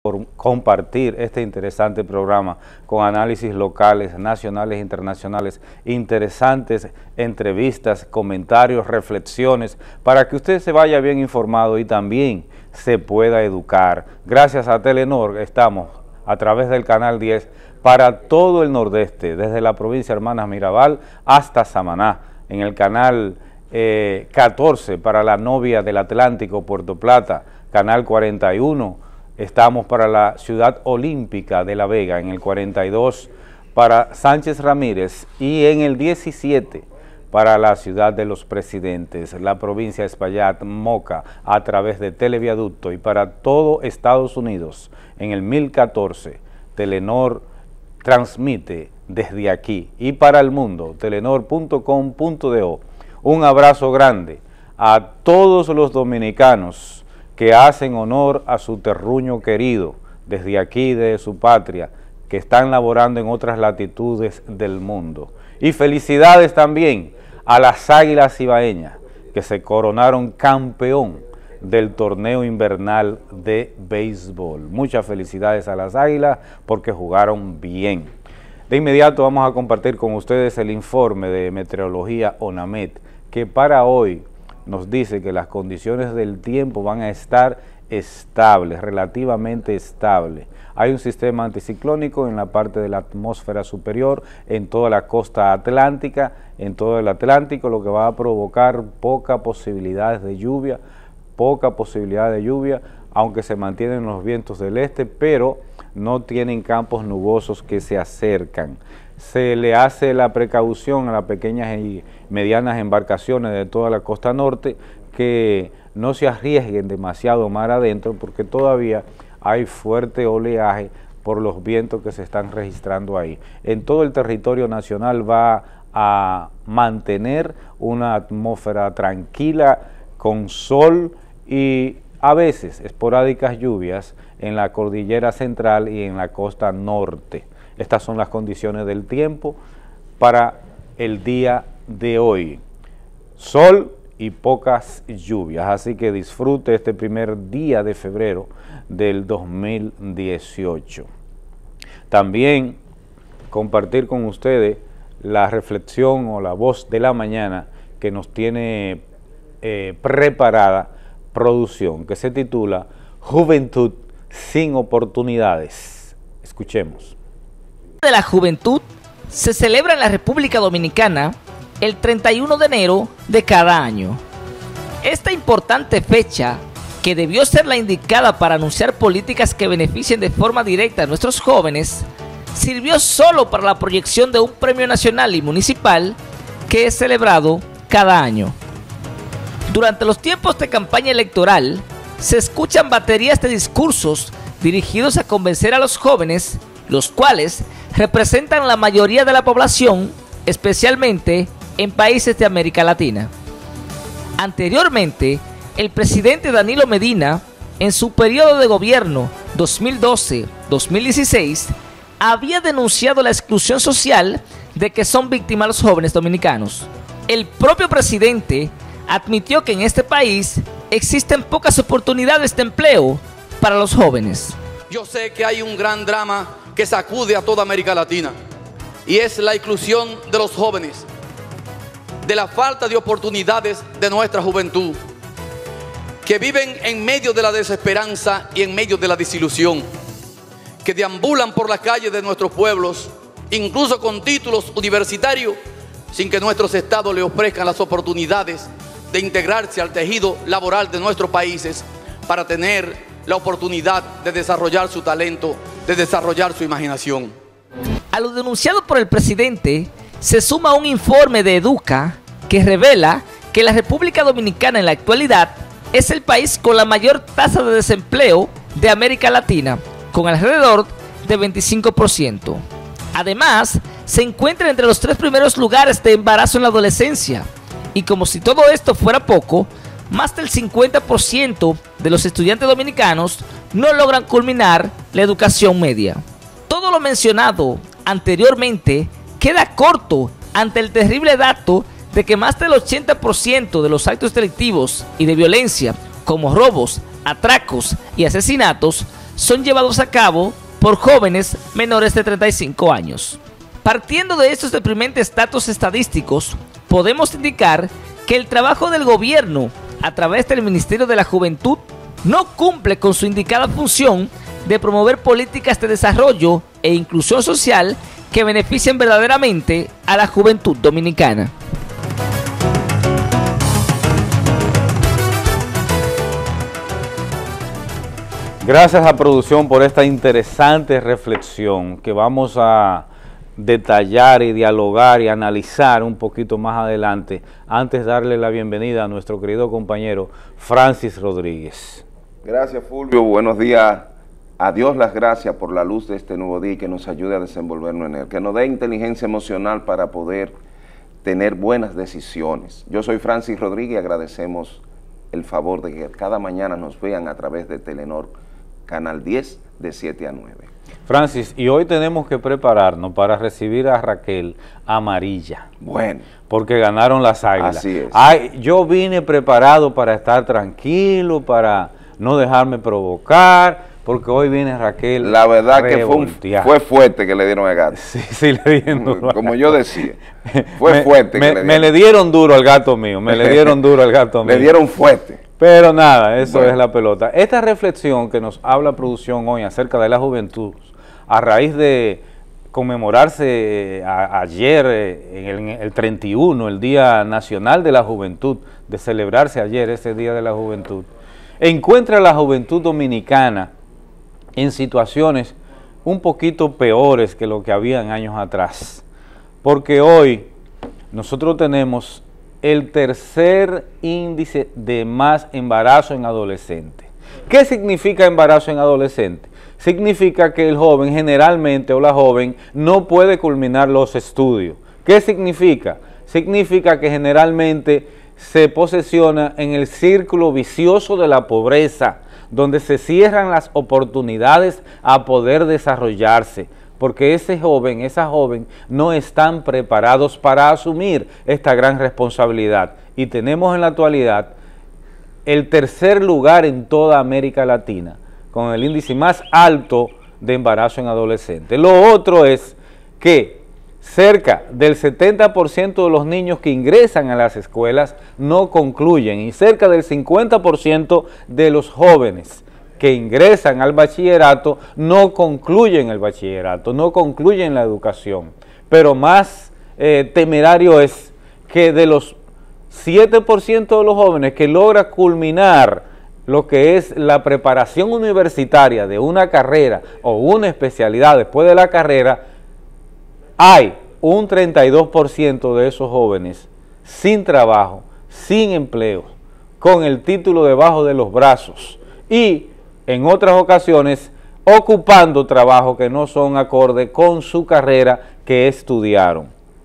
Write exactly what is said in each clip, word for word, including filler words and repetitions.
por compartir este interesante programa con análisis locales, nacionales e internacionales, interesantes entrevistas, comentarios, reflexiones, para que usted se vaya bien informado y también se pueda educar. Gracias a Telenor estamos a través del canal diez para todo el nordeste, desde la provincia de Hermanas Mirabal hasta Samaná, en el canal eh, catorce para la novia del Atlántico, Puerto Plata, canal cuarenta y uno, estamos para la ciudad olímpica de La Vega, en el cuarenta y dos para Sánchez Ramírez y en el diecisiete para la ciudad de los Presidentes, la provincia de Espaillat, Moca, a través de Televiaducto, y para todo Estados Unidos en el mil catorce, Telenor transmite desde aquí, y para el mundo, telenor punto com punto do. Un abrazo grande a todos los dominicanos que hacen honor a su terruño querido, desde aquí, de su patria, que están laborando en otras latitudes del mundo. Y felicidades también a las Águilas Ibaeñas, que se coronaron campeón del torneo invernal de béisbol. Muchas felicidades a las Águilas porque jugaron bien. De inmediato vamos a compartir con ustedes el informe de meteorología ONAMET, que para hoy nos dice que las condiciones del tiempo van a estar estables, relativamente estables. Hay un sistema anticiclónico en la parte de la atmósfera superior, en toda la costa atlántica, en todo el Atlántico, lo que va a provocar poca posibilidades de lluvia, poca posibilidad de lluvia, aunque se mantienen los vientos del este, pero no tienen campos nubosos que se acercan. Se le hace la precaución a las pequeñas y medianas embarcaciones de toda la costa norte que no se arriesguen demasiado mar adentro, porque todavía hay fuerte oleaje por los vientos que se están registrando ahí. En todo el territorio nacional va a mantener una atmósfera tranquila, con sol y a veces esporádicas lluvias en la cordillera central y en la costa norte. Estas son las condiciones del tiempo para el día de hoy. Sol y pocas lluvias, así que disfrute este primer día de febrero del dos mil dieciocho. También compartir con ustedes la reflexión o la voz de la mañana que nos tiene eh, preparada producción, que se titula Juventud sin oportunidades. Escuchemos. De la juventud se celebra en la República Dominicana el treinta y uno de enero de cada año. Esta importante fecha, que debió ser la indicada para anunciar políticas que beneficien de forma directa a nuestros jóvenes, sirvió solo para la proyección de un premio nacional y municipal que es celebrado cada año. Durante los tiempos de campaña electoral, se escuchan baterías de discursos dirigidos a convencer a los jóvenes, los cuales representan la mayoría de la población, especialmente en países de América Latina. Anteriormente, el presidente Danilo Medina, en su periodo de gobierno dos mil doce a dos mil dieciséis, había denunciado la exclusión social de que son víctimas los jóvenes dominicanos. El propio presidente admitió que en este país existen pocas oportunidades de empleo para los jóvenes. Yo sé que hay un gran drama que sacude a toda América Latina, y es la exclusión de los jóvenes, de la falta de oportunidades de nuestra juventud, que viven en medio de la desesperanza y en medio de la desilusión, que deambulan por las calles de nuestros pueblos, incluso con títulos universitarios, sin que nuestros estados les ofrezcan las oportunidades de integrarse al tejido laboral de nuestros países para tener la oportunidad de desarrollar su talento, de desarrollar su imaginación. A lo denunciado por el presidente se suma un informe de Educa que revela que la República Dominicana en la actualidad es el país con la mayor tasa de desempleo de América Latina, con alrededor de veinticinco por ciento. Además, se encuentra entre los tres primeros lugares de embarazo en la adolescencia, y como si todo esto fuera poco, más del cincuenta por ciento de los estudiantes dominicanos no logran culminar la educación media. Todo lo mencionado anteriormente queda corto ante el terrible dato de que más del ochenta por ciento de los actos delictivos y de violencia, como robos, atracos y asesinatos, son llevados a cabo por jóvenes menores de treinta y cinco años. Partiendo de estos deprimentes datos estadísticos, podemos indicar que el trabajo del gobierno a través del Ministerio de la Juventud no cumple con su indicada función de promover políticas de desarrollo e inclusión social que beneficien verdaderamente a la juventud dominicana. Gracias a producción por esta interesante reflexión que vamos a detallar y dialogar y analizar un poquito más adelante, antes de darle la bienvenida a nuestro querido compañero Francis Rodríguez. Gracias, Fulvio, buenos días. A Dios las gracias por la luz de este nuevo día y que nos ayude a desenvolvernos en él, que nos dé inteligencia emocional para poder tener buenas decisiones. Yo soy Francis Rodríguez y agradecemos el favor de que cada mañana nos vean a través de Telenor, Canal diez, de siete a nueve. Francis, y hoy tenemos que prepararnos para recibir a Raquel amarilla. Bueno. Porque ganaron las Águilas. Así es. Ay, yo vine preparado para estar tranquilo, para no dejarme provocar, porque hoy viene Raquel. La verdad que fue, un, fue fuerte que le dieron al gato. Sí, sí, le dieron duro. Como yo decía, fue me, fuerte. Me, que le, me le dieron duro al gato mío, me le dieron duro al gato mío. Le dieron fuerte. Pero nada, eso bueno. es la pelota. Esta reflexión que nos habla producción hoy acerca de la juventud, a raíz de conmemorarse a, ayer, en el, en el treinta y uno, el Día Nacional de la Juventud, de celebrarse ayer ese Día de la Juventud, encuentra a la juventud dominicana en situaciones un poquito peores que lo que habían años atrás, porque hoy nosotros tenemos el tercer índice de más embarazo en adolescentes. ¿Qué significa embarazo en adolescente? Significa que el joven generalmente o la joven no puede culminar los estudios. ¿Qué significa? Significa que generalmente se posesiona en el círculo vicioso de la pobreza, donde se cierran las oportunidades a poder desarrollarse, porque ese joven, esa joven no están preparados para asumir esta gran responsabilidad. Y tenemos en la actualidad el tercer lugar en toda América Latina, con el índice más alto de embarazo en adolescentes. Lo otro es que cerca del setenta por ciento de los niños que ingresan a las escuelas no concluyen, y cerca del cincuenta por ciento de los jóvenes que ingresan al bachillerato no concluyen el bachillerato, no concluyen la educación. Pero más eh, temerario es que de los siete por ciento de los jóvenes que logra culminar lo que es la preparación universitaria de una carrera o una especialidad después de la carrera, hay un treinta y dos por ciento de esos jóvenes sin trabajo, sin empleo, con el título debajo de los brazos y en otras ocasiones ocupando trabajos que no son acorde con su carrera que estudiaron.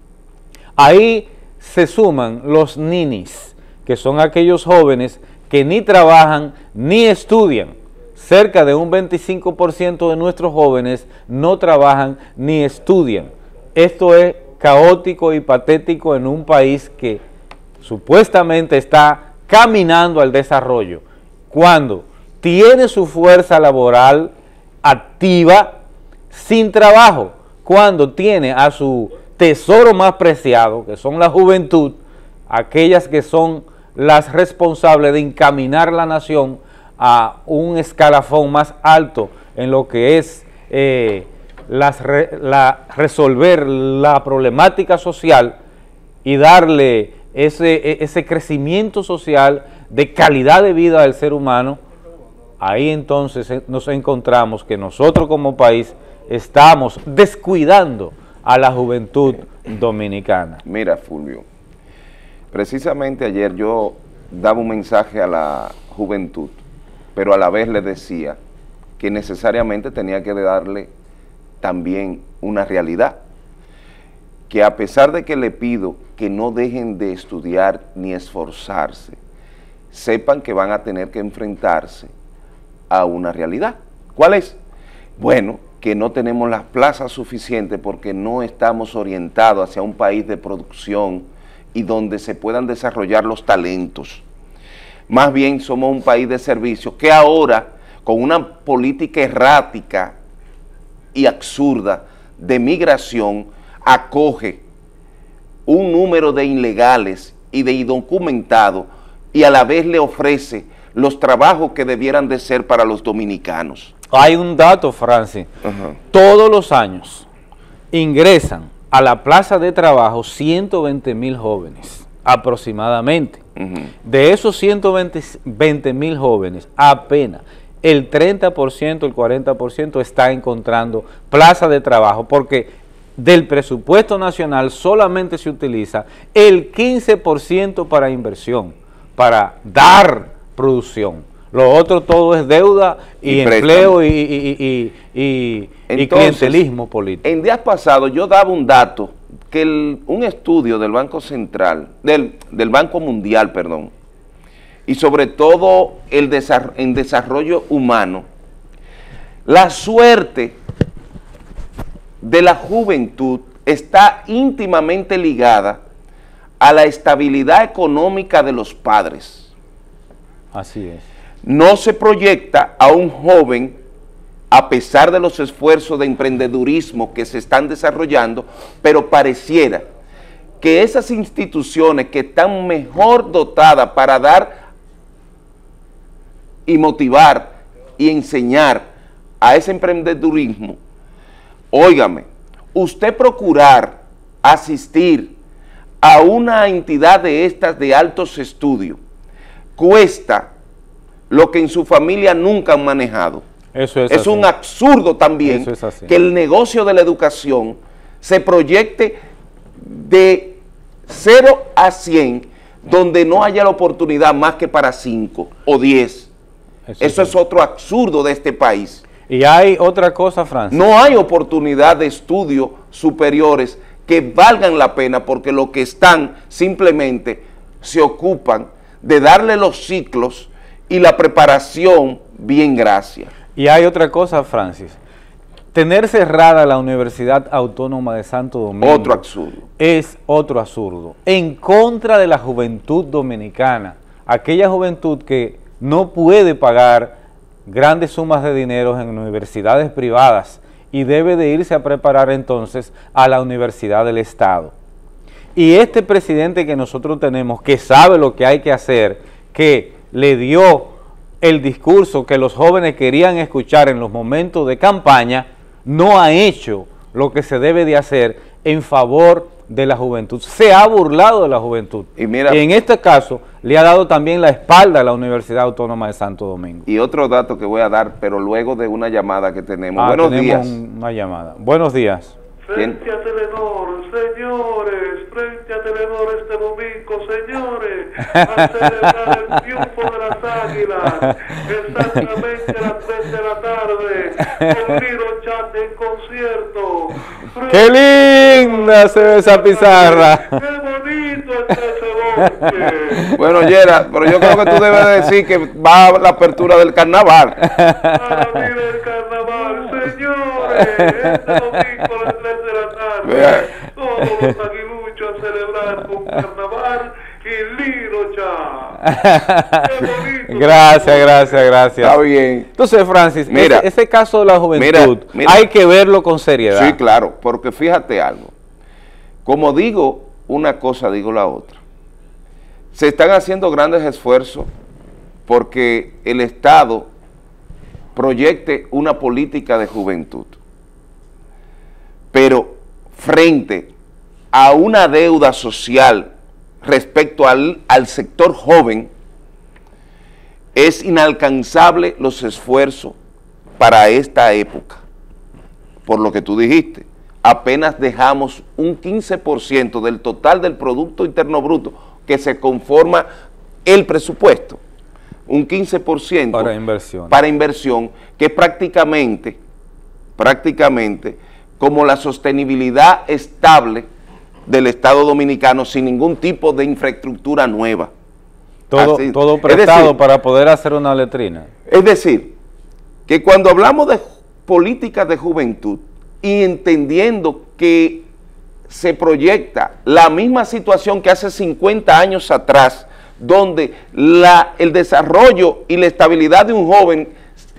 Ahí se suman los ninis, que son aquellos jóvenes que ni trabajan ni estudian. Cerca de un veinticinco por ciento de nuestros jóvenes no trabajan ni estudian. Esto es caótico y patético en un país que supuestamente está caminando al desarrollo, cuando tiene su fuerza laboral activa sin trabajo, cuando tiene a su tesoro más preciado, que son la juventud, aquellas que son las responsables de encaminar la nación a un escalafón más alto en lo que es eh, las re, la, resolver la problemática social y darle ese, ese crecimiento social de calidad de vida del ser humano. Ahí entonces nos encontramos que nosotros como país estamos descuidando a la juventud dominicana. Mira, Fulvio, precisamente ayer yo daba un mensaje a la juventud, pero a la vez le decía que necesariamente tenía que darle también una realidad, que a pesar de que le pido que no dejen de estudiar ni esforzarse, sepan que van a tener que enfrentarse a una realidad. ¿Cuál es? Bueno, que no tenemos las plazas suficientes porque no estamos orientados hacia un país de producción y donde se puedan desarrollar los talentos. Más bien somos un país de servicios que ahora, con una política errática y absurda de migración, acoge un número de ilegales y de indocumentados y a la vez le ofrece los trabajos que debieran de ser para los dominicanos. Hay un dato, Francis. Uh-huh. Todos los años ingresan a la plaza de trabajo ciento veinte mil jóvenes, aproximadamente. Uh-huh. De esos ciento veinte mil jóvenes, apenas el treinta por ciento, el cuarenta por ciento está encontrando plaza de trabajo, porque del presupuesto nacional solamente se utiliza el quince por ciento para inversión, para dar producción. Lo otro todo es deuda y, y empleo y, y, y, y, Entonces, y clientelismo político. En días pasados yo daba un dato, que el, un estudio del Banco Central, del, del Banco Mundial, perdón, y sobre todo el desarrollo, en desarrollo humano, la suerte de la juventud está íntimamente ligada a la estabilidad económica de los padres. Así es. No se proyecta a un joven, a pesar de los esfuerzos de emprendedurismo que se están desarrollando, pero pareciera que esas instituciones que están mejor dotadas para dar y motivar y enseñar a ese emprendedurismo, óigame, usted procurar asistir a una entidad de estas de altos estudios cuesta lo que en su familia nunca han manejado. Eso es, es así. un absurdo también Eso es que el negocio de la educación se proyecte de cero a cien, donde no haya la oportunidad más que para cinco o diez. Eso, Eso es, es otro absurdo de este país. Y hay otra cosa, Francis. No hay oportunidad de estudios superiores que valgan la pena, porque lo que están simplemente se ocupan de darle los ciclos y la preparación bien gracias. Y hay otra cosa, Francis. Tener cerrada la Universidad Autónoma de Santo Domingo otro absurdo. es otro absurdo. En contra de la juventud dominicana, aquella juventud que no puede pagar grandes sumas de dinero en universidades privadas y debe de irse a preparar entonces a la Universidad del Estado. Y este presidente que nosotros tenemos, que sabe lo que hay que hacer, que le dio el discurso que los jóvenes querían escuchar en los momentos de campaña, no ha hecho lo que se debe de hacer en favor de la juventud. Se ha burlado de la juventud. Y mira, y en este caso le ha dado también la espalda a la Universidad Autónoma de Santo Domingo. Y otro dato que voy a dar, pero luego de una llamada que tenemos. Ah, Buenos tenemos días. una llamada. Buenos días. Frente a Telenor, señores, frente a Telenor este domingo, señores, a celebrar el triunfo de las Águilas, exactamente a las tres de la tarde, con Liro Chat en concierto. ¡Qué linda se ve esa pizarra! ¡Qué bonito está ese bosque! Bueno, Yera, pero yo creo que tú debes decir que va a la apertura del carnaval. Para mí el carnaval, señores, este domingo a las tres de la tarde, Vea. todos los aguiluchos a celebrar con carnaval y Liro Chat. ¡Qué bonito! Gracias, gracias, gracias. Está bien. Entonces, Francis, Mira, ese, ese caso de la juventud, mira, mira. hay que verlo con seriedad. Sí, claro, porque fíjate algo. Como digo una cosa, digo la otra. Se están haciendo grandes esfuerzos porque el Estado proyecte una política de juventud. Pero frente a una deuda social respecto al, al sector joven, es inalcanzable los esfuerzos para esta época. Por lo que tú dijiste, apenas dejamos un quince por ciento del total del Producto Interno Bruto que se conforma el presupuesto, un quince por ciento para inversión, para inversión que prácticamente, prácticamente como la sostenibilidad estable del Estado Dominicano sin ningún tipo de infraestructura nueva. todo, Así, todo prestado decir, para poder hacer una letrina. Es decir, que cuando hablamos de políticas de juventud y entendiendo que se proyecta la misma situación que hace cincuenta años atrás, donde la, el desarrollo y la estabilidad de un joven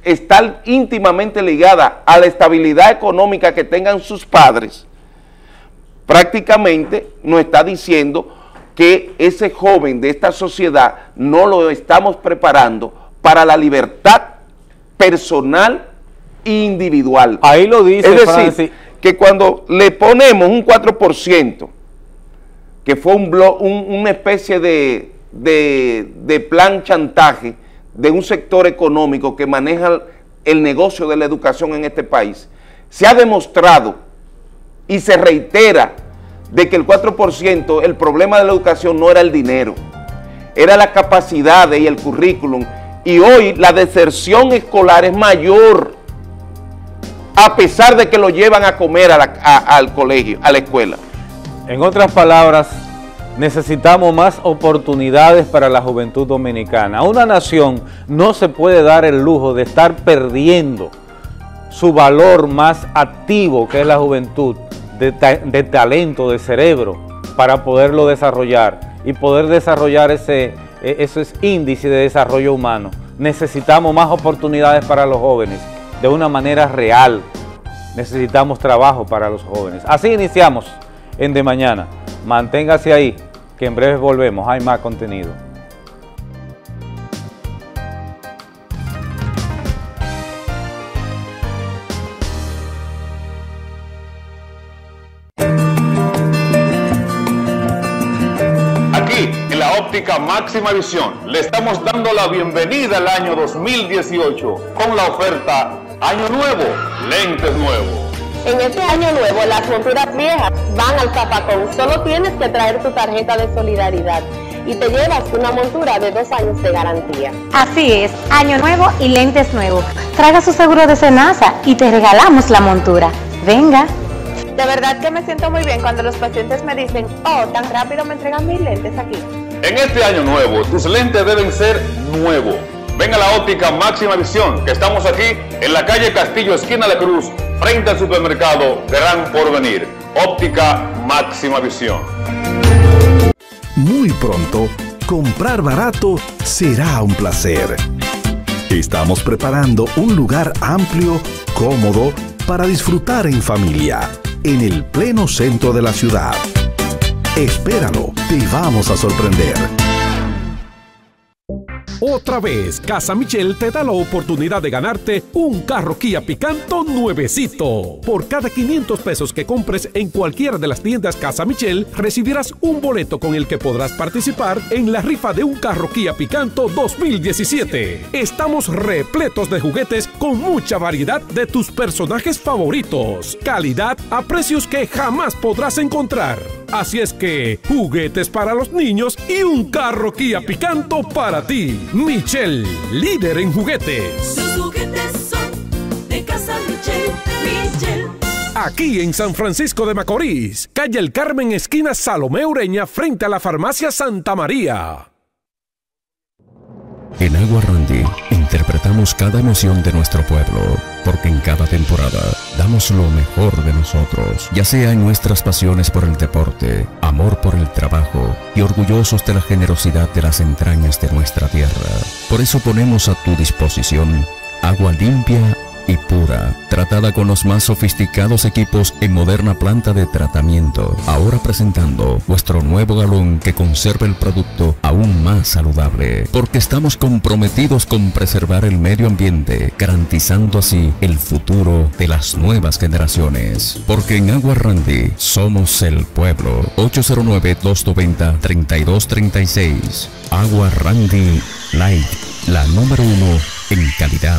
está íntimamente ligada a la estabilidad económica que tengan sus padres, prácticamente nos está diciendo que ese joven de esta sociedad no lo estamos preparando para la libertad personal e individual. Ahí lo dice, es decir, Francis, que cuando le ponemos un cuatro por ciento, que fue un, blo, un una especie de, de, de plan chantaje de un sector económico que maneja el negocio de la educación en este país, se ha demostrado y se reitera de que el cuatro por ciento, el problema de la educación no era el dinero, era la capacidad y el currículum, y hoy la deserción escolar es mayor, a pesar de que lo llevan a comer a la, a, al colegio, a la escuela. En otras palabras, necesitamos más oportunidades para la juventud dominicana. Una nación no se puede dar el lujo de estar perdiendo su valor más activo, que es la juventud, de, ta de talento, de cerebro, para poderlo desarrollar y poder desarrollar ese, ese índice de desarrollo humano. Necesitamos más oportunidades para los jóvenes de una manera real. Necesitamos trabajo para los jóvenes. Así iniciamos en De Mañana. Manténgase ahí, que en breve volvemos. Hay más contenido. Aquí, en la óptica Máxima Visión, le estamos dando la bienvenida al año dos mil dieciocho con la oferta Año Nuevo, Lentes Nuevos. En este año nuevo, las monturas viejas van al zapacón. Solo tienes que traer tu tarjeta de solidaridad y te llevas una montura de dos años de garantía. Así es, año nuevo y lentes nuevos. Traiga su seguro de Senasa y te regalamos la montura. Venga. De verdad que me siento muy bien cuando los pacientes me dicen, oh, tan rápido me entregan mis lentes aquí. En este año nuevo, tus lentes deben ser nuevos. Ven a la óptica Máxima Visión, que estamos aquí en la calle Castillo, esquina de Cruz, frente al supermercado Gran Porvenir. Óptica Máxima Visión. Muy pronto, comprar barato será un placer. Estamos preparando un lugar amplio, cómodo, para disfrutar en familia, en el pleno centro de la ciudad. Espéralo, te vamos a sorprender. Otra vez, Casa Michel te da la oportunidad de ganarte un carro Kia Picanto nuevecito. Por cada quinientos pesos que compres en cualquiera de las tiendas Casa Michel, recibirás un boleto con el que podrás participar en la rifa de un carro Kia Picanto dos mil diecisiete. Estamos repletos de juguetes con mucha variedad de tus personajes favoritos. Calidad a precios que jamás podrás encontrar. Así es que, juguetes para los niños y un carro Kia Picanto para ti. Michel, líder en juguetes. Los juguetes son de Casa Michel, Michel. Aquí en San Francisco de Macorís, calle El Carmen, esquina Salomé Ureña, frente a la farmacia Santa María. En Agua Randy interpretamos cada emoción de nuestro pueblo, porque en cada temporada damos lo mejor de nosotros, ya sea en nuestras pasiones por el deporte, amor por el trabajo y orgullosos de la generosidad de las entrañas de nuestra tierra. Por eso ponemos a tu disposición agua limpia y pura, tratada con los más sofisticados equipos en moderna planta de tratamiento. Ahora presentando nuestro nuevo galón que conserva el producto aún más saludable, porque estamos comprometidos con preservar el medio ambiente, garantizando así el futuro de las nuevas generaciones. Porque en Agua Randy somos el pueblo. ocho cero nueve, dos dos cero, tres dos tres seis. Agua Randy Light, la número uno en calidad.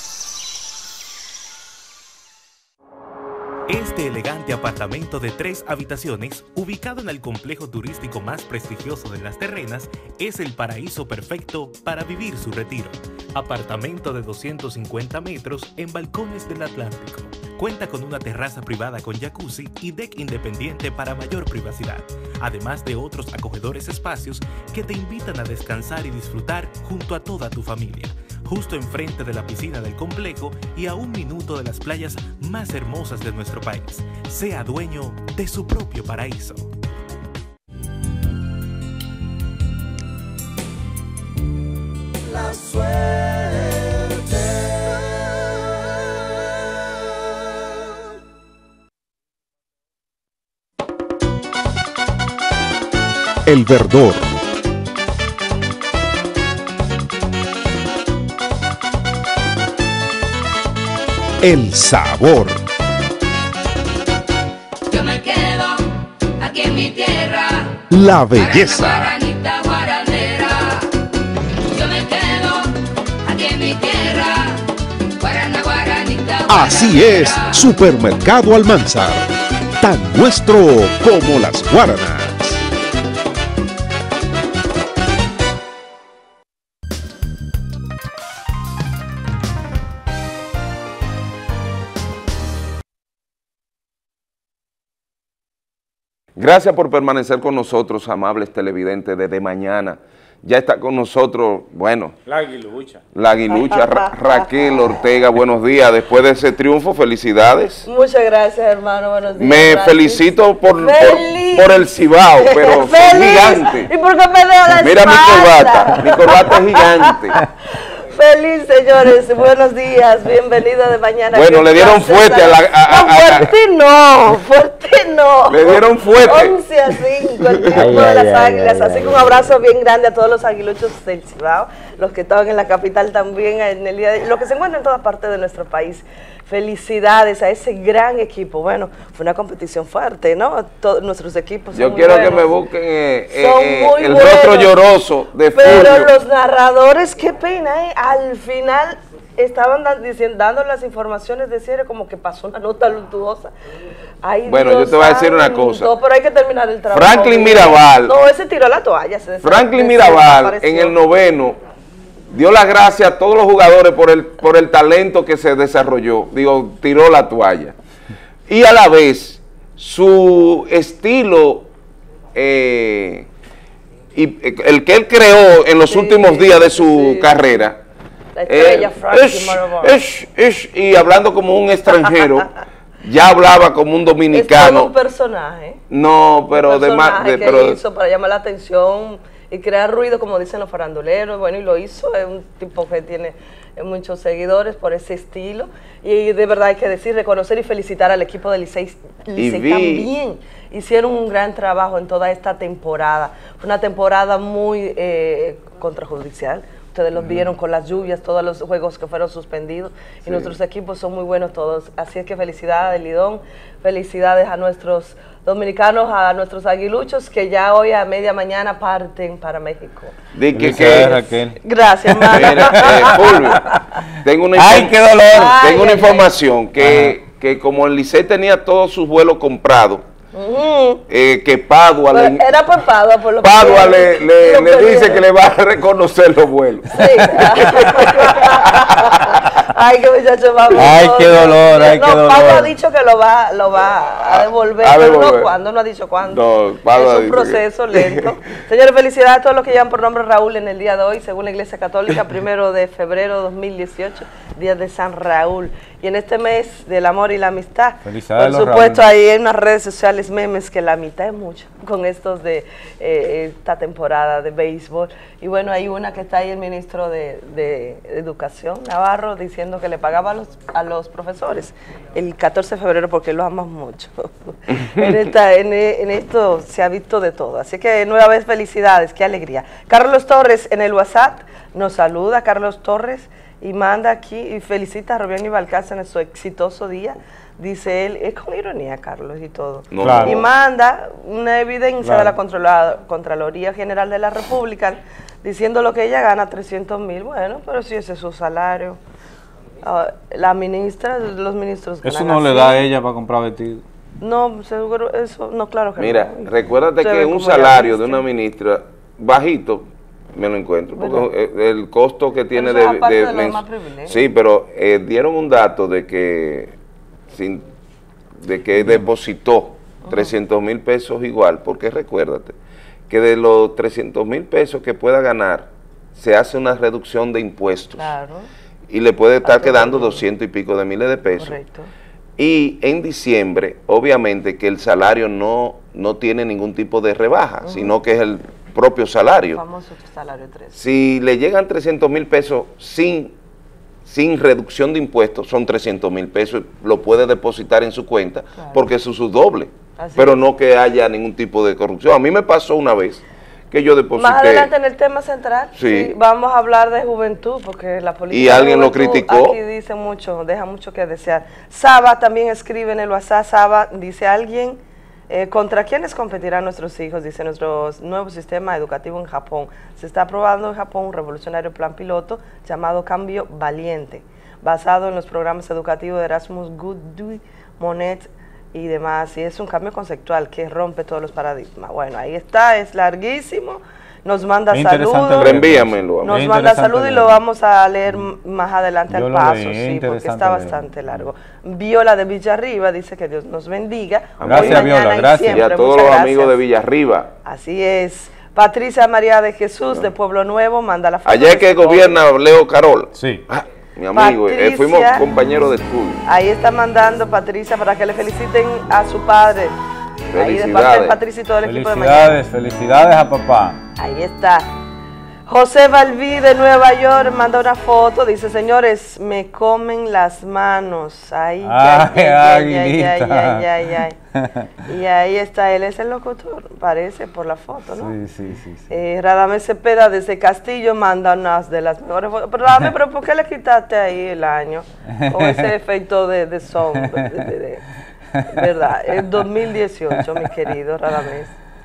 Este elegante apartamento de tres habitaciones, ubicado en el complejo turístico más prestigioso de Las Terrenas, es el paraíso perfecto para vivir su retiro. Apartamento de doscientos cincuenta metros en balcones del Atlántico. Cuenta con una terraza privada con jacuzzi y deck independiente para mayor privacidad, además de otros acogedores espacios que te invitan a descansar y disfrutar junto a toda tu familia. Justo enfrente de la piscina del complejo y a un minuto de las playas más hermosas de nuestro país. Sea dueño de su propio paraíso. La suerte El Verdor. El sabor. Yo me quedo aquí en mi tierra. La belleza. Guaranita guaranera. Yo me quedo aquí en mi tierra. Guarana, guaranita, Así es, Supermercado Almanzar. Tan nuestro como las guaranas. Gracias por permanecer con nosotros, amables televidentes, desde mañana. Ya está con nosotros, bueno, La aguilucha. la aguilucha Ra Raquel Ortega. Buenos días, después de ese triunfo, felicidades. Muchas gracias, hermano, buenos días. Me gracias. felicito por, por, por el Cibao, pero es gigante. ¿Y por qué me dio la Mira espalda? mi corbata, mi corbata es gigante. Feliz, señores, buenos días, bienvenido de mañana. Bueno, Qué le dieron placer fuerte a la... estar- a- a- no, fuerte no, fuerte no. Le dieron fuerte. once a cinco, el triunfo Ay, de ay, las ay, águilas. ay, Así ay, que un abrazo bien grande a todos los aguiluchos del Cibao, los que estaban en la capital también, en el día de, los que se encuentran en todas partes de nuestro país. Felicidades a ese gran equipo. Bueno, fue una competición fuerte, ¿no? Todos nuestros equipos son Yo muy quiero buenos. que me busquen eh, Son eh, muy el buenos, rostro lloroso de Pero Fulvio. los narradores, qué pena, ¿eh? Al final estaban dan- diciendo, dando las informaciones de cierre como que pasó una nota luctuosa. Ay, Bueno, Dios yo te voy a decir una santo, cosa. pero hay que terminar el trabajo. Franklin bien. Mirabal. No, ese tiró la toalla. Se Franklin se Mirabal, desapareció. en el noveno, dio las gracias a todos los jugadores por el, por el talento que se desarrolló. Digo, tiró la toalla. Y a la vez, su estilo, eh, y, eh, el que él creó en los últimos días de su carrera, La estrella eh, Franklin es- Mirabal. es- es- y hablando como un extranjero, ya hablaba como un Es todo dominicano. un personaje. No, pero un de más... personaje de- que pero- hizo para llamar la atención y crear ruido, como dicen los faranduleros. Bueno, y lo hizo. Es un tipo que tiene eh, muchos seguidores por ese estilo. Y de verdad hay que decir, reconocer y felicitar al equipo de Licey. Licey vi- también hicieron un gran trabajo en toda esta temporada. Fue una temporada muy eh, contrajudicial. Ustedes los vieron con las lluvias, todos los juegos que fueron suspendidos. Y Sí. nuestros equipos son muy buenos todos. Así es que felicidades, Lidón. Felicidades a nuestros dominicanos, a nuestros aguiluchos, que ya hoy a media mañana parten para México. Di que, Felicidades, que- Raquel. Gracias, hermano. Mira, eh, Fulvio, tengo una, ¡Ay, inform- qué dolor! Ay, tengo una ay, información que, que como el Licey tenía todos sus vuelos comprados, Ujú. eh, que Padua, Pero le, era por Padua, por lo que Padua le, vieron. le- Lo le que dice vieron. que le va a reconocer los vuelos. Sí. Ay, qué muchacho más Ay, bonito. qué dolor, ay, no, qué dolor. Pablo ha dicho que lo va, lo va a devolver, A pero devolver. no cuándo, no ha dicho cuándo. No, Pablo es ha un dicho proceso que- lento. Señores, felicidades a todos los que llevan por nombre Raúl en el día de hoy, según la Iglesia Católica, primero de febrero de dos mil dieciocho, día de San Raúl. Y en este mes del amor y la amistad, Felicidades a por los supuesto, Raúl. hay en las redes sociales memes que la mitad es mucho con estos de eh, esta temporada de béisbol. Y bueno, hay una que está ahí el ministro de, de Educación, Navarro, diciendo que le pagaba a los, a los profesores el catorce de febrero porque lo amas mucho. en, esta, en, en esto se ha visto de todo. Así que nueva vez felicidades, qué alegría. Carlos Torres en el WhatsApp nos saluda, Carlos Torres, y manda aquí y felicita a Rubián y Balcázar en su exitoso día. Dice él, es con ironía, Carlos, y todo. No. Claro. Y manda una evidencia Claro. de la Controla- Contraloría General de la República diciendo lo que ella gana, trescientos mil. Bueno, pero si ese es su salario. Ah, la ministra, los ministros Eso ganan no le así. da a ella para comprar vestido. No, seguro, eso, no, claro que Mira, no. recuérdate Se que ve un como ella salario de viste. una ministra bajito, me lo encuentro, porque ¿Verdad? el, el costo que tiene eso es de... aparte de de los mens- demás privilegios. sí, pero eh, dieron un dato de que, sin, de que depositó trescientos mil pesos igual, porque recuérdate que de los trescientos mil pesos que pueda ganar, se hace una reducción de impuestos. Claro, Y le puede estar A todo quedando el mundo. doscientos y pico de miles de pesos. correcto. Y en diciembre, obviamente que el salario no, no tiene ningún tipo de rebaja, Ujú. sino que es el propio El salario. famoso salario tres. Si le llegan trescientos mil pesos sin, sin reducción de impuestos, son trescientos mil pesos, lo puede depositar en su cuenta, Claro. porque eso es su doble. Así Pero es. no que haya ningún tipo de corrupción. A mí me pasó una vez que yo deposité. Más adelante en el tema central, sí. Sí, vamos a hablar de juventud, porque la política y alguien de lo criticó. Aquí dice mucho, deja mucho que desear. Saba también escribe en el WhatsApp, Saba dice alguien, eh, ¿contra quiénes competirán nuestros hijos? Dice, nuestro nuevo sistema educativo en Japón. Se está aprobando en Japón un revolucionario plan piloto llamado Cambio Valiente, basado en los programas educativos de Erasmus, Good, Monet y demás, y es un cambio conceptual que rompe todos los paradigmas. Bueno, ahí está, es larguísimo, nos manda saludos, reenvíamelo, nos manda saludos y lo vamos a leer más adelante al paso, sí, porque está bastante largo. Viola de Villarriba dice que Dios nos bendiga. Gracias, Viola, gracias. Y a todos los amigos de Villarriba. Así es. Patricia María de Jesús de Pueblo Nuevo manda la foto. Allá que gobierna Leo Carol. Sí. Ah, mi amigo, Patricia, eh, fuimos compañeros de estudio. Ahí está mandando Patricia para que le feliciten a su padre. Ahí de parte de Patricia y todo el equipo de mañana. Felicidades, felicidades a papá. Ahí está. José Balví de Nueva York manda una foto, dice, señores, me comen las manos. Ay, ay, ay, ay, ay, ay, ay, ay, ay. Y ahí está, él es el locutor, parece, por la foto, ¿no? Sí, sí, sí. sí. Eh, Radamés Cepeda desde Castillo manda unas de las mejores fotos. Pero Radamés, ¿pero por qué le quitaste ahí el año? Con ese efecto de, de son, de, de, de, ¿verdad? El dos mil dieciocho, mi querido Radamés.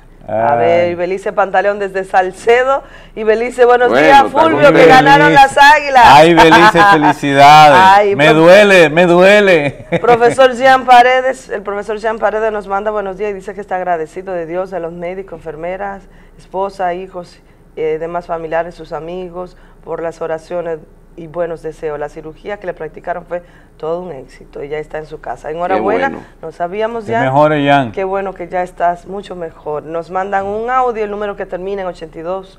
A ver, y Belice Pantaleón desde Salcedo. Y Belice, buenos bueno, días, Fulvio, que ganaron las Águilas. Ay, Belice, felicidades. Ay, me duele, me duele. Profesor Jean Paredes, el profesor Jean Paredes nos manda buenos días y dice que está agradecido de Dios, de los médicos, enfermeras, esposa, hijos, eh, demás familiares, sus amigos, por las oraciones y buenos deseos. La cirugía que le practicaron fue todo un éxito y ya está en su casa. Enhorabuena, bueno. No sabíamos ya. Mejore, Jan. Qué bueno que ya estás mucho mejor. Nos mandan un audio, el número que termina en ochenta y dos,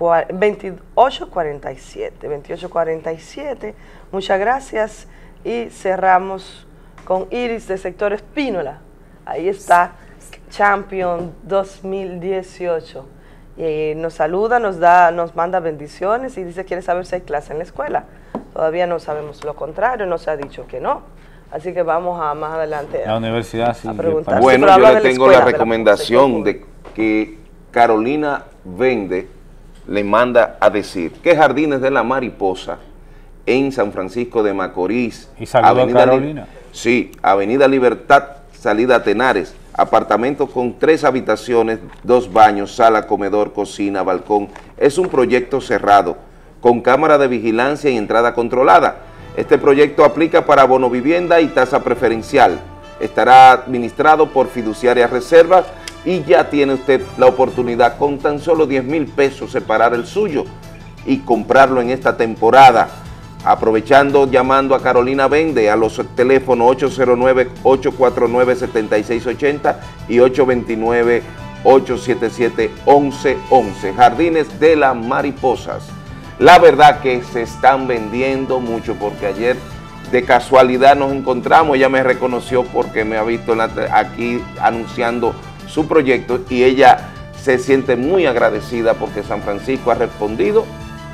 veintiocho cuarenta y siete. veintiocho cuarenta y siete. Muchas gracias y cerramos con Iris de Sector Espínola. Ahí está, Champion dos mil dieciocho. Y nos saluda, nos da, nos manda bendiciones y dice quiere saber si hay clase en la escuela. Todavía no sabemos lo contrario, no se ha dicho que no. Así que vamos a más adelante a, la universidad sí, a preguntar. Bueno, yo le tengo la, la recomendación de, de que Carolina Vende le manda a decir que Jardines de la Mariposa en San Francisco de Macorís. Y saludo a Carolina. Li sí, Avenida Libertad, salida a Tenares. Apartamento con tres habitaciones, dos baños, sala, comedor, cocina, balcón. Es un proyecto cerrado, con cámara de vigilancia y entrada controlada. Este proyecto aplica para bono vivienda y tasa preferencial. Estará administrado por Fiduciarias Reservas y ya tiene usted la oportunidad con tan solo diez mil pesos separar el suyo y comprarlo en esta temporada. Aprovechando, llamando a Carolina Vende a los teléfonos ocho cero nueve, ocho cuatro nueve, siete seis ocho cero y ocho dos nueve, ocho siete siete, once once. Jardines de las Mariposas. La verdad que se están vendiendo mucho porque ayer de casualidad nos encontramos, ella me reconoció porque me ha visto en la, aquí anunciando su proyecto y ella se siente muy agradecida porque San Francisco ha respondido.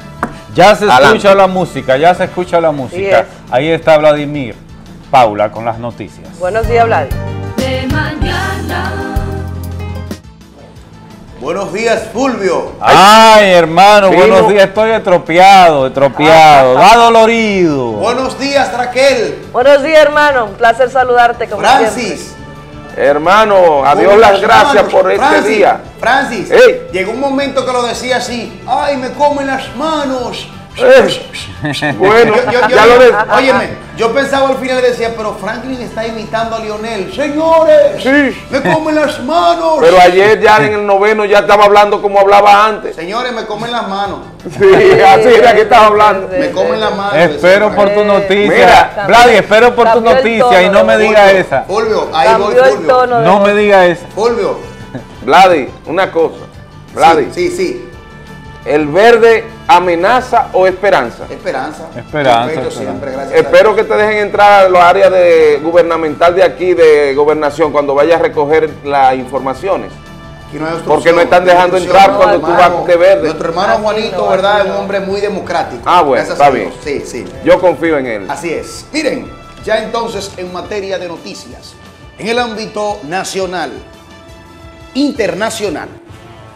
Ya se Adelante. escucha la música, ya se escucha la música. Ahí está Vladimir Paula con las noticias. Buenos días, Vladimir. De mañana. Buenos días, Fulvio. Ay, Ay hermano, ¿Vino? buenos días. Estoy estropeado, estropeado, va dolorido. Buenos días, Raquel. Buenos días, hermano. Un placer saludarte como Francis. siempre. Hermano, a Dios las gracias por este Francis, día. Francis, hey. llegó un momento que lo decía así, ay, me comen las manos. Eh. Bueno, yo, yo, yo, ya yo, lo ves. Óyeme, yo pensaba al final y decía, pero Franklin está imitando a Lionel. Señores, sí. me comen las manos. Pero ayer ya en el noveno ya estaba hablando como hablaba antes. Señores, me comen las manos. Sí, así era que estaba hablando. Me comen las manos. Espero por tu noticia. Vladi, espero por tu noticia y no me diga esa. Fulvio, ahí voy, Fulvio. No me diga esa. Fulvio. Vladi, una cosa. Vladi. Sí, sí, sí. ¿El verde amenaza o esperanza? Esperanza. Esperanza. Perfecto, esperanza. Siempre, gracias. Espero que te dejen entrar a los áreas de gubernamental de aquí, de gobernación, cuando vayas a recoger las informaciones. No porque no están dejando entrar no, cuando hermano, tú vas de verde. Nuestro hermano Juanito, ¿verdad? Es un hombre muy democrático. Ah, bueno, Gracias está bien. Sí, sí. Yo confío en él. Así es. Miren, ya entonces en materia de noticias, en el ámbito nacional, internacional,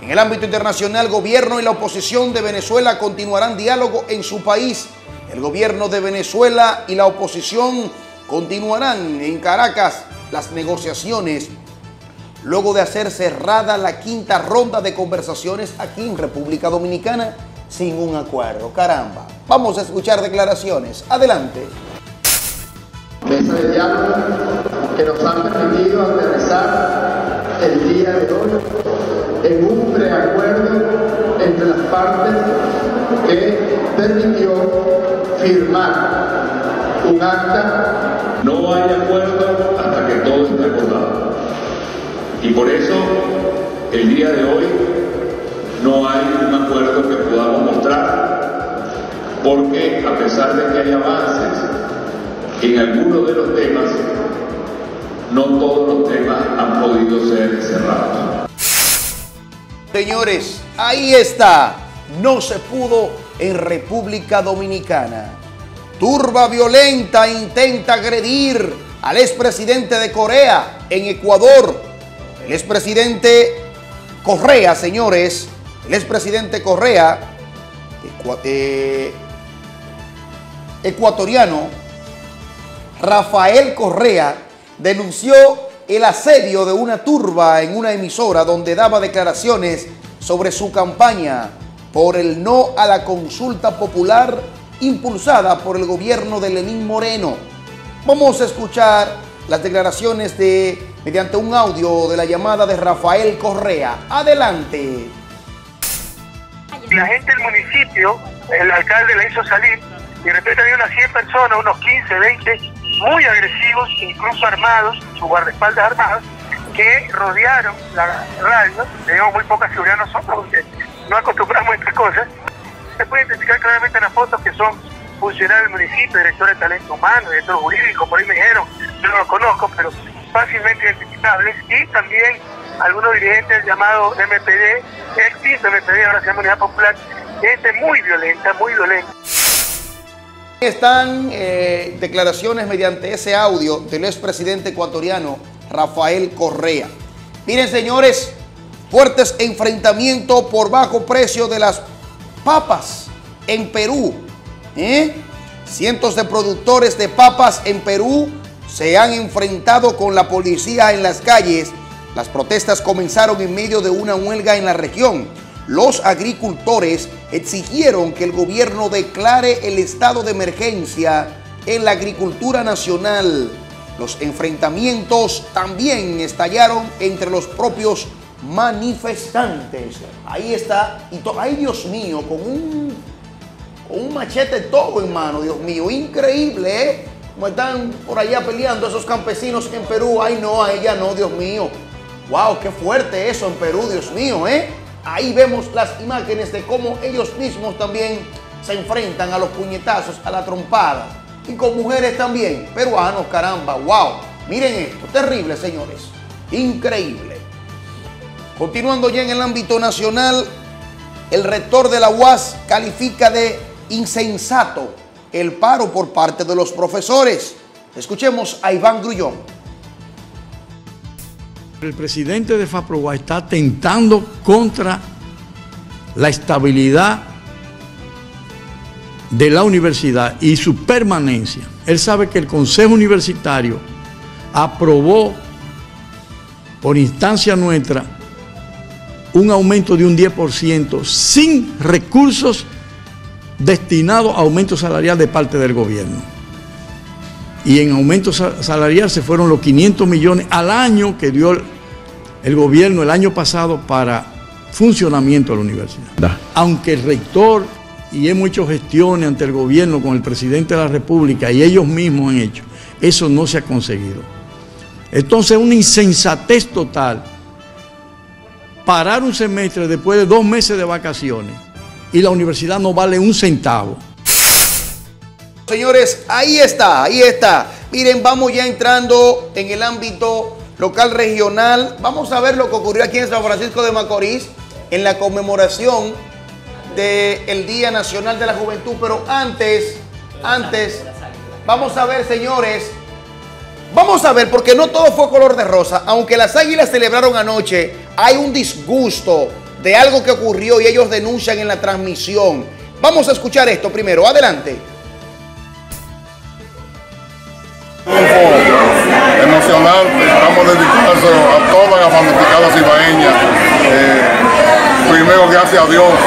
En el ámbito internacional, gobierno y la oposición de Venezuela continuarán diálogo en su país. El gobierno de Venezuela y la oposición continuarán en Caracas las negociaciones luego de hacer cerrada la quinta ronda de conversaciones aquí en República Dominicana sin un acuerdo. Caramba, vamos a escuchar declaraciones. Adelante. Mesa de diálogo que nos han permitido aterrizar el día de hoy en un preacuerdo entre las partes que permitió firmar un acta. No hay acuerdo hasta que todo esté acordado. Y por eso, el día de hoy, no hay un acuerdo que podamos mostrar, porque a pesar de que hay avances en algunos de los temas, no todos los temas han podido ser cerrados. Señores, ahí está. No se pudo en República Dominicana. Turba violenta intenta agredir al expresidente de Corea en Ecuador. El expresidente Correa, señores, el expresidente Correa, ecua eh, ecuatoriano, Rafael Correa, denunció el asedio de una turba en una emisora donde daba declaraciones sobre su campaña por el no a la consulta popular impulsada por el gobierno de Lenín Moreno. Vamos a escuchar las declaraciones de, mediante un audio de la llamada de Rafael Correa. Adelante. La gente del municipio, el alcalde la hizo salir, y de repente había unas cien personas, unos quince, veinte, muy agresivos, incluso armados, sus guardaespaldas armados, que rodearon la radio. Tenemos muy poca seguridad nosotros, porque no acostumbramos a estas cosas. Se puede identificar claramente en las fotos que son funcionarios del municipio, directores de talento humano, directores jurídicos, por ahí me dijeron, yo no los conozco, pero fácilmente identificables, y también algunos dirigentes llamados M P D, extinto M P D, ahora se llama Unidad Popular, gente muy violenta, muy violenta. Están eh, declaraciones mediante ese audio del expresidente ecuatoriano Rafael Correa. Miren, señores, fuertes enfrentamientos por bajo precio de las papas en Perú. ¿Eh? Cientos de productores de papas en Perú se han enfrentado con la policía en las calles. Las protestas comenzaron en medio de una huelga en la región. Los agricultores exigieron que el gobierno declare el estado de emergencia en la agricultura nacional. Los enfrentamientos también estallaron entre los propios manifestantes. Ahí está. Y ay, Dios mío, con un, con un machete todo en mano, Dios mío. Increíble, ¿eh? Como están por allá peleando esos campesinos en Perú. Ay, no, a ella no, Dios mío. Wow, qué fuerte eso en Perú, Dios mío, ¿eh? Ahí vemos las imágenes de cómo ellos mismos también se enfrentan a los puñetazos, a la trompada. Y con mujeres también, peruanos, caramba, wow. Miren esto, terrible, señores. Increíble. Continuando ya en el ámbito nacional, el rector de la U A S califica de insensato el paro por parte de los profesores. Escuchemos a Iván Grullón. El presidente de FAPROA está atentando contra la estabilidad de la universidad y su permanencia. Él sabe que el Consejo Universitario aprobó por instancia nuestra un aumento de un diez por ciento sin recursos destinados a aumento salarial de parte del gobierno. Y en aumento salarial se fueron los quinientos millones al año que dio el, el gobierno el año pasado para funcionamiento de la universidad. Da. Aunque el rector y hemos hecho gestiones ante el gobierno con el presidente de la República y ellos mismos han hecho, eso no se ha conseguido. Entonces, una insensatez total parar un semestre después de dos meses de vacaciones y la universidad no vale un centavo. Señores, ahí está, ahí está. Miren, vamos ya entrando en el ámbito local regional. Vamos a ver lo que ocurrió aquí en San Francisco de Macorís en la conmemoración del Día Nacional de la Juventud. Pero antes, antes, vamos a ver, señores, vamos a ver, porque no todo fue color de rosa. Aunque las Águilas celebraron anoche, hay un disgusto de algo que ocurrió y ellos denuncian en la transmisión. Vamos a escuchar esto primero, adelante. Emocionante, estamos dedicados a todas las fanaticadas ibaeñas. Eh, primero, gracias a Dios.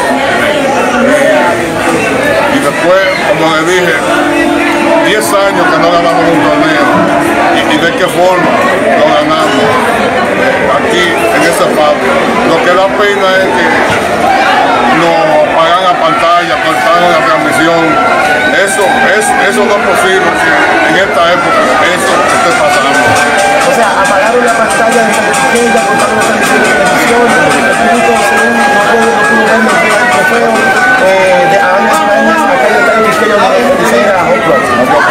Eh, y después, como le dije, diez años que no ganamos un torneo. Y, y de qué forma lo ganamos. Eh, aquí, en ese patio. Lo que da pena es que nos apagan la pantalla, cortaron la transmisión. Eso, eso, eso no es posible que en esta época eso esté pasando. O sea, apagaron la pantalla de Santiago, cortaron la transmisión de televisión, el público según no pudo no pudo ver lo que era el trofeo eh, de Añas Ibaeñas, acá en el estadio Quisqueya de Licea Home Club.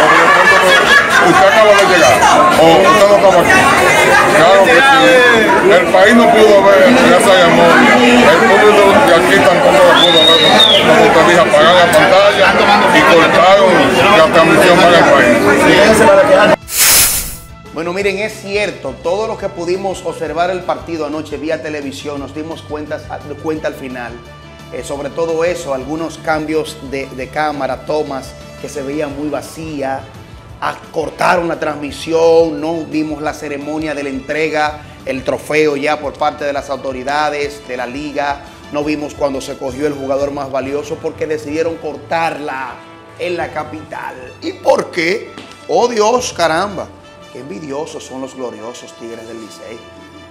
Usted acaba de llegar, o usted no estaba aquí. Claro que sí. El país no pudo ver esa ceremonia. El público de aquí tampoco lo pudo ver. Como te dije, apagar la pantalla y cortaron la transmisión para el país. Bueno, miren, es cierto, todo lo que pudimos observar el partido anoche vía televisión, nos dimos cuenta, cuenta al final. Eh, sobre todo eso, algunos cambios de, de cámara, tomas que se veían muy vacías. Cortaron la transmisión, no vimos la ceremonia de la entrega, el trofeo ya por parte de las autoridades de la liga, no vimos cuando se cogió el jugador más valioso porque decidieron cortarla en la capital. ¿Y por qué? Oh Dios, caramba, qué envidiosos son los gloriosos Tigres del Licey.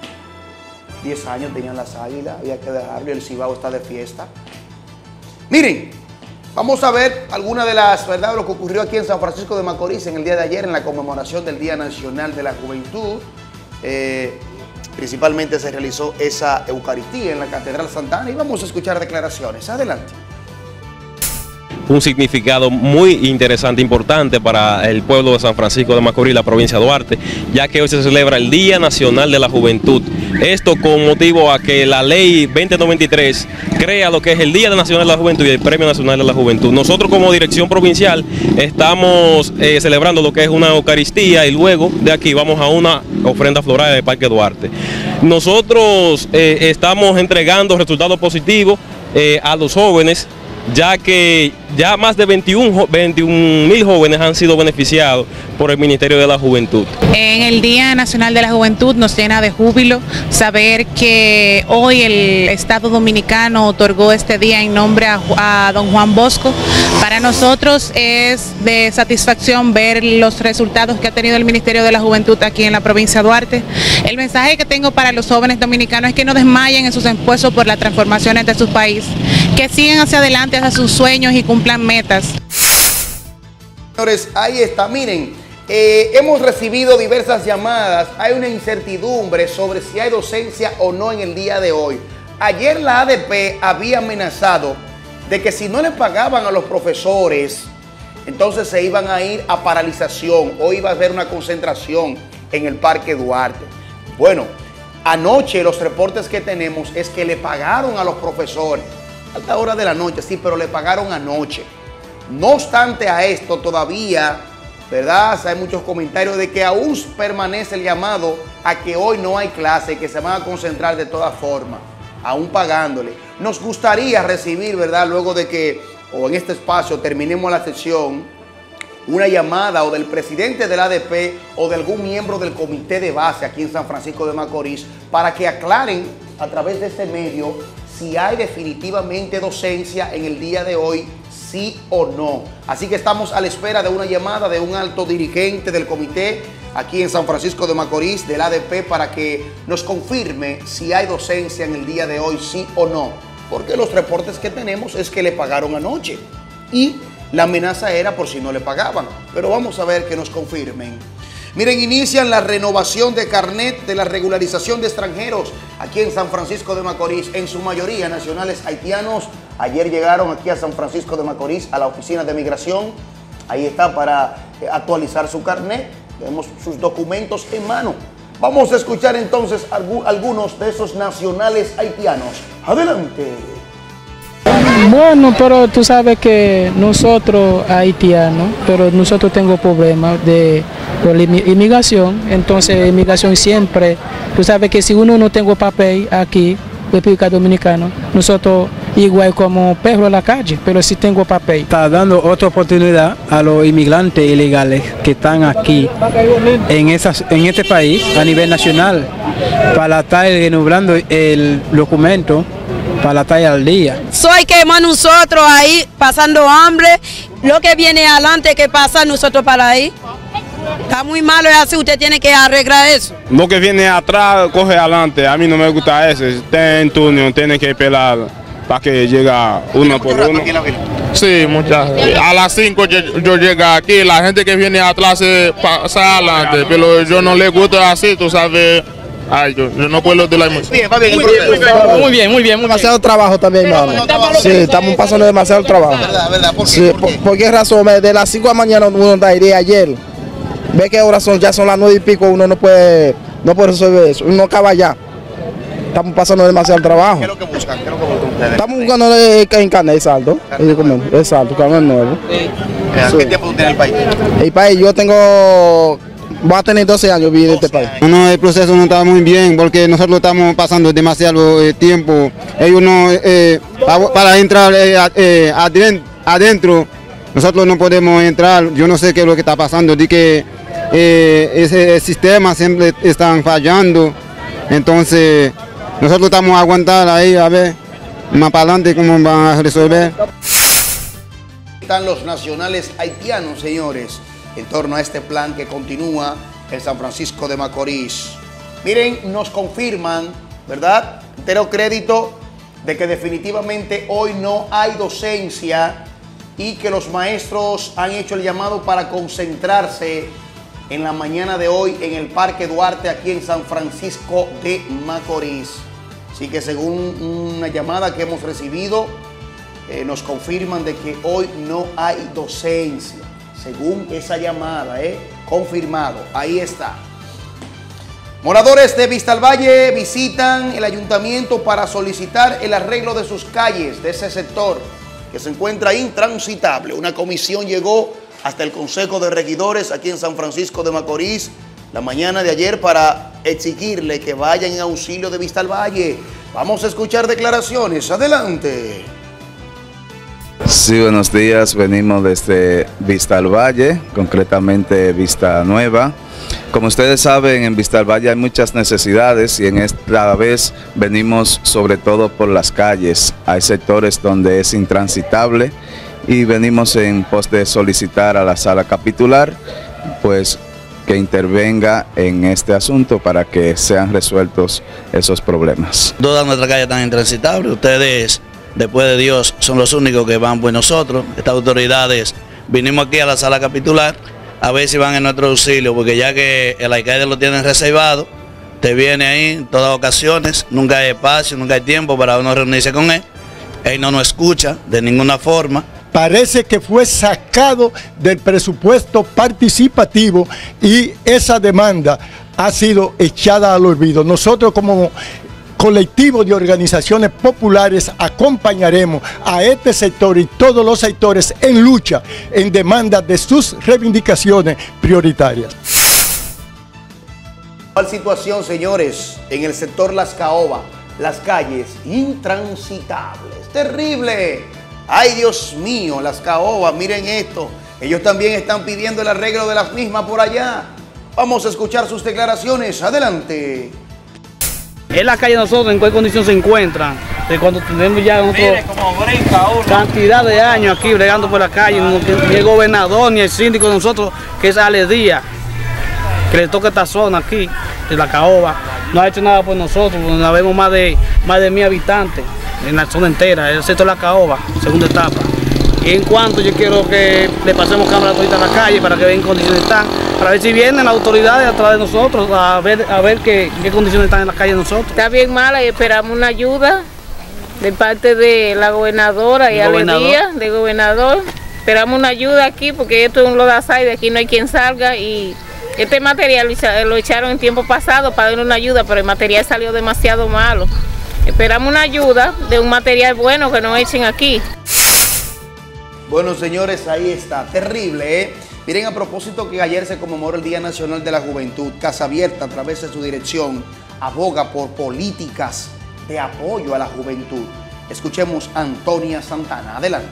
Diez años tenían las Águilas, había que dejarlo y el Cibao está de fiesta. Miren, vamos a ver alguna de las verdades de lo que ocurrió aquí en San Francisco de Macorís en el día de ayer en la conmemoración del Día Nacional de la Juventud. Eh, principalmente se realizó esa Eucaristía en la Catedral Santa Ana y vamos a escuchar declaraciones. Adelante. Un significado muy interesante, importante para el pueblo de San Francisco de Macorís, la provincia de Duarte, ya que hoy se celebra el Día Nacional de la Juventud. Esto con motivo a que la ley veinte noventa y tres crea lo que es el Día Nacional de la Juventud y el Premio Nacional de la Juventud. Nosotros como dirección provincial estamos eh, celebrando lo que es una Eucaristía y luego de aquí vamos a una ofrenda floral del Parque Duarte. Nosotros eh, estamos entregando resultados positivos eh, a los jóvenes, ya que ya más de veintiún mil jóvenes han sido beneficiados por el Ministerio de la Juventud. En el Día Nacional de la Juventud nos llena de júbilo saber que hoy el Estado Dominicano otorgó este día en nombre a, a don Juan Bosco. Para nosotros es de satisfacción ver los resultados que ha tenido el Ministerio de la Juventud aquí en la provincia de Duarte. El mensaje que tengo para los jóvenes dominicanos es que no desmayen en sus esfuerzos por las transformaciones de su país, que sigan hacia adelante hacia sus sueños y cumplan metas. Señores, ahí está, miren, eh, hemos recibido diversas llamadas, hay una incertidumbre sobre si hay docencia o no en el día de hoy. Ayer la A D P había amenazado de que si no le pagaban a los profesores, entonces se iban a ir a paralización, o iba a haber una concentración en el Parque Duarte. Bueno, anoche los reportes que tenemos es que le pagaron a los profesores, a alta hora de la noche, sí, pero le pagaron anoche. No obstante a esto, todavía, ¿verdad? Hay muchos comentarios de que aún permanece el llamado a que hoy no hay clase, que se van a concentrar de todas formas, aún pagándole. Nos gustaría recibir, ¿verdad? Luego de que, o en este espacio, terminemos la sesión, una llamada o del presidente del A D P o de algún miembro del comité de base aquí en San Francisco de Macorís para que aclaren a través de este medio si hay definitivamente docencia en el día de hoy, sí o no. Así que estamos a la espera de una llamada de un alto dirigente del comité aquí en San Francisco de Macorís, del A D P, para que nos confirme si hay docencia en el día de hoy, sí o no. Porque los reportes que tenemos es que le pagaron anoche y la amenaza era por si no le pagaban. Pero vamos a ver que nos confirmen. Miren, inician la renovación de carnet de la regularización de extranjeros aquí en San Francisco de Macorís, en su mayoría nacionales haitianos. Ayer llegaron aquí a San Francisco de Macorís, a la oficina de migración. Ahí está para actualizar su carnet. Tenemos sus documentos en mano. Vamos a escuchar entonces algunos de esos nacionales haitianos. Adelante. Bueno, pero tú sabes que nosotros haitianos, pero nosotros tenemos problemas de por la inmigración, entonces inmigración siempre, tú sabes que si uno no tiene papel aquí, República Dominicana. Nosotros igual como perro en la calle, pero sí tengo papel. Está dando otra oportunidad a los inmigrantes ilegales que están aquí en, esas, en este país a nivel nacional para estar renovando el documento para estar al día. Soy que nosotros ahí pasando hambre, lo que viene adelante que pasa nosotros para ahí. Está muy malo, es así, usted tiene que arreglar eso. Lo que viene atrás, coge adelante. A mí no me gusta eso. Está en turno, tiene que pelar para que llegue uno por uno. Sí, muchas. A las cinco yo, yo llego aquí, la gente que viene atrás se pasa adelante, pero yo no le gusta así, tú sabes. Ay, yo, yo no puedo de la emoción. Bien, va bien, muy, bien, muy, bien, muy bien, muy bien. Demasiado trabajo también, mano. Sí, estamos pasando demasiado trabajo. ¿Verdad, verdad? ¿Por qué? Sí, ¿por qué? ¿Por qué razón? De las cinco de la mañana uno iría ayer. Ve que ahora son, ya son las nueve y pico, uno no puede, no puede resolver eso, uno acaba ya. Estamos pasando demasiado trabajo. ¿Qué es lo que buscan? ¿Qué es lo que buscan ustedes? Estamos buscando en carne, el saldo, el saldo, carne nuevo. ¿Qué tiempo tú tienes en el país? El país, yo tengo, voy a tener doce años viviendo en este país. No, el proceso no está muy bien porque nosotros estamos pasando demasiado eh, tiempo. Ellos no, eh, para entrar eh, eh, adentro, adentro, nosotros no podemos entrar. Yo no sé qué es lo que está pasando, de que eh, ese sistema siempre están fallando. Entonces, nosotros estamos aguantando ahí a ver más para adelante cómo van a resolver. Están los nacionales haitianos, señores, en torno a este plan que continúa en San Francisco de Macorís. Miren, nos confirman, ¿verdad? Entero crédito de que definitivamente hoy no hay docencia y que los maestros han hecho el llamado para concentrarse en la mañana de hoy en el Parque Duarte, aquí en San Francisco de Macorís. Así que según una llamada que hemos recibido, eh, nos confirman de que hoy no hay docencia. Según esa llamada, eh, confirmado. Ahí está. Moradores de Vistalvalle visitan el ayuntamiento para solicitar el arreglo de sus calles de ese sector que se encuentra intransitable. Una comisión llegó hasta el Consejo de Regidores aquí en San Francisco de Macorís la mañana de ayer para exigirle que vayan en auxilio de Vistalvalle. Vamos a escuchar declaraciones. Adelante. Sí, buenos días. Venimos desde Vistalvalle, concretamente Vista Nueva. Como ustedes saben, en Vistalvalle hay muchas necesidades y en esta vez venimos sobre todo por las calles. Hay sectores donde es intransitable y venimos en pos de solicitar a la sala capitular pues que intervenga en este asunto para que sean resueltos esos problemas. Todas nuestras calles están intransitables. Ustedes, después de Dios, son los únicos que van por nosotros. Estas autoridades vinimos aquí a la sala capitular a ver si van en nuestro auxilio, porque ya que el alcalde lo tienen reservado, te viene ahí en todas ocasiones, nunca hay espacio, nunca hay tiempo para uno reunirse con él. Él no nos escucha de ninguna forma. Parece que fue sacado del presupuesto participativo y esa demanda ha sido echada al olvido. Nosotros como colectivo de organizaciones populares acompañaremos a este sector y todos los sectores en lucha, en demanda de sus reivindicaciones prioritarias. ¿Cuál situación, señores, en el sector Las Caobas? Las calles intransitables. ¡Terrible! ¡Ay, Dios mío! Las Caobas, miren esto. Ellos también están pidiendo el arreglo de las mismas por allá. Vamos a escuchar sus declaraciones. Adelante. En la calle nosotros, ¿en qué condición se encuentran? De cuando tenemos ya nosotros cantidad de años aquí bregando por la calle, ni el gobernador ni el síndico de nosotros, que es Ale Díaz, que le toca esta zona aquí, de la Caoba, no ha hecho nada por nosotros, porque nos vemos más de, más de mil habitantes en la zona entera, el sector de la Caoba, segunda etapa. Y en cuanto yo quiero que le pasemos cámara todita a la calle para que vean qué condiciones están, para ver si vienen las autoridades a través de nosotros a ver, a ver qué, qué condiciones están en la calle de nosotros. Está bien mala y esperamos una ayuda de parte de la gobernadora y Ale Díaz, del gobernador. Esperamos una ayuda aquí porque esto es un lodazal, de aquí no hay quien salga y este material lo echaron en tiempo pasado para dar una ayuda, pero el material salió demasiado malo. Esperamos una ayuda de un material bueno que nos echen aquí. Bueno, señores, ahí está. Terrible, ¿eh? Miren, a propósito que ayer se conmemoró el Día Nacional de la Juventud, Casa Abierta, a través de su dirección, aboga por políticas de apoyo a la juventud. Escuchemos a Antonia Santana. Adelante.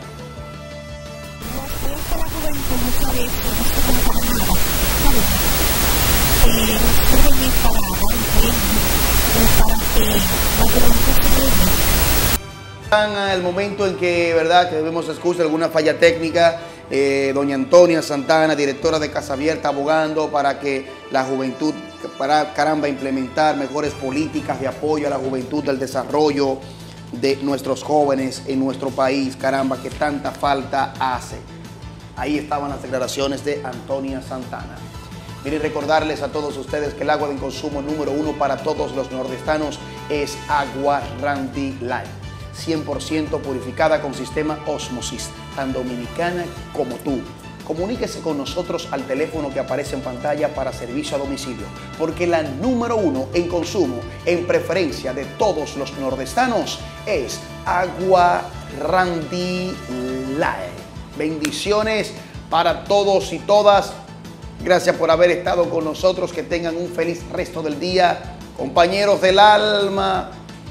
El momento en que, verdad, que debemos excusar alguna falla técnica, eh, doña Antonia Santana, directora de Casa Abierta, abogando para que la juventud, para caramba, implementar mejores políticas de apoyo a la juventud, del desarrollo de nuestros jóvenes en nuestro país, caramba, que tanta falta hace. Ahí estaban las declaraciones de Antonia Santana. Miren, recordarles a todos ustedes que el agua de consumo número uno para todos los nordestanos es Agua Randy Light, cien por ciento purificada con sistema Osmosis, tan dominicana como tú. Comuníquese con nosotros al teléfono que aparece en pantalla para servicio a domicilio, porque la número uno en consumo, en preferencia de todos los nordestanos, es Agua Randy Light. Bendiciones para todos y todas. Gracias por haber estado con nosotros. Que tengan un feliz resto del día. Compañeros del alma,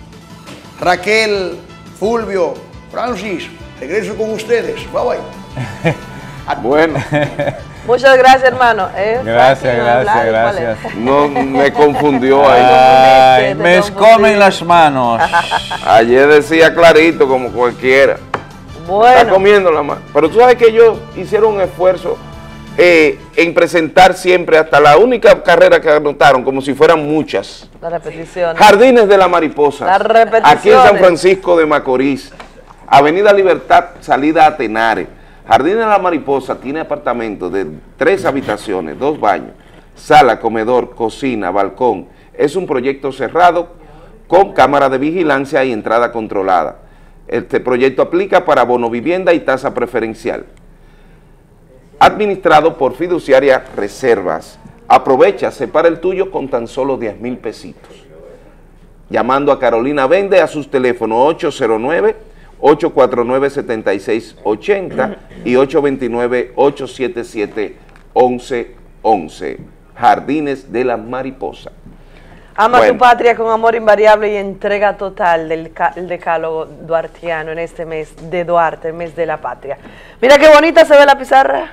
Raquel, Fulvio, Francis, regreso con ustedes. Bye bye. Bueno. Muchas gracias, hermano. ¿Eh? Gracias, gracias, gracias. No, me confundió ahí. Ay, me escomen las manos. Ayer decía clarito como cualquiera. Bueno. Está comiendo la mano. Pero tú sabes que ellos hicieron un esfuerzo eh, en presentar siempre hasta la única carrera que anotaron, como si fueran muchas. La repetición. Jardines de la Mariposa. La repetición. Aquí en San Francisco de Macorís. Avenida Libertad, salida a Tenares. Jardines de la Mariposa tiene apartamentos de tres habitaciones, dos baños, sala, comedor, cocina, balcón. Es un proyecto cerrado con cámara de vigilancia y entrada controlada. Este proyecto aplica para bono vivienda y tasa preferencial. Administrado por Fiduciaria Reservas. Aprovecha, separa el tuyo con tan solo diez mil pesitos. Llamando a Carolina Vende a sus teléfonos ocho cero nueve, ocho cuatro nueve, siete seis ocho cero y ocho dos nueve, ocho siete siete, once once. Jardines de la Mariposa. Ama Bueno. tu patria con amor invariable y entrega total del ca- el decálogo duartiano en este mes de Duarte, el mes de la patria. Mira qué bonita se ve la pizarra.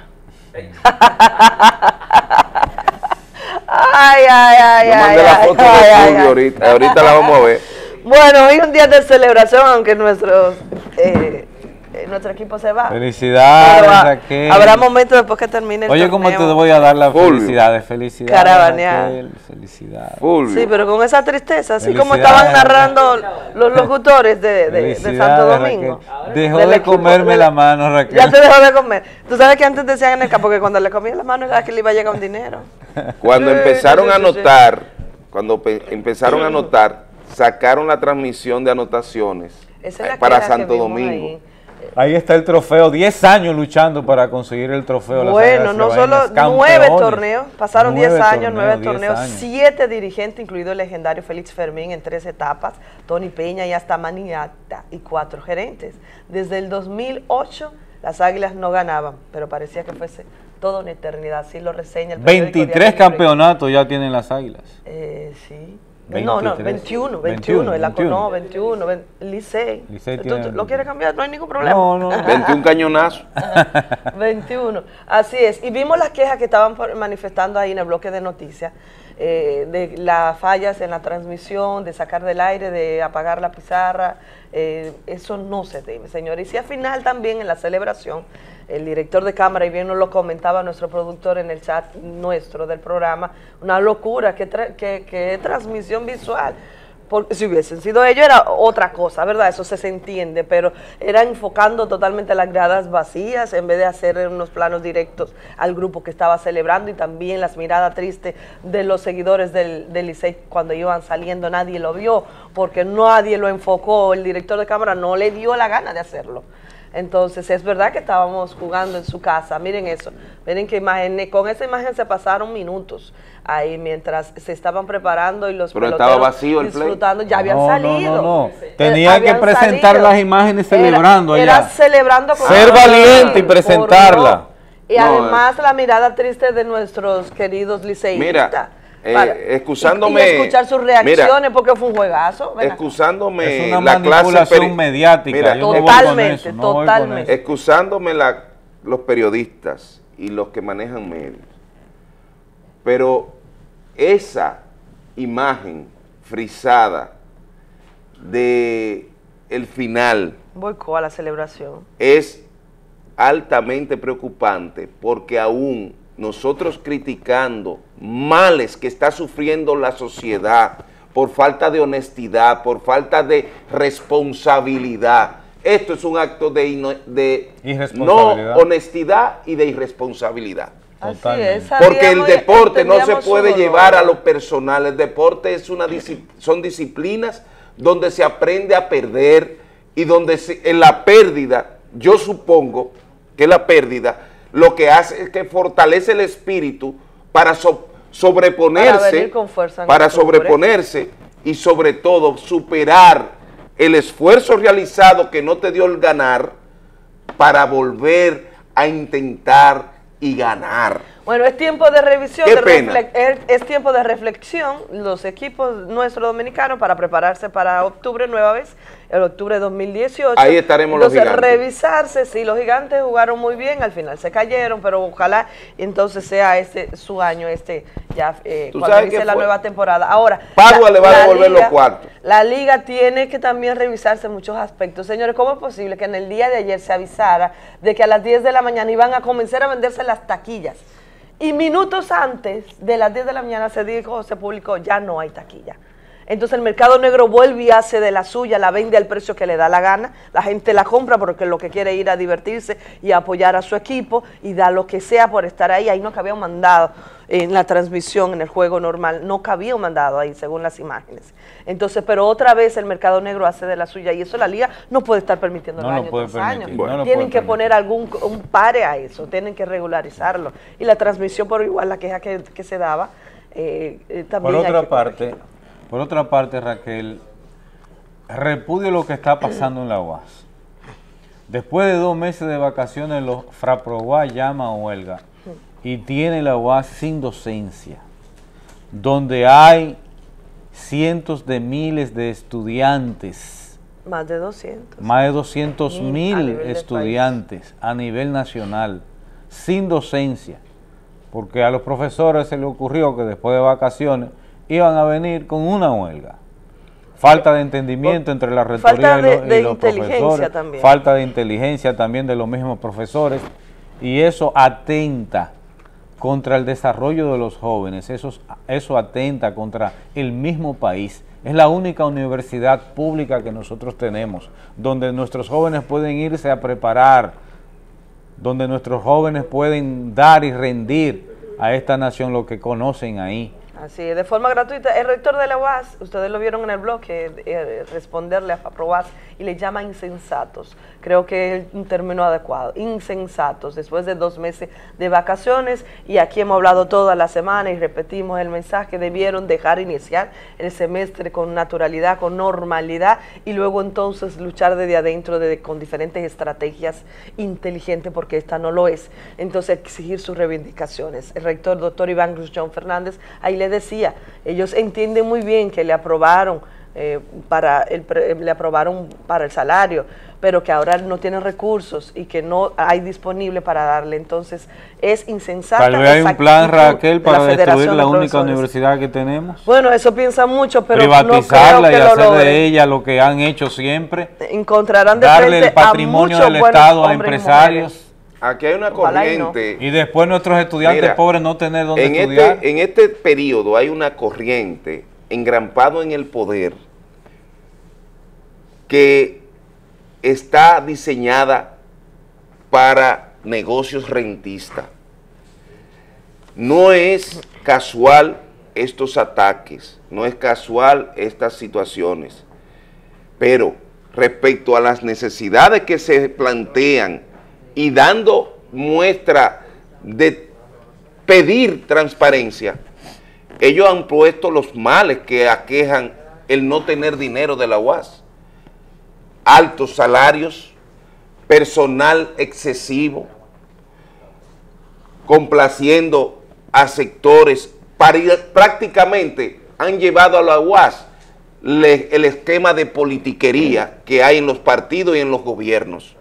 Ay, ay, ay, Yo mandé ay, la ay, foto ay, de ay, Fulvio ay. ahorita, ahorita la vamos a ver. Bueno, hoy es un día de celebración, aunque nuestro, eh, eh, nuestro equipo se va. Felicidades, Pero, ah, Raquel. habrá momentos después que termine el Oye, ¿cómo te torneo. voy a dar las Fulvio. felicidades? Felicidades, Carabanear. Raquel, felicidades. Sí, pero con esa tristeza, así como Felicidades. estaban narrando los locutores de, de, de Santo Felicidades, Domingo. Raquel. Dejó Del de equipo. comerme la mano, Raquel. Ya te dejó de comer. Tú sabes que antes decían en el campo que cuando le comían la mano era que le iba a llegar un dinero. Cuando Sí, empezaron sí, a sí, sí. anotar, cuando pe- empezaron a anotar, sacaron la transmisión de anotaciones Esa es la eh, para queja que Santo vimos Domingo. ahí. Ahí está el trofeo, diez años luchando para conseguir el trofeo. Las Bueno, Águilas no Cibaeñas, solo nueve campeones. torneos, pasaron diez Nueve años, nueve diez torneos, años. siete dirigentes, incluido el legendario Félix Fermín en tres etapas, Tony Peña y hasta Maniata, y cuatro gerentes. Desde el dos mil ocho las Águilas no ganaban, pero parecía que fuese toda una eternidad, así lo reseña el periódico veintitrés Diario Libre. campeonatos ya tienen las Águilas. Eh, sí. No, no, veintitrés. veintiuno, veintiuno, veintiuno, el Aco- no, veintiuno. veintiuno, ven- Licey. Licey ¿Tú, tiene- tú lo quieres cambiar? No hay ningún problema. No, no. veintiún cañonazos. veintiuno, así es. Y vimos las quejas que estaban por- manifestando ahí en el bloque de noticias, eh, de las fallas en la transmisión, de sacar del aire, de apagar la pizarra. Eh, eso no se debe, señores. Y si al final también en la celebración, el director de cámara, y bien nos lo comentaba nuestro productor en el chat nuestro del programa, una locura, que, tra- que, que transmisión visual. Porque si hubiesen sido ellos era otra cosa, ¿verdad? Eso se, se entiende, pero era enfocando totalmente las gradas vacías en vez de hacer unos planos directos al grupo que estaba celebrando, y también las miradas tristes de los seguidores del, del Licey cuando iban saliendo. Nadie lo vio porque nadie lo enfocó, el director de cámara no le dio la gana de hacerlo. Entonces es verdad que estábamos jugando en su casa. Miren eso, miren qué imagen, con esa imagen se pasaron minutos ahí mientras se estaban preparando y los Pero peloteros estaba vacío el play. disfrutando, ya habían No, no, salido. no, no. Eh, Tenían que habían presentar salido. las imágenes Era- celebrando Era, allá. celebrando con Ser valiente y por presentarla. Dios. Y No, además la mirada triste de nuestros queridos liceístas. Mira, Eh, Para, excusándome, y, y escuchar sus reacciones, mira, porque fue un juegazo. ¿verdad? Excusándome es una la manipulación clase mediática. Mira, yo totalmente, no voy con eso, no totalmente. voy con eso. Excusándome la, los periodistas y los que manejan medios. Pero esa imagen frisada de el final Boicot a la celebración es altamente preocupante, porque aún nosotros criticando males que está sufriendo la sociedad por falta de honestidad, por falta de responsabilidad, esto es un acto de, ino- de no honestidad y de irresponsabilidad. Así es, Porque el sabíamos- deporte no se entendíamos puede su dolor. llevar a lo personal. El deporte es una disci- son disciplinas donde se aprende a perder y donde se- en la pérdida, yo supongo que la pérdida lo que hace es que fortalece el espíritu para so- sobreponerse, Para venir con fuerza en para octubre. sobreponerse y sobre todo superar el esfuerzo realizado que no te dio el ganar para volver a intentar y ganar. Bueno, es tiempo de revisión, Qué de pena. refle- es, es tiempo de reflexión, los equipos nuestros dominicanos para prepararse para octubre nueva vez, el octubre de dos mil dieciocho. Ahí estaremos los Entonces, gigantes. revisarse, sí, los gigantes jugaron muy bien, al final se cayeron, pero ojalá entonces sea este su año, este ya eh, ¿Tú cuando sabes inicie qué la fue? nueva temporada. Ahora, Padua la- le va a la devolver liga- los cuartos. La liga tiene que también revisarse en muchos aspectos. Señores, ¿cómo es posible que en el día de ayer se avisara de que a las diez de la mañana iban a comenzar a venderse las taquillas? Y minutos antes de las diez de la mañana se dijo, se publicó, ya no hay taquilla. Entonces el mercado negro vuelve y hace de la suya, la vende al precio que le da la gana, la gente la compra porque lo que quiere ir a divertirse y a apoyar a su equipo y da lo que sea por estar ahí. Ahí no cabía un mandado en la transmisión, en el juego normal, no cabía un mandado ahí según las imágenes. Entonces, pero otra vez el mercado negro hace de la suya y eso la liga no puede estar permitiendo No año lo puede tras año. permitir, no lo Tienen puede que poner algún un pare a eso, tienen que regularizarlo. Y la transmisión por igual, la queja que, que se daba, eh, eh, también Por hay otra que parte, por otra parte, Raquel, repudio lo que está pasando en la U A S. Después de dos meses de vacaciones, los Fraproguá llama a huelga y tiene la U A S sin docencia, donde hay cientos de miles de estudiantes, más de doscientos. más de doscientos Mil a mil nivel del estudiantes a nivel nacional, sin docencia, porque a los profesores se les ocurrió que después de vacaciones iban a venir con una huelga. Falta de entendimiento entre la rectoría Falta y, de- lo- y de los inteligencia profesores, también. falta de inteligencia también de los mismos profesores, y eso atenta contra el desarrollo de los jóvenes, eso, eso atenta contra el mismo país. Es la única universidad pública que nosotros tenemos, donde nuestros jóvenes pueden irse a preparar, donde nuestros jóvenes pueden dar y rendir a esta nación lo que conocen ahí. Así, de forma gratuita. El rector de la U A S, ustedes lo vieron en el blog, que, eh, responderle a Faproguas y le llama insensatos. Creo que es un término adecuado, insensatos, después de dos meses de vacaciones, y aquí hemos hablado toda la semana y repetimos el mensaje, debieron dejar iniciar el semestre con naturalidad, con normalidad, y luego entonces luchar desde adentro de, con diferentes estrategias inteligentes, porque esta no lo es. Entonces exigir sus reivindicaciones. El rector, doctor Iván Cruz John Fernández, ahí le decía, ellos entienden muy bien que le aprobaron eh, para el pre- le aprobaron para el salario, pero que ahora no tienen recursos y que no hay disponible para darle. Entonces es insensata. Tal vez hay esa un plan, actitud Raquel, de para la destruir Federación la de única Profesores. universidad que tenemos. Bueno, eso piensa mucho, pero Privatizarla no creo y que lo hacer logren. de ella lo que han hecho siempre. Encontrarán de darle frente el patrimonio a muchos del buenos Estado a hombres y empresarios. mujeres. Aquí hay una Ojalá y no. corriente. Y después nuestros estudiantes Mira, pobres no tener dónde en estudiar. Este, en este periodo hay una corriente engrampado en el poder que está diseñada para negocios rentistas. No es casual estos ataques, no es casual estas situaciones, pero respecto a las necesidades que se plantean y dando muestra de pedir transparencia, ellos han puesto los males que aquejan el no tener dinero de la U A S. Altos salarios, personal excesivo, complaciendo a sectores prácticamente han llevado a la U A S le, el esquema de politiquería que hay en los partidos y en los gobiernos.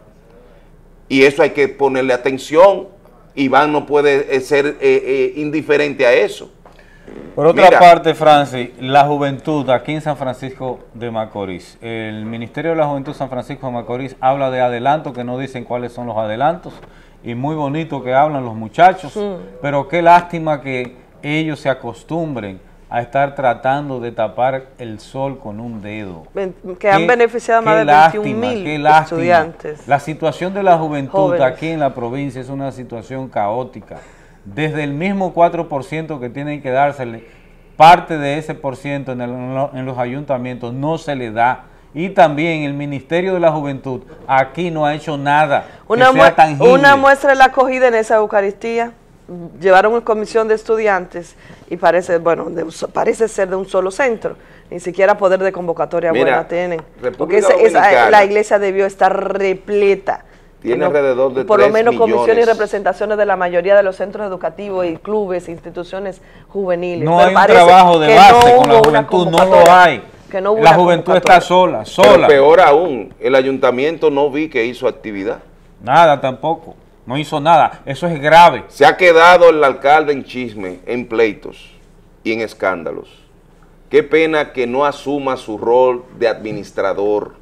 Y eso hay que ponerle atención. Iván no puede eh, ser eh, eh, indiferente a eso. Por otra Mira, parte, Francis, la juventud aquí en San Francisco de Macorís, el Ministerio de la Juventud de San Francisco de Macorís habla de adelantos que no dicen cuáles son los adelantos, y muy bonito que hablan los muchachos, sí. Pero qué lástima que ellos se acostumbren a estar tratando de tapar el sol con un dedo. Que han beneficiado más de veintiún mil estudiantes. La situación de la juventud jóvenes aquí en la provincia es una situación caótica. Desde el mismo cuatro por ciento que tienen que dársele, parte de ese por ciento en, el, en los ayuntamientos no se le da. Y también el Ministerio de la Juventud aquí no ha hecho nada una que sea tangible. Una muestra de la acogida en esa Eucaristía. Llevaron una comisión de estudiantes y parece, bueno, de, parece ser de un solo centro. Ni siquiera poder de convocatoria Mira, buena tienen. República porque esa, esa, la iglesia debió estar repleta. Tiene no, alrededor de por tres lo menos millones. Comisiones y representaciones de la mayoría de los centros educativos y clubes, instituciones juveniles. No Pero hay un trabajo de base no con la juventud, no lo hay. Que no hubo la juventud está sola, sola. Pero peor aún, el ayuntamiento no vi que hizo actividad. Nada tampoco, no hizo nada, eso es grave. Se ha quedado el alcalde en chisme, en pleitos y en escándalos. Qué pena que no asuma su rol de administrador,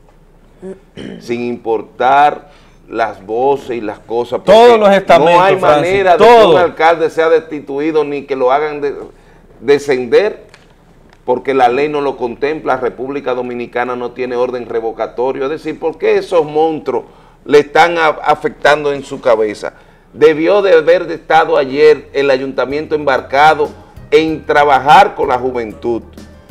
sin importar las voces y las cosas. Todos los estamentos, no hay Francis, manera de todo. que un alcalde sea destituido ni que lo hagan de, descender, porque la ley no lo contempla. República Dominicana no tiene orden revocatorio. Es decir, ¿por qué esos monstruos le están a, afectando en su cabeza? Debió de haber estado ayer el ayuntamiento embarcado en trabajar con la juventud.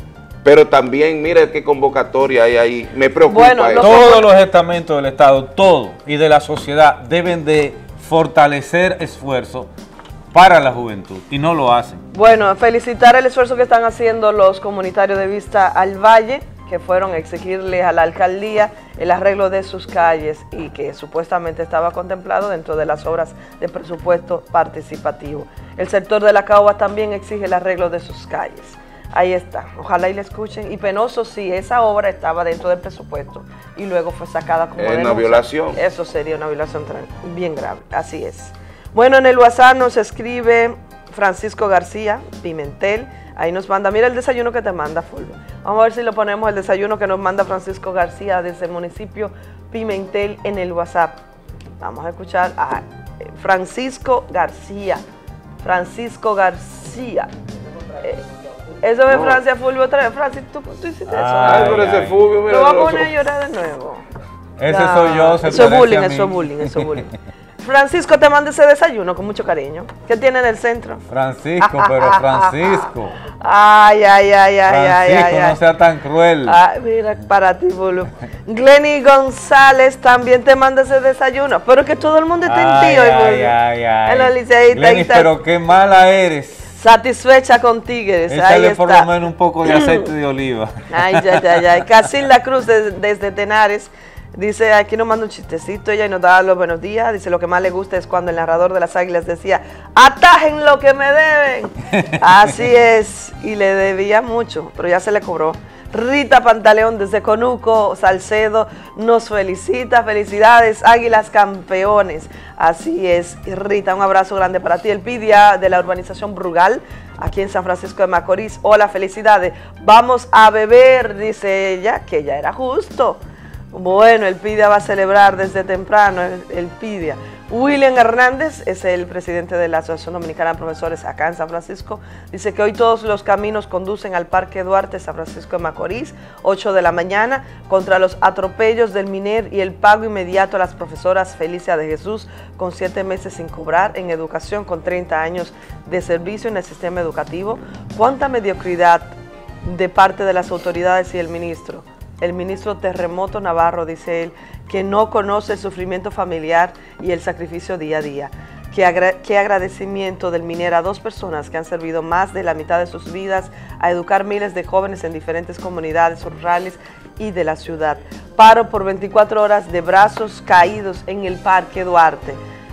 Pero también, mire qué convocatoria hay ahí, me preocupa bueno, eso. Todos los estamentos del Estado, todo, y de la sociedad deben de fortalecer esfuerzos para la juventud, y no lo hacen. Bueno, felicitar el esfuerzo que están haciendo los comunitarios de Vista al Valle, que fueron a exigirle a la alcaldía el arreglo de sus calles y que supuestamente estaba contemplado dentro de las obras de presupuesto participativo. El sector de la Caoba también exige el arreglo de sus calles. Ahí está, ojalá y le escuchen. Y penoso si esa obra estaba dentro del presupuesto y luego fue sacada como es denuncia. una violación. Eso sería una violación bien grave, así es. Bueno, en el WhatsApp nos escribe Francisco García Pimentel. Ahí nos manda, mira el desayuno que te manda, Fulvio. Vamos a ver si lo ponemos, el desayuno que nos manda Francisco García desde el municipio Pimentel en el WhatsApp. Vamos a escuchar a Francisco García. Francisco García. Eh, Eso es no. Francia, Fulvio, otra vez. Francis, ¿tú, tú hiciste eso? Ay, ay, ese Fulvio, mira, lo va a poner a llorar de nuevo. Ese no. soy yo. Se eso es bullying, eso es bullying, eso es bullying. Francisco te manda ese desayuno con mucho cariño. ¿Qué tiene en el centro? Francisco, pero Francisco. Ay, ay, ay, ay, ay, Francisco, ay, no sea tan cruel. Ay, mira, para ti, Fulvio. Glenny González también te manda ese desayuno. Pero que todo el mundo está en ti hoy, Ay, ay, ay. En la liceíta. Glenny, pero qué mala eres. Satisfecha con Tigres. Échale ahí por está. lo menos un poco de aceite de oliva. Ay, ya, ya, ya. Casilda Cruz de, desde Tenares dice, aquí nos manda un chistecito, ella y nos da los buenos días. Dice, lo que más le gusta es cuando el narrador de las Águilas decía, atajen lo que me deben. Así es, y le debía mucho, pero ya se le cobró. Rita Pantaleón desde Conuco, Salcedo, nos felicita, felicidades, Águilas campeones. Así es, Rita, un abrazo grande para ti. El Pidia de la urbanización Brugal, aquí en San Francisco de Macorís, hola, felicidades, vamos a beber, dice ella, que ya era justo. Bueno, el Pidia va a celebrar desde temprano, el, el Pidia. William Hernández es el presidente de la Asociación Dominicana de Profesores acá en San Francisco. Dice que hoy todos los caminos conducen al Parque Duarte, San Francisco de Macorís, ocho de la mañana, contra los atropellos del MINER y el pago inmediato a las profesoras Felicia de Jesús, con siete meses sin cobrar, en educación, con treinta años de servicio en el sistema educativo. ¿Cuánta mediocridad de parte de las autoridades y el ministro? El ministro Terremoto Navarro, dice él, que no conoce el sufrimiento familiar y el sacrificio día a día. Qué, agra qué agradecimiento del MINER a dos personas que han servido más de la mitad de sus vidas a educar miles de jóvenes en diferentes comunidades rurales y de la ciudad. Paro por veinticuatro horas de brazos caídos en el Parque Duarte.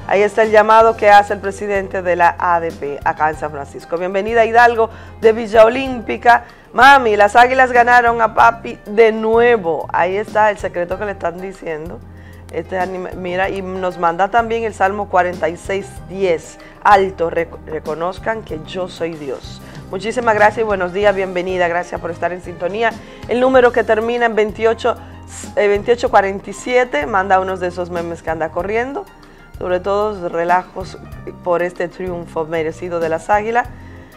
Ahí está el llamado que hace el presidente de la A D P acá en San Francisco. Bienvenida Hidalgo de Villa Olímpica. Mami, las Águilas ganaron a papi de nuevo. Ahí está el secreto que le están diciendo. Este anime, mira, y nos manda también el Salmo cuarenta y seis, diez. Alto, rec reconozcan que yo soy Dios. Muchísimas gracias y buenos días, bienvenida. Gracias por estar en sintonía. El número que termina en veintiocho cuarenta y siete, manda unos de esos memes que anda corriendo. Sobre todo relajos por este triunfo merecido de las Águilas.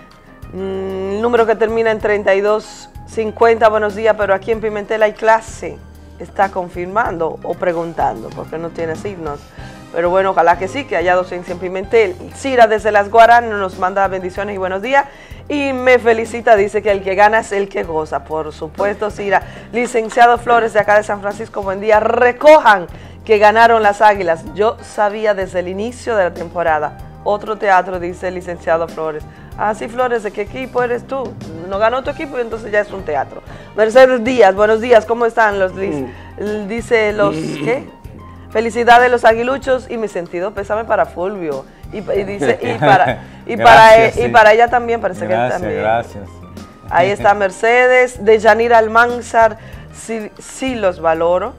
Mm, el número que termina en treinta y dos cincuenta, buenos días, pero aquí en Pimentel hay clase. Está confirmando o preguntando, porque no tiene signos. Pero bueno, ojalá que sí, que haya docencia en Pimentel. Cira desde Las Guaranas nos manda bendiciones y buenos días. Y me felicita, dice que el que gana es el que goza. Por supuesto, Cira. Licenciado Flores de acá de San Francisco, buen día. Recojan que ganaron las Águilas. Yo sabía desde el inicio de la temporada. Otro teatro, dice el licenciado Flores. Ah, sí, Flores, ¿de qué equipo eres tú? No ganó tu equipo y entonces ya es un teatro. Mercedes Díaz, buenos días, ¿cómo están los mm. Dice los, ¿qué? Felicidades los aguiluchos y mi sentido pésame para Fulvio. Y, y dice, y para, y, gracias, para, sí. y para ella también, parece gracias, que también. Gracias, ahí está Mercedes, de Yanira Almanzar, sí, sí los valoro.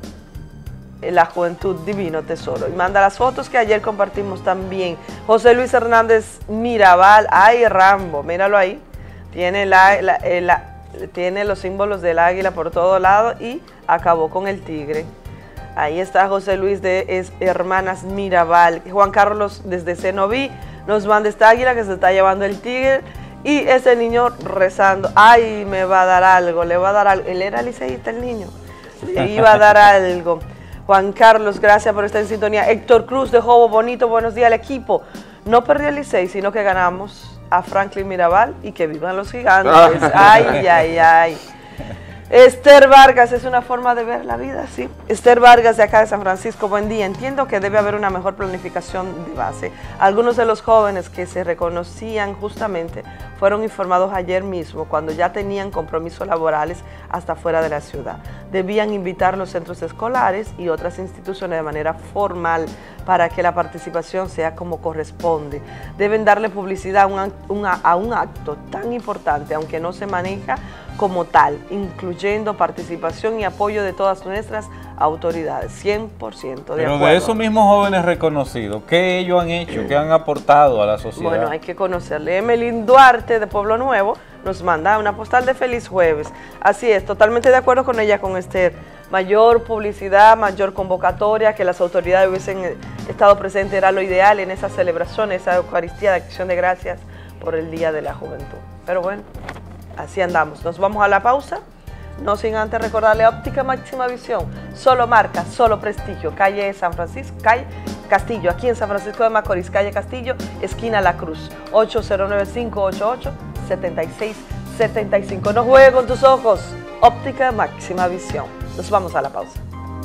La juventud, divino tesoro. Y manda las fotos que ayer compartimos también. José Luis Hernández Mirabal, ay Rambo, míralo ahí. Tiene, la, la, la, tiene los símbolos del águila por todo lado y acabó con el tigre. Ahí está José Luis de es, Hermanas Mirabal. Juan Carlos desde Cenoví nos manda esta águila que se está llevando el tigre. Y ese niño rezando, ay, me va a dar algo, le va a dar algo. Él era liceísta el niño, le iba a dar algo. Juan Carlos, gracias por estar en sintonía. Héctor Cruz de Jobo Bonito, buenos días al equipo. No perdió el Licey, sino que ganamos a Franklin Mirabal y que vivan los gigantes. Ay, ay, ay. Esther Vargas, es una forma de ver la vida, sí. Esther Vargas de acá de San Francisco, buen día. Entiendo que debe haber una mejor planificación de base. Algunos de los jóvenes que se reconocían justamente fueron informados ayer mismo cuando ya tenían compromisos laborales hasta fuera de la ciudad. Debían invitar los centros escolares y otras instituciones de manera formal para que la participación sea como corresponde. Deben darle publicidad a un, una, a un acto tan importante, aunque no se maneja como tal, incluyendo participación y apoyo de todas nuestras autoridades, cien por ciento de Pero acuerdo. de esos mismos jóvenes reconocidos, ¿qué ellos han hecho? ¿Qué han aportado a la sociedad? Bueno, hay que conocerle. Emelín Duarte de Pueblo Nuevo nos manda una postal de feliz jueves. Así es, totalmente de acuerdo con ella, con Esther. Mayor publicidad, mayor convocatoria, que las autoridades hubiesen estado presentes era lo ideal en esa celebración, esa Eucaristía de Acción de Gracias por el Día de la Juventud. Pero bueno, así andamos. Nos vamos a la pausa, no sin antes recordarle Óptica Máxima Visión, solo marca, solo prestigio, calle San Francisco, calle Castillo, aquí en San Francisco de Macorís, calle Castillo, esquina La Cruz, ocho cero nueve, cinco ocho ocho, siete seis siete cinco. No juegue con tus ojos, Óptica Máxima Visión. Nos vamos a la pausa.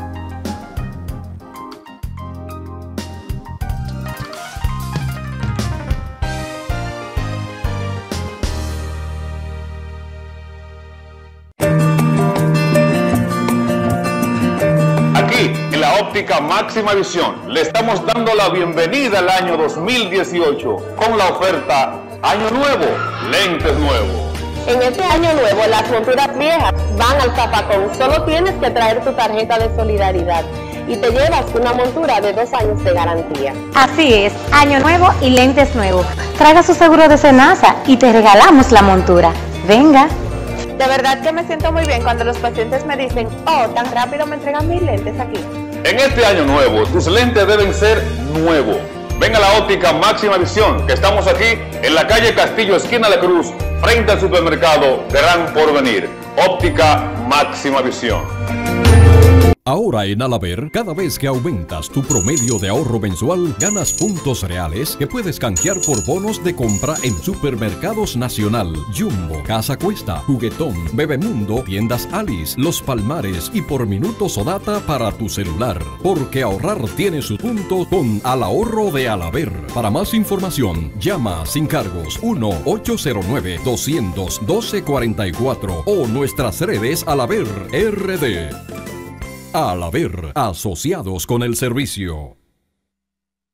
En la Óptica Máxima Visión le estamos dando la bienvenida al año dos mil dieciocho con la oferta Año Nuevo, Lentes Nuevos. En este año nuevo las monturas viejas van al zapacón. Solo tienes que traer tu tarjeta de solidaridad y te llevas una montura de dos años de garantía. Así es, año nuevo y lentes nuevos. Traiga su seguro de Senasa y te regalamos la montura. Venga. De verdad que me siento muy bien cuando los pacientes me dicen, oh, tan rápido me entregan mis lentes aquí. En este año nuevo, tus lentes deben ser nuevos. Ven a la Óptica Máxima Visión, que estamos aquí en la calle Castillo, esquina de Cruz, frente al supermercado Gran Porvenir. Óptica Máxima Visión. Ahora en Alaber, cada vez que aumentas tu promedio de ahorro mensual, ganas puntos reales que puedes canjear por bonos de compra en Supermercados Nacional, Jumbo, Casa Cuesta, Juguetón, Bebemundo, Tiendas Alice, Los Palmares y por minutos o data para tu celular. Porque ahorrar tiene su punto con Al Ahorro de Alaber. Para más información, llama sin cargos uno ocho cero nueve, dos uno dos, uno dos cuatro cuatro o nuestras redes Alaber R D. Alaber, asociados con el servicio.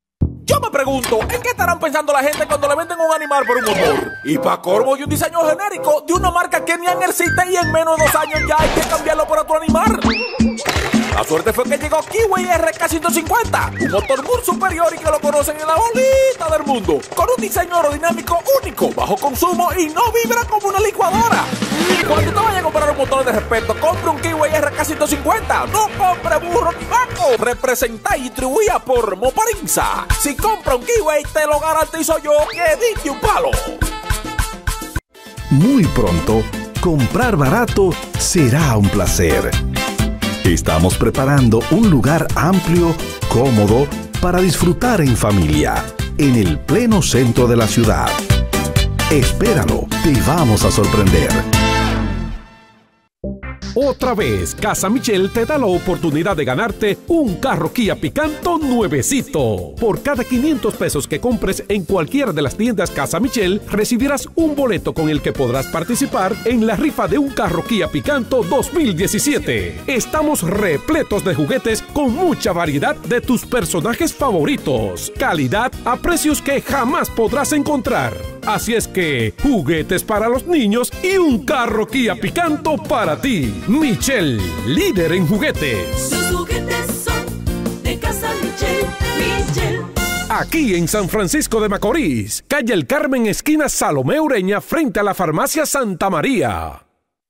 Yo me pregunto, ¿en qué estarán pensando la gente cuando le venden un animal por un motor? Y pa' corvo y un diseño genérico de una marca que ni existe y en menos de dos años ya hay que cambiarlo por otro animal. La suerte fue que llegó Kiwi R K ciento cincuenta, un motor muy superior y que lo conocen en la bolita del mundo, con un diseño aerodinámico único, bajo consumo y no vibra como una licuadora. Cuando te vayas a comprar un motor de respeto, compre un Kiwi R K ciento cincuenta, no compre burro ni vaco. Representa y distribuida por Moparinza. Si compra un Kiwi, te lo garantizo yo que diste un palo. Muy pronto, comprar barato será un placer. Estamos preparando un lugar amplio, cómodo, para disfrutar en familia, en el pleno centro de la ciudad. Espéralo, te vamos a sorprender. Otra vez, Casa Michel te da la oportunidad de ganarte un carro Kia Picanto nuevecito. Por cada quinientos pesos que compres en cualquiera de las tiendas Casa Michel, recibirás un boleto con el que podrás participar en la rifa de un carro Kia Picanto dos mil diecisiete. Estamos repletos de juguetes con mucha variedad de tus personajes favoritos. Calidad a precios que jamás podrás encontrar. Así es que, juguetes para los niños y un carro Kia Picanto para ti. Michel, líder en juguetes. Los juguetes son de Casa Michel, Michel. Aquí en San Francisco de Macorís, calle El Carmen, esquina Salomé Ureña, frente a la farmacia Santa María.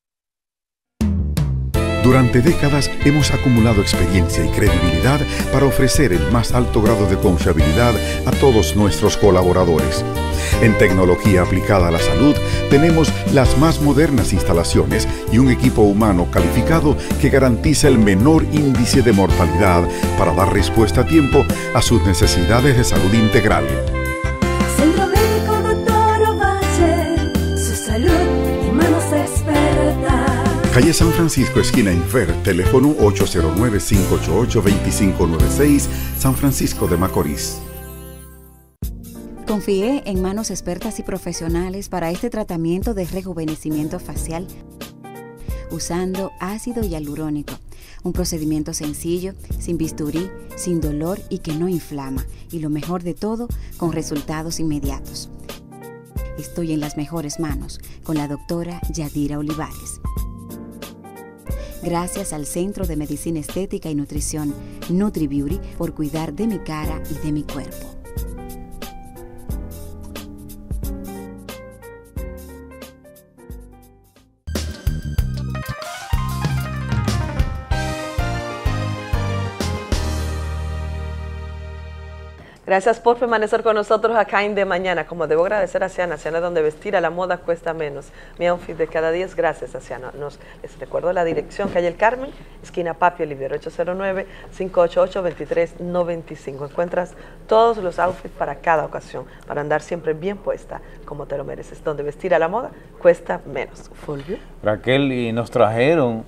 Durante décadas hemos acumulado experiencia y credibilidad para ofrecer el más alto grado de confiabilidad a todos nuestros colaboradores. En tecnología aplicada a la salud tenemos las más modernas instalaciones y un equipo humano calificado que garantiza el menor índice de mortalidad para dar respuesta a tiempo a sus necesidades de salud integral. Centro Médico Doctor Ovalle, su salud y manos expertas. Calle San Francisco, esquina Infer, teléfono ocho cero nueve, cinco ocho ocho, dos cinco nueve seis, San Francisco de Macorís. Confié en manos expertas y profesionales para este tratamiento de rejuvenecimiento facial usando ácido hialurónico, un procedimiento sencillo, sin bisturí, sin dolor y que no inflama, y lo mejor de todo, con resultados inmediatos. Estoy en las mejores manos con la doctora Yadira Olivares. Gracias al Centro de Medicina Estética y Nutrición NutriBeauty por cuidar de mi cara y de mi cuerpo. Gracias por permanecer con nosotros acá en De Mañana. Como debo agradecer a Ciana, Ciana donde vestir a la moda cuesta menos. Mi outfit de cada día es gracias a Ciana. Nos, les recuerdo la dirección, calle El Carmen, esquina Papio Oliviero, ocho cero nueve, cinco ocho ocho, dos tres nueve cinco. Encuentras todos los outfits para cada ocasión, para andar siempre bien puesta, como te lo mereces. Donde vestir a la moda cuesta menos. Fulvio. Raquel, y nos trajeron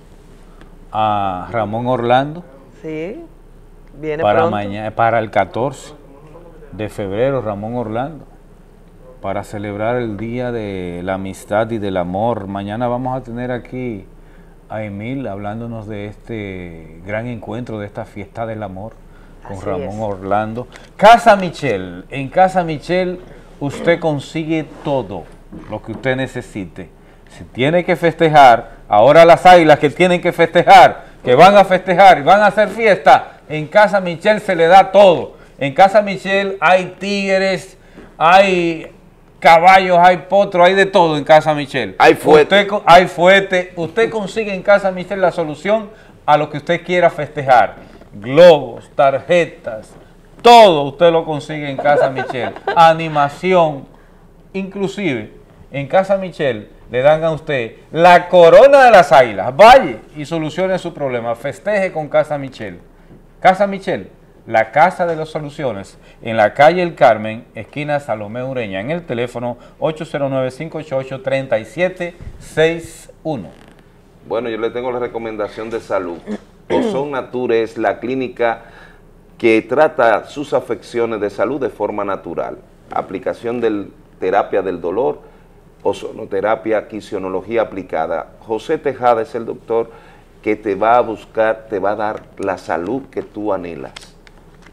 a Ramón Orlando. Sí, viene para pronto. mañana, para el catorce de febrero, Ramón Orlando, para celebrar el Día de la Amistad y del Amor. Mañana vamos a tener aquí a Emil hablándonos de este gran encuentro, de esta fiesta del amor con Así Ramón es. Orlando. Casa Michel, en Casa Michel usted consigue todo lo que usted necesite. Si tiene que festejar, ahora las águilas que tienen que festejar, que van a festejar y van a hacer fiesta, en Casa Michel se le da todo. En Casa Michel hay tigres, hay caballos, hay potros, hay de todo en Casa Michel. Hay fuete. Usted, hay fuete. Usted consigue en Casa Michel la solución a lo que usted quiera festejar. Globos, tarjetas, todo usted lo consigue en Casa Michel. Animación, inclusive en Casa Michel le dan a usted la corona de las águilas. Vaya y solucione su problema. Festeje con Casa Michel. Casa Michel, la casa de las soluciones, en la calle El Carmen, esquina Salomé Ureña, en el teléfono ocho cero nueve, cinco ocho ocho, tres siete seis uno. Bueno, yo le tengo la recomendación de salud. Ozon Nature es la clínica que trata sus afecciones de salud de forma natural. Aplicación de terapia del dolor, ozonoterapia, quisionología aplicada. José Tejada es el doctor que te va a buscar, te va a dar la salud que tú anhelas.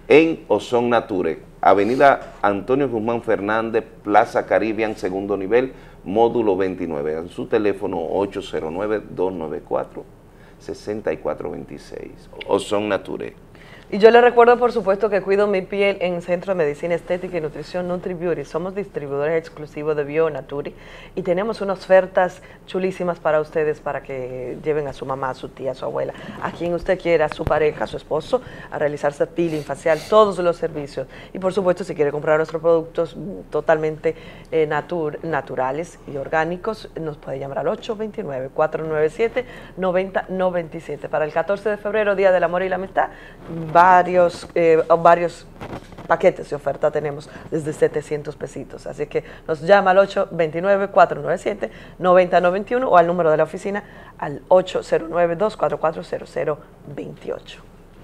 en Ozon Nature, Avenida Antonio Guzmán Fernández, Plaza Caribbean, segundo nivel, módulo veintinueve, en su teléfono ocho cero nueve, dos nueve cuatro, seis cuatro dos seis, Ozon Nature. Y yo les recuerdo, por supuesto, que cuido mi piel en Centro de Medicina Estética y Nutrición NutriBeauty. Somos distribuidores exclusivos de BioNature y tenemos unas ofertas chulísimas para ustedes, para que lleven a su mamá, a su tía, a su abuela, a quien usted quiera, a su pareja, a su esposo, a realizarse peeling facial, todos los servicios. Y por supuesto, si quiere comprar nuestros productos totalmente eh, natur naturales y orgánicos, nos puede llamar al ocho dos nueve, cuatro nueve siete, nueve cero nueve siete. Para el catorce de febrero, Día del Amor y la Amistad, varios, eh, varios paquetes de oferta tenemos desde setecientos pesitos, así que nos llama al ocho dos nueve, cuatro nueve siete, nueve cero nueve uno o al número de la oficina al ocho cero nueve, dos cuatro cuatro, cero cero dos ocho.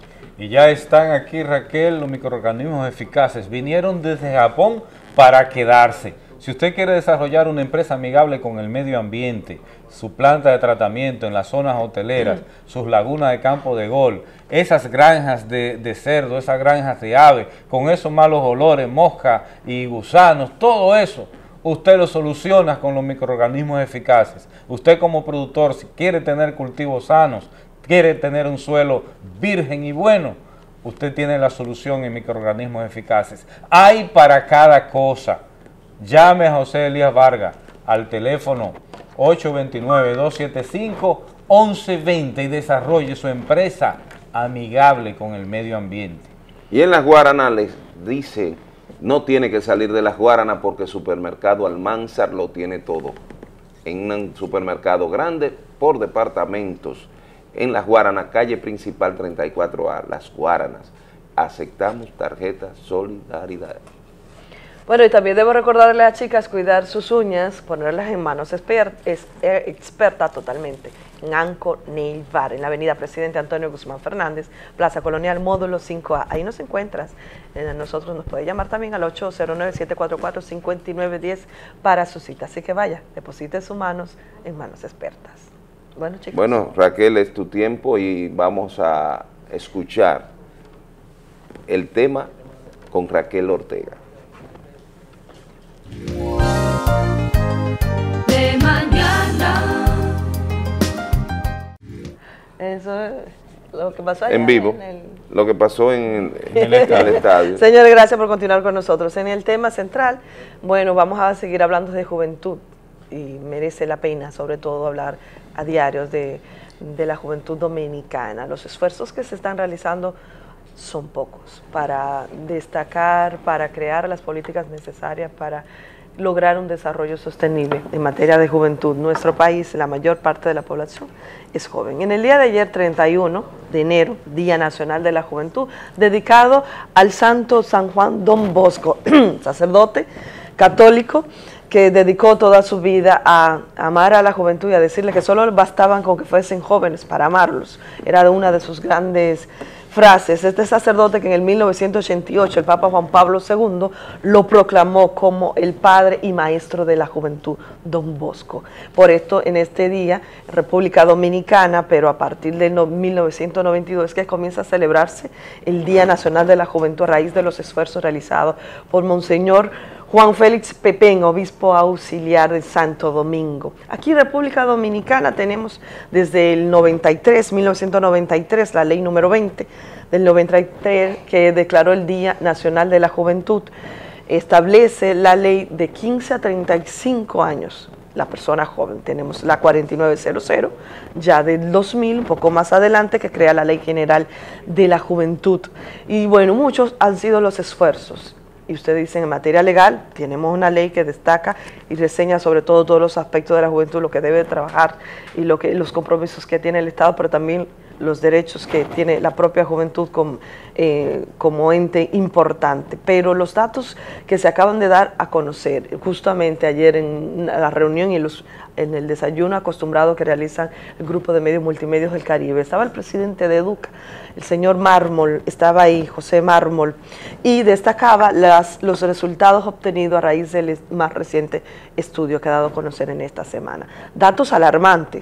Y ya están aquí, Raquel, los microorganismos eficaces. Vinieron desde Japón para quedarse. Si usted quiere desarrollar una empresa amigable con el medio ambiente, su planta de tratamiento en las zonas hoteleras, mm. sus lagunas de campo de golf, esas granjas de, de cerdo, esas granjas de aves, con esos malos olores, moscas y gusanos, todo eso, usted lo soluciona con los microorganismos eficaces. Usted como productor, si quiere tener cultivos sanos, quiere tener un suelo virgen y bueno, usted tiene la solución en microorganismos eficaces. Hay para cada cosa. Llame a José Elías Vargas al teléfono ocho dos nueve, dos siete cinco, once veinte y desarrolle su empresa amigable con el medio ambiente. Y en las Guaranas les dice, no tiene que salir de las Guaranas porque el supermercado Almanzar lo tiene todo. En un supermercado grande por departamentos, en las Guaranas, calle principal treinta y cuatro A, las Guaranas. Aceptamos tarjeta Solidaridad. Bueno, y también debo recordarle a las chicas cuidar sus uñas, ponerlas en manos exper es, eh, experta totalmente, en Anco Nail Bar, en la avenida Presidente Antonio Guzmán Fernández, Plaza Colonial, módulo cinco A. Ahí nos encuentras. Eh, nosotros nos puede llamar también al ocho cero nueve, siete cuatro cuatro, cinco nueve uno cero para su cita. Así que vaya, deposite sus manos en manos expertas. Bueno, chicos. Bueno, Raquel, es tu tiempo y vamos a escuchar el tema con Raquel Ortega. De mañana. Eso es lo que pasó allá en vivo, en el... lo que pasó en, en el estadio. Señores, gracias por continuar con nosotros. En el tema central, bueno, vamos a seguir hablando de juventud y merece la pena sobre todo hablar a diario de, de la juventud dominicana. Los esfuerzos que se están realizando son pocos para destacar, para crear las políticas necesarias para lograr un desarrollo sostenible en materia de juventud. Nuestro país, la mayor parte de la población es joven. En el día de ayer, treinta y uno de enero, Día Nacional de la Juventud, dedicado al santo San Juan Don Bosco, sacerdote católico, que dedicó toda su vida a amar a la juventud y a decirle que solo bastaban con que fuesen jóvenes para amarlos. Era una de sus grandes frases. Este sacerdote que en el mil novecientos ochenta y ocho el Papa Juan Pablo segundo lo proclamó como el padre y maestro de la juventud, Don Bosco. Por esto, en este día, República Dominicana, pero a partir del mil novecientos noventa y dos, es que comienza a celebrarse el Día Nacional de la Juventud a raíz de los esfuerzos realizados por Monseñor Juan Félix Pepén, obispo auxiliar de Santo Domingo. Aquí en República Dominicana tenemos desde el noventa y tres, mil novecientos noventa y tres, la ley número veinte del noventa y tres, que declaró el Día Nacional de la Juventud. Establece la ley de quince a treinta y cinco años, la persona joven. Tenemos la cuarenta y nueve cero cero, ya del dos mil, un poco más adelante, que crea la Ley General de la Juventud. Y bueno, muchos han sido los esfuerzos. Y ustedes dicen, en materia legal, tenemos una ley que destaca y reseña sobre todo todos los aspectos de la juventud, lo que debe trabajar y lo que, los compromisos que tiene el Estado, pero también los derechos que tiene la propia juventud como, eh, como ente importante. Pero los datos que se acaban de dar a conocer, justamente ayer en la reunión y los, en el desayuno acostumbrado que realizan el grupo de medios multimedios del Caribe, estaba el presidente de Educa, el señor Mármol, estaba ahí, José Mármol, y destacaba las, los resultados obtenidos a raíz del más reciente estudio que ha dado a conocer en esta semana. Datos alarmantes.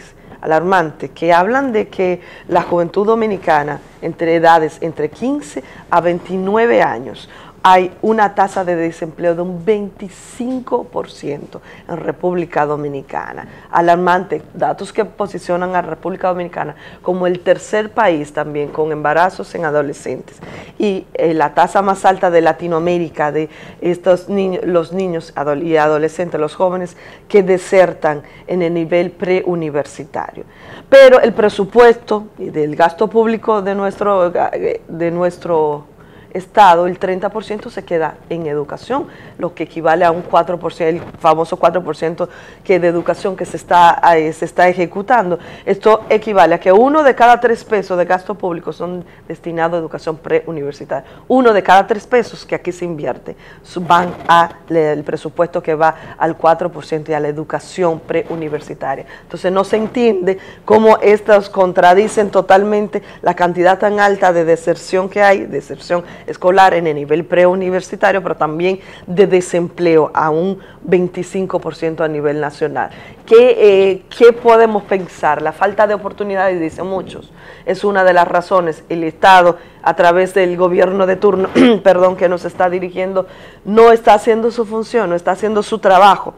alarmante, que hablan de que la juventud dominicana, entre edades entre quince a veintinueve años, hay una tasa de desempleo de un veinticinco por ciento en República Dominicana. Alarmante, datos que posicionan a República Dominicana como el tercer país también con embarazos en adolescentes. Y eh, la tasa más alta de Latinoamérica de estos niños, los niños y adolescentes, los jóvenes que desertan en el nivel preuniversitario. Pero el presupuesto del gasto público de nuestro, de nuestro Estado, el treinta por ciento se queda en educación, lo que equivale a un cuatro por ciento, el famoso cuatro por ciento que de educación que se está, eh, se está ejecutando. Esto equivale a que uno de cada tres pesos de gasto público son destinados a educación preuniversitaria. Uno de cada tres pesos que aquí se invierte van al presupuesto que va al cuatro por ciento y a la educación preuniversitaria. Entonces no se entiende cómo estos contradicen totalmente la cantidad tan alta de deserción que hay, deserción escolar en el nivel preuniversitario, pero también de desempleo a un veinticinco por ciento a nivel nacional. ¿Qué, eh, ¿Qué podemos pensar? La falta de oportunidades, dicen muchos, es una de las razones. El Estado, a través del gobierno de turno, perdón, que nos está dirigiendo, no está haciendo su función, no está haciendo su trabajo.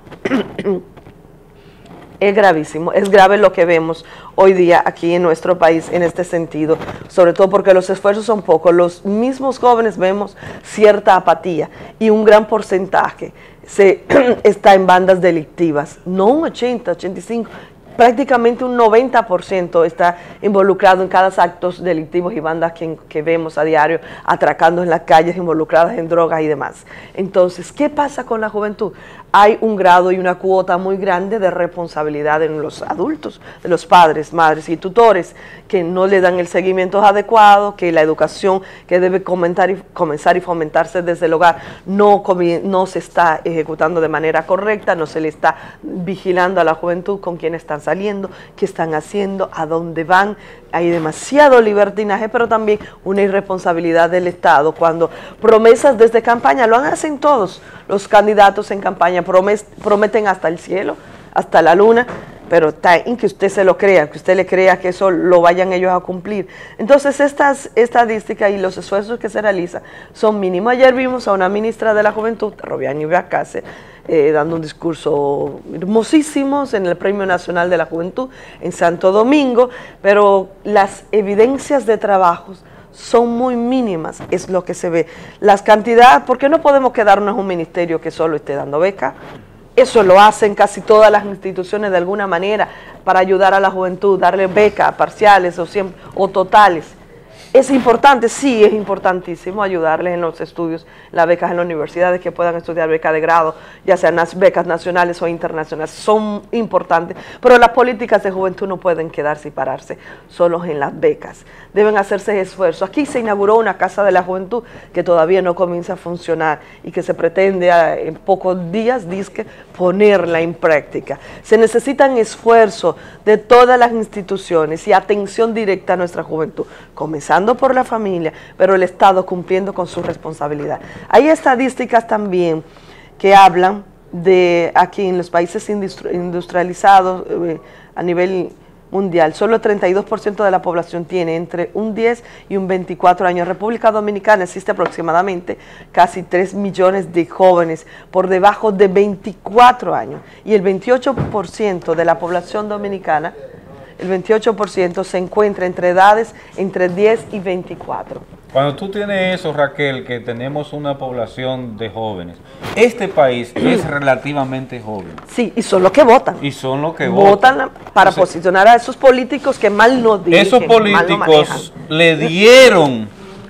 Es gravísimo, es grave lo que vemos hoy día aquí en nuestro país en este sentido, sobre todo porque los esfuerzos son pocos. Los mismos jóvenes vemos cierta apatía y un gran porcentaje se está en bandas delictivas, no un ochenta, ochenta y cinco, prácticamente un noventa por ciento está involucrado en cada acto delictivos y bandas que, que vemos a diario atracando en las calles, involucradas en drogas y demás. Entonces, ¿qué pasa con la juventud? Hay un grado y una cuota muy grande de responsabilidad en los adultos, de los padres, madres y tutores, que no le dan el seguimiento adecuado, que la educación que debe comentar y, comenzar y fomentarse desde el hogar no, no se está ejecutando de manera correcta, no se le está vigilando a la juventud con quién están saliendo, qué están haciendo, a dónde van. Hay demasiado libertinaje, pero también una irresponsabilidad del Estado cuando promesas desde campaña, lo hacen todos los candidatos en campaña, prometen hasta el cielo, hasta la luna, pero está en que usted se lo crea, que usted le crea que eso lo vayan ellos a cumplir. Entonces estas estadísticas y los esfuerzos que se realizan son mínimos. Ayer vimos a una ministra de la Juventud, Robiani Bacase, eh, dando un discurso hermosísimo en el Premio Nacional de la Juventud en Santo Domingo, pero las evidencias de trabajos son muy mínimas, es lo que se ve. Las cantidades, ¿por qué no podemos quedarnos en un ministerio que solo esté dando becas? Eso lo hacen casi todas las instituciones de alguna manera para ayudar a la juventud, darle becas parciales o, siempre, o totales. Es importante, sí, es importantísimo ayudarles en los estudios, las becas en las universidades, que puedan estudiar becas de grado, ya sean becas nacionales o internacionales, son importantes, pero las políticas de juventud no pueden quedarse y pararse solos en las becas, deben hacerse esfuerzos. Aquí se inauguró una Casa de la Juventud que todavía no comienza a funcionar y que se pretende en pocos días, dizque, ponerla en práctica. Se necesitan esfuerzos de todas las instituciones y atención directa a nuestra juventud, comenzando por la familia, pero el Estado cumpliendo con su responsabilidad. Hay estadísticas también que hablan de aquí en los países industrializados eh, a nivel mundial, solo el treinta y dos por ciento de la población tiene entre un diez y un veinticuatro años. En República Dominicana existe aproximadamente casi tres millones de jóvenes por debajo de veinticuatro años y el veintiocho por ciento de la población dominicana, el veintiocho por ciento se encuentra entre edades entre diez y veinticuatro. Cuando tú tienes eso, Raquel, que tenemos una población de jóvenes, este país es relativamente joven. Sí, y son los que votan. Y son los que votan. Votan para Entonces, posicionar a esos políticos que mal nos dirigen. Esos políticos le dieron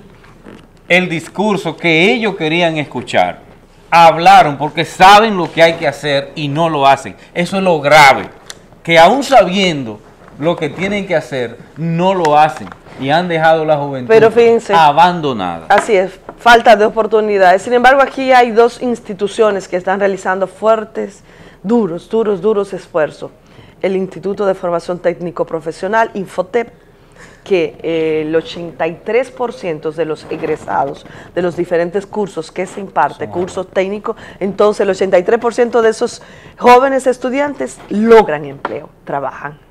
el discurso que ellos querían escuchar. Hablaron porque saben lo que hay que hacer y no lo hacen. Eso es lo grave, que aún sabiendo lo que tienen que hacer, no lo hacen y han dejado la juventud Pero fíjense, abandonada. Así es, falta de oportunidades. Sin embargo, aquí hay dos instituciones que están realizando fuertes, duros, duros, duros esfuerzos. El Instituto de Formación Técnico Profesional, Infotep, que eh, el ochenta y tres por ciento de los egresados de los diferentes cursos que se imparte, cursos técnicos, entonces el ochenta y tres por ciento de esos jóvenes estudiantes logran empleo, trabajan.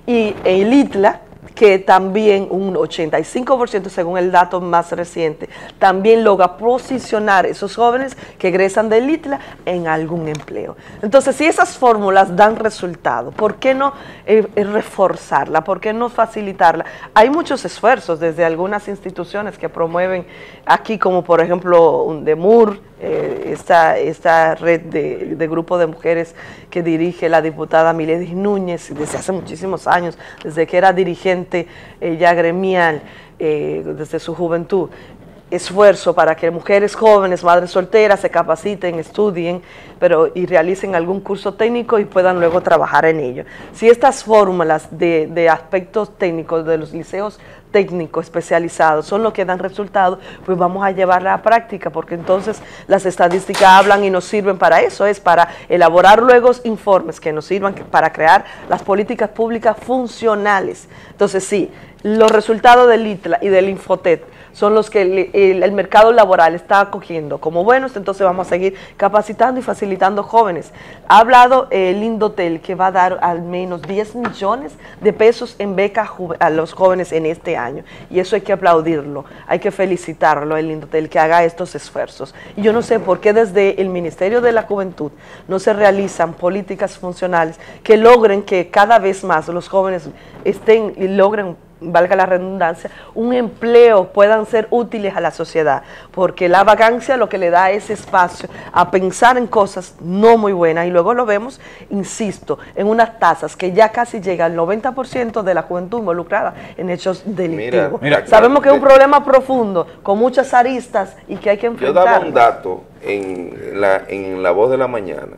Y el ITLA, que también un ochenta y cinco por ciento según el dato más reciente, también logra posicionar esos jóvenes que egresan del ITLA en algún empleo. Entonces, si esas fórmulas dan resultado, ¿por qué no eh, reforzarla? ¿Por qué no facilitarla? Hay muchos esfuerzos desde algunas instituciones que promueven aquí, como por ejemplo UNDEMUR, eh, esta, esta red de, de grupo de mujeres que dirige la diputada Miledis Núñez desde hace muchísimos años, desde que era dirigente eh, ya gremial, eh, desde su juventud. Esfuerzo para que mujeres jóvenes, madres solteras, se capaciten, estudien, pero y realicen algún curso técnico y puedan luego trabajar en ello. Si estas fórmulas de, de aspectos técnicos de los liceos técnicos especializados son los que dan resultado, pues vamos a llevarla a práctica, porque entonces las estadísticas hablan y nos sirven para eso, es para elaborar luego informes que nos sirvan para crear las políticas públicas funcionales. Entonces sí, los resultados del ITLA y del Infotet son los que el, el, el mercado laboral está acogiendo como buenos, entonces vamos a seguir capacitando y facilitando jóvenes. Ha hablado el Indotel que va a dar al menos diez millones de pesos en becas a los jóvenes en este año, y eso hay que aplaudirlo, hay que felicitarlo, el Indotel, que haga estos esfuerzos. Y yo no sé por qué desde el Ministerio de la Juventud no se realizan políticas funcionales que logren que cada vez más los jóvenes estén y logren, valga la redundancia, un empleo, puedan ser útiles a la sociedad, porque la vacancia lo que le da es espacio a pensar en cosas no muy buenas, y luego lo vemos, insisto, en unas tasas que ya casi llega al noventa por ciento de la juventud involucrada en hechos delictivos. Mira, mira, Sabemos claro, que es un problema profundo, con muchas aristas y que hay que enfrentar. Yo daba un dato en la, en La Voz de la Mañana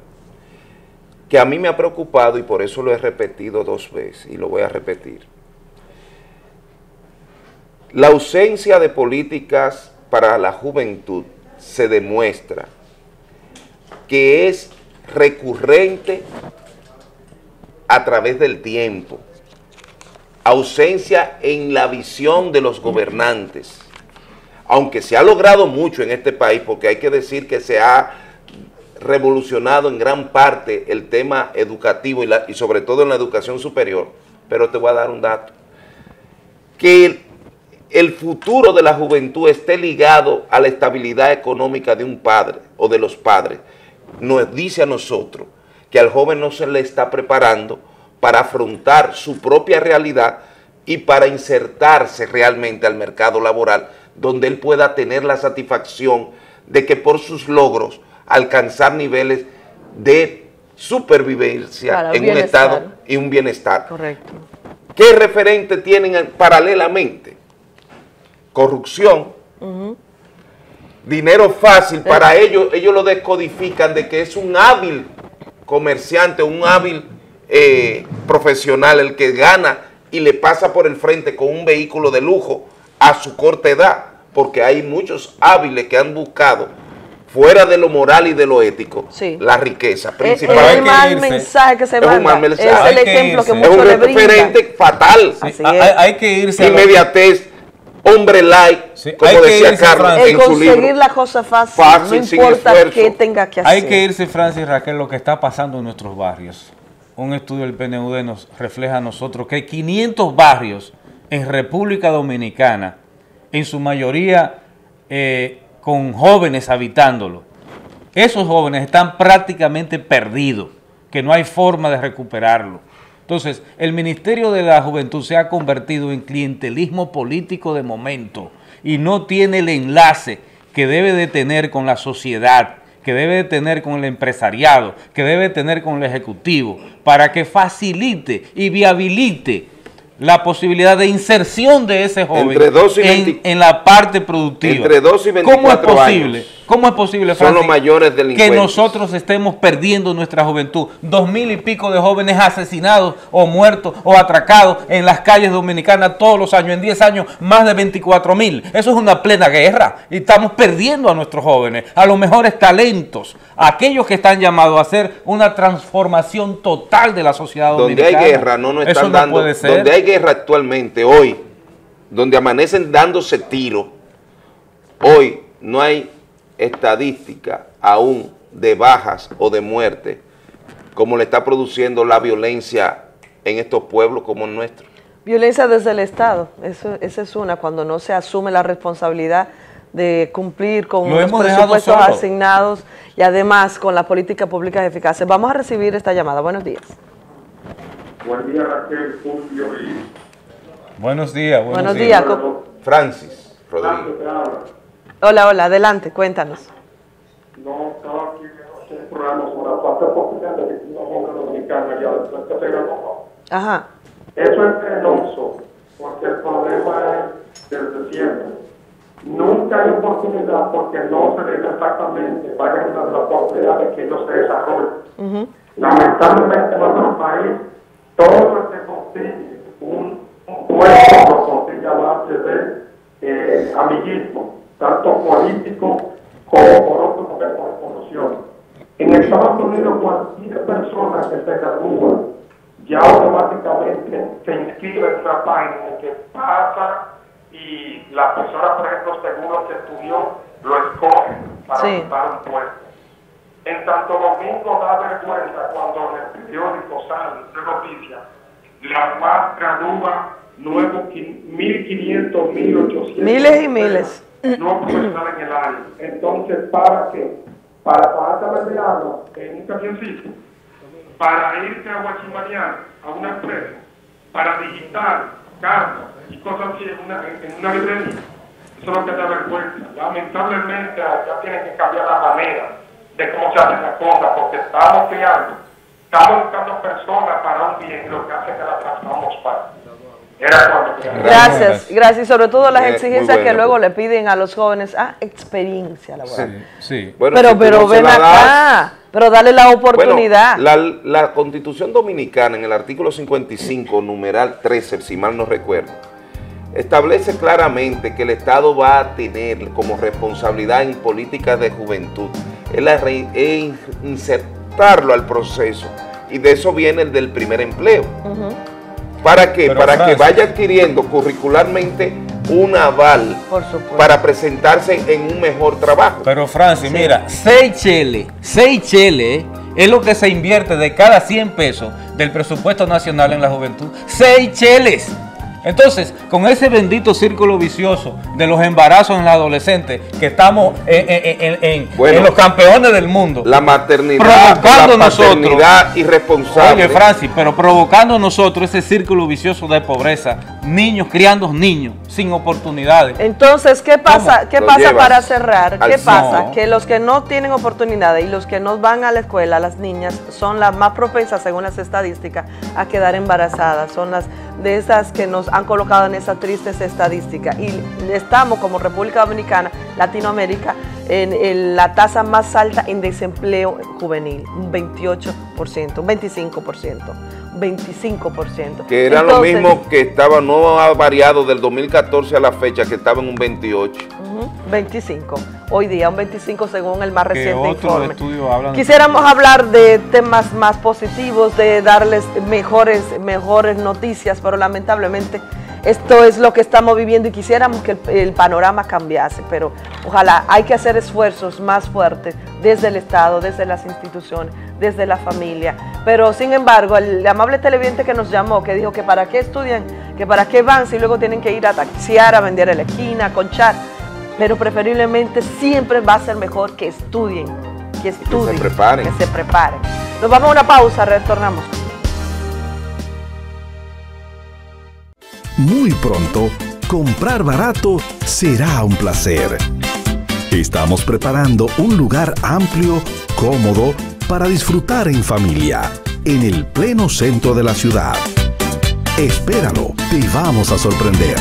que a mí me ha preocupado, y por eso lo he repetido dos veces y lo voy a repetir. La ausencia de políticas para la juventud se demuestra que es recurrente a través del tiempo. Ausencia en la visión de los gobernantes. Aunque se ha logrado mucho en este país, porque hay que decir que se ha revolucionado en gran parte el tema educativo y, la, y sobre todo en la educación superior, pero te voy a dar un dato. Que el, el futuro de la juventud esté ligado a la estabilidad económica de un padre o de los padres, nos dice a nosotros que al joven no se le está preparando para afrontar su propia realidad y para insertarse realmente al mercado laboral, donde él pueda tener la satisfacción de que por sus logros alcanzar niveles de supervivencia para en un estado y un bienestar. Correcto. ¿Qué referente tienen paralelamente? Corrupción, uh-huh. dinero fácil, para eh. ellos, ellos lo descodifican de que es un hábil comerciante, un hábil eh, profesional el que gana y le pasa por el frente con un vehículo de lujo a su corta edad, porque hay muchos hábiles que han buscado fuera de lo moral y de lo ético, sí. la riqueza principal. Es el mal mensaje que se manda, es, un mal mensaje. Es el ejemplo que, que muchos le brindan. Es un referente fatal. Sí. Hay, hay que irse. Inmediatez, hombre light, sí. como decía Carlos el en su libro. Conseguir la cosa fácil, fácil no importa qué tenga que hacer. Hay que irse, Francis Raquel, lo que está pasando en nuestros barrios. Un estudio del P N U D nos refleja a nosotros que hay quinientos barrios en República Dominicana, en su mayoría eh, con jóvenes habitándolo. Esos jóvenes están prácticamente perdidos, que no hay forma de recuperarlo. Entonces, el Ministerio de la Juventud se ha convertido en clientelismo político de momento y no tiene el enlace que debe de tener con la sociedad, que debe de tener con el empresariado, que debe de tener con el ejecutivo, para que facilite y viabilite la posibilidad de inserción de ese joven entre dos y en, en la parte productiva. Entre dos y veinticuatro ¿Cómo es posible? años. ¿Cómo es posible, Francis, son los mayores delincuentes, que nosotros estemos perdiendo nuestra juventud? Dos mil y pico de jóvenes asesinados o muertos o atracados en las calles dominicanas todos los años. En diez años, más de veinticuatro mil. Eso es una plena guerra. Y estamos perdiendo a nuestros jóvenes, a los mejores talentos, a aquellos que están llamados a hacer una transformación total de la sociedad dominicana. Donde hay guerra, no nos están Eso no dando. puede ser. Donde hay guerra actualmente, hoy, donde amanecen dándose tiros, hoy no hay estadística aún de bajas o de muerte como le está produciendo la violencia en estos pueblos como el nuestro. Violencia desde el Estado, eso, esa es una, cuando no se asume la responsabilidad de cumplir con Lo los hemos dejado presupuestos solo. asignados y además con las políticas públicas eficaces. Vamos a recibir esta llamada. Buenos días. Buen día, Raquel, Fulvio y... Buenos días. Buenos, Buenos días. días. Francis Rodríguez. Hola, hola, adelante, cuéntanos. No, estaba aquí en un programa sobre la falta de oportunidad de que una joven dominicana ya después que se graduó. Ajá. Eso es penoso, porque el problema es desde siempre. Nunca hay oportunidad porque no se les da exactamente para que las oportunidades que ellos se desarrollen. Uh-huh. Lamentablemente en nuestro país todo se consigue un, un puesto lo consigue a base de eh, amiguismo, tanto político como por otro como por corrupción. En Estados Unidos cualquier persona que se gradúa ya automáticamente se inscribe en una página en la que pasa y la persona, por ejemplo, según lo que estudió, lo escoge para Sí. ocupar un puesto. En Santo Domingo da vergüenza cuando en el periódico sale una noticia, la U A S gradúa nuevos mil quinientos, mil ochocientos Miles y miles. nuevos profesionales en el año. Entonces, ¿para qué? Para pagar a venderlo en un camioncito, para irte a Guachimarián, a una empresa, para digitar cartas y cosas así en una, en una librería. Eso es lo que da vergüenza. Lamentablemente, ya tienen que cambiar la manera de cómo se hacen las cosas, porque estamos creando, estamos buscando personas para un bien, lo que hace que la transformamos para. Era cuando creamos. Gracias, gracias. Y sobre todo las Eh, muy exigencias bueno. que luego le piden a los jóvenes, ah, experiencia laboral. Sí. Bueno, pero si tú pero no se ven la das- acá, pero dale la oportunidad. Bueno, la, la Constitución Dominicana, en el artículo cincuenta y cinco, numeral trece, si mal no recuerdo, establece claramente que el Estado va a tener como responsabilidad en políticas de juventud el re- e insertarlo al proceso, y de eso viene el del primer empleo. Ujú. ¿Para qué? Pero, Para que Francis, vaya adquiriendo curricularmente un aval Por supuesto. para presentarse en un mejor trabajo. Pero Francis, mira, seis cheles, seis cheles es lo que se invierte de cada cien pesos del presupuesto nacional en la juventud. Seis cheles. Entonces, con ese bendito círculo vicioso de los embarazos en la adolescente, que estamos en, en- en- en- Bueno, en los campeones del mundo, La maternidad, provocando la nosotros, paternidad irresponsable. oye Francis, pero provocando nosotros ese círculo vicioso de pobreza, niños criando niños sin oportunidades. Entonces, ¿qué pasa, ¿Cómo? ¿qué Lo pasa llevas para cerrar? al ¿Qué pasa? no. Que los que no tienen oportunidades y los que no van a la escuela, las niñas, son las más propensas, según las estadísticas, a quedar embarazadas. Son las de esas que nos han colocado en esas tristes estadísticas. Y estamos, como República Dominicana, Latinoamérica, en, en la tasa más alta en desempleo juvenil, un veintiocho por ciento, un veinticinco por ciento, veinticinco por ciento. Que era lo mismo que estaba, no ha variado del dos mil catorce a la fecha, que estaba en un veintiocho. Ujú, veinticinco. Hoy día, un veinticinco según el más Que reciente otros informe. estudios hablan de- Quisiéramos hablar de temas más positivos, de darles mejores, mejores noticias, pero lamentablemente esto es lo que estamos viviendo y quisiéramos que el, el panorama cambiase, pero ojalá hay que hacer esfuerzos más fuertes desde el Estado, desde las instituciones, desde la familia. Pero sin embargo, el amable televidente que nos llamó, que dijo que para qué estudian, que para qué van si luego tienen que ir a taxiar, a vender en la esquina, a conchar, pero preferiblemente siempre va a ser mejor que estudien, que estudien, preparen. que se preparen. Nos vamos a una pausa, retornamos. Muy pronto, comprar barato será un placer. Estamos preparando un lugar amplio, cómodo, para disfrutar en familia, en el pleno centro de la ciudad. Espéralo, te vamos a sorprender.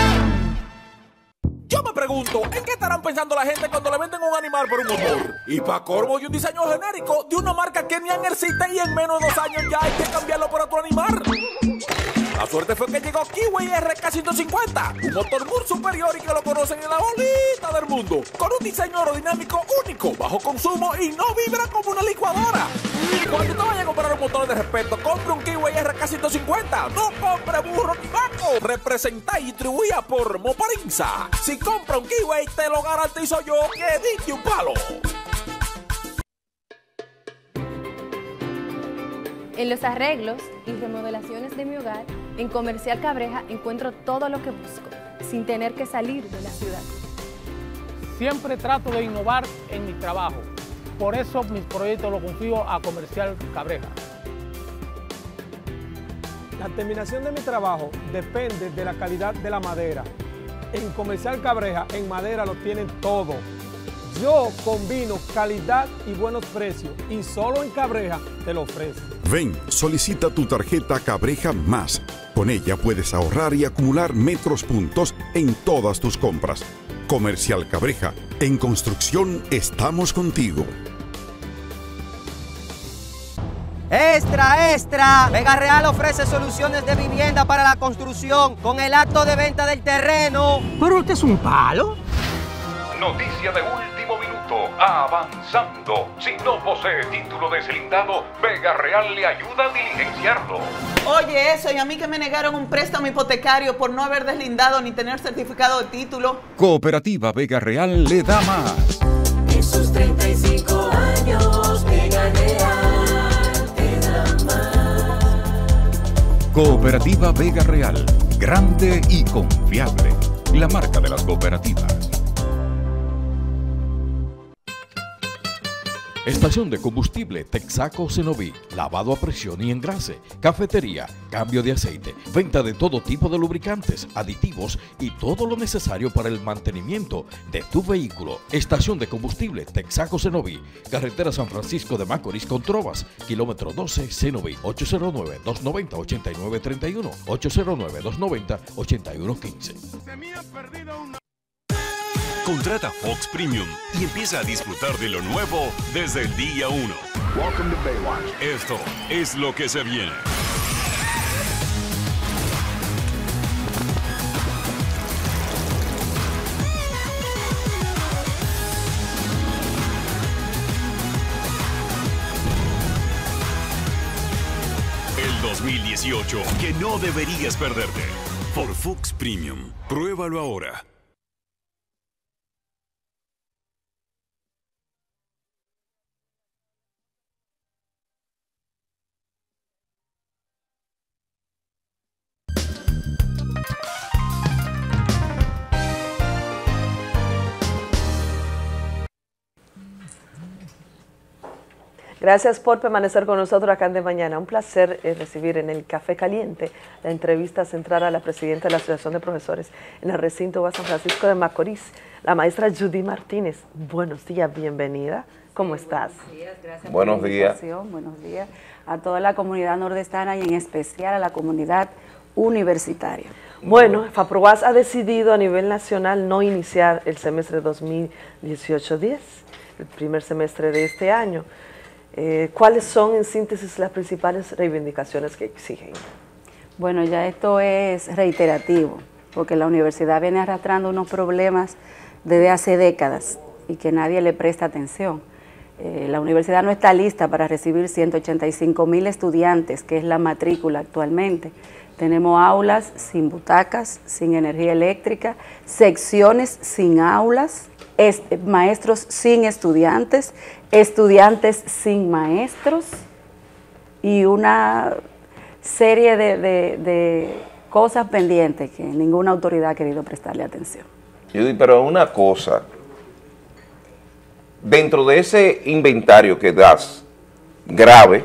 Yo me pregunto, ¿en qué estarán pensando la gente cuando le venden un animal por un motor? Y pa' colmo y un diseño genérico de una marca que ni existe y en menos de dos años ya hay que cambiarlo por otro animal. La suerte fue que llegó Kiwi R K ciento cincuenta, un motor muy superior y que lo conocen en la bolita del mundo, con un diseño aerodinámico único, bajo consumo y no vibra como una licuadora. Cuando te vayas a comprar un motor de respeto, compre un Kiwi R K ciento cincuenta, no compre burro ni vaco. Representa y distribuida por Moparinza. Si compra un Kiwi, te lo garantizo yo que diste un palo. En los arreglos y remodelaciones de mi hogar, en Comercial Cabreja encuentro todo lo que busco, sin tener que salir de la ciudad. Siempre trato de innovar en mi trabajo, por eso mis proyectos los confío a Comercial Cabreja. La terminación de mi trabajo depende de la calidad de la madera. En Comercial Cabreja, en madera lo tienen todo. Yo combino calidad y buenos precios y solo en Cabreja te lo ofrezco. Ven, solicita tu tarjeta Cabreja Más. Con ella puedes ahorrar y acumular metros puntos en todas tus compras. Comercial Cabreja, en construcción estamos contigo. ¡Extra, extra! Vega Real ofrece soluciones de vivienda para la construcción con el acto de venta del terreno. ¿Pero este es un palo? Noticia de último minuto, avanzando. Si no posee título deslindado, Vega Real le ayuda a diligenciarlo. Oye, eso, y a mí que me negaron un préstamo hipotecario por no haber deslindado ni tener certificado de título. Cooperativa Vega Real le da más. En sus treinta y cinco años, Vega Real te da más. Cooperativa Vega Real, grande y confiable. La marca de las cooperativas. Estación de combustible Texaco Cenoví, lavado a presión y engrase, cafetería, cambio de aceite, venta de todo tipo de lubricantes, aditivos y todo lo necesario para el mantenimiento de tu vehículo. Estación de combustible Texaco Cenoví, carretera San Francisco de Macorís con Trovas, kilómetro doce Cenoví, ocho cero nueve, dos nueve cero, ocho nueve tres uno, ocho cero nueve, dos nueve cero, ocho uno uno cinco. Contrata Fox Premium y empieza a disfrutar de lo nuevo desde el día uno. Welcome to Baywatch. Esto es lo que se viene. El dos mil dieciocho que no deberías perderte. Por Fox Premium. Pruébalo ahora. Gracias por permanecer con nosotros acá en De Mañana. Un placer eh, recibir en el Café Caliente la entrevista central a la presidenta de la Asociación de Profesores en el recinto de San Francisco de Macorís, la maestra Judy Martínez. Buenos días, bienvenida. ¿Cómo sí, estás? Buenos días, gracias buenos por la días. invitación. Buenos días a toda la comunidad nordestana y en especial a la comunidad universitaria. Bueno, FAPROAS ha decidido a nivel nacional no iniciar el semestre dos mil dieciocho diez, el primer semestre de este año. Eh, ¿Cuáles son, en síntesis, las principales reivindicaciones que exigen? Bueno, ya esto es reiterativo, porque la universidad viene arrastrando unos problemas desde hace décadas y que nadie le presta atención. Eh, la universidad no está lista para recibir ciento ochenta y cinco mil estudiantes, que es la matrícula actualmente. Tenemos aulas sin butacas, sin energía eléctrica, secciones sin aulas, Este, maestros sin estudiantes, estudiantes sin maestros y una serie de, de, de cosas pendientes que ninguna autoridad ha querido prestarle atención. Judy, pero una cosa, dentro de ese inventario que das, grave,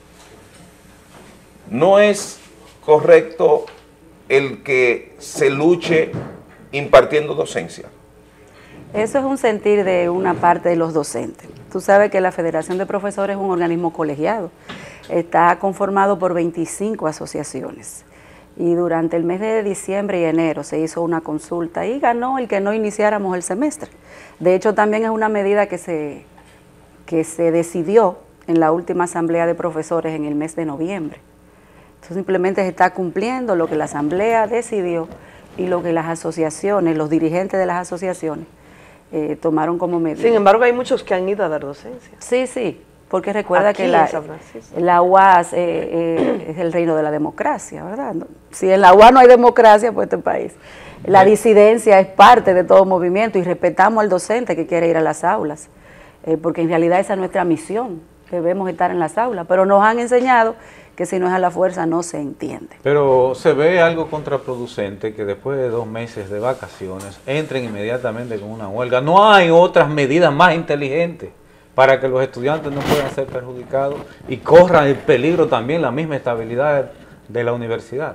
no es correcto el que se luche impartiendo docencia. Eso es un sentir de una parte de los docentes. Tú sabes que la Federación de Profesores es un organismo colegiado. Está conformado por veinticinco asociaciones. Y durante el mes de diciembre y enero se hizo una consulta y ganó el que no iniciáramos el semestre. De hecho, también es una medida que se, que se decidió en la última asamblea de profesores en el mes de noviembre. Entonces, simplemente se está cumpliendo lo que la asamblea decidió y lo que las asociaciones, los dirigentes de las asociaciones, Eh, tomaron como medida. Sin embargo, hay muchos que han ido a dar docencia. Sí, sí, porque recuerda Aquí que la, la U A S eh, eh, es el reino de la democracia, ¿verdad? Si en la U A S no hay democracia, pues este país. La disidencia es parte de todo movimiento y respetamos al docente que quiere ir a las aulas, eh, porque en realidad esa es nuestra misión, debemos estar en las aulas, pero nos han enseñado que si no es a la fuerza no se entiende. Pero se ve algo contraproducente que después de dos meses de vacaciones entren inmediatamente con una huelga. No hay otras medidas más inteligentes para que los estudiantes no puedan ser perjudicados y corran el peligro también la misma estabilidad de la universidad.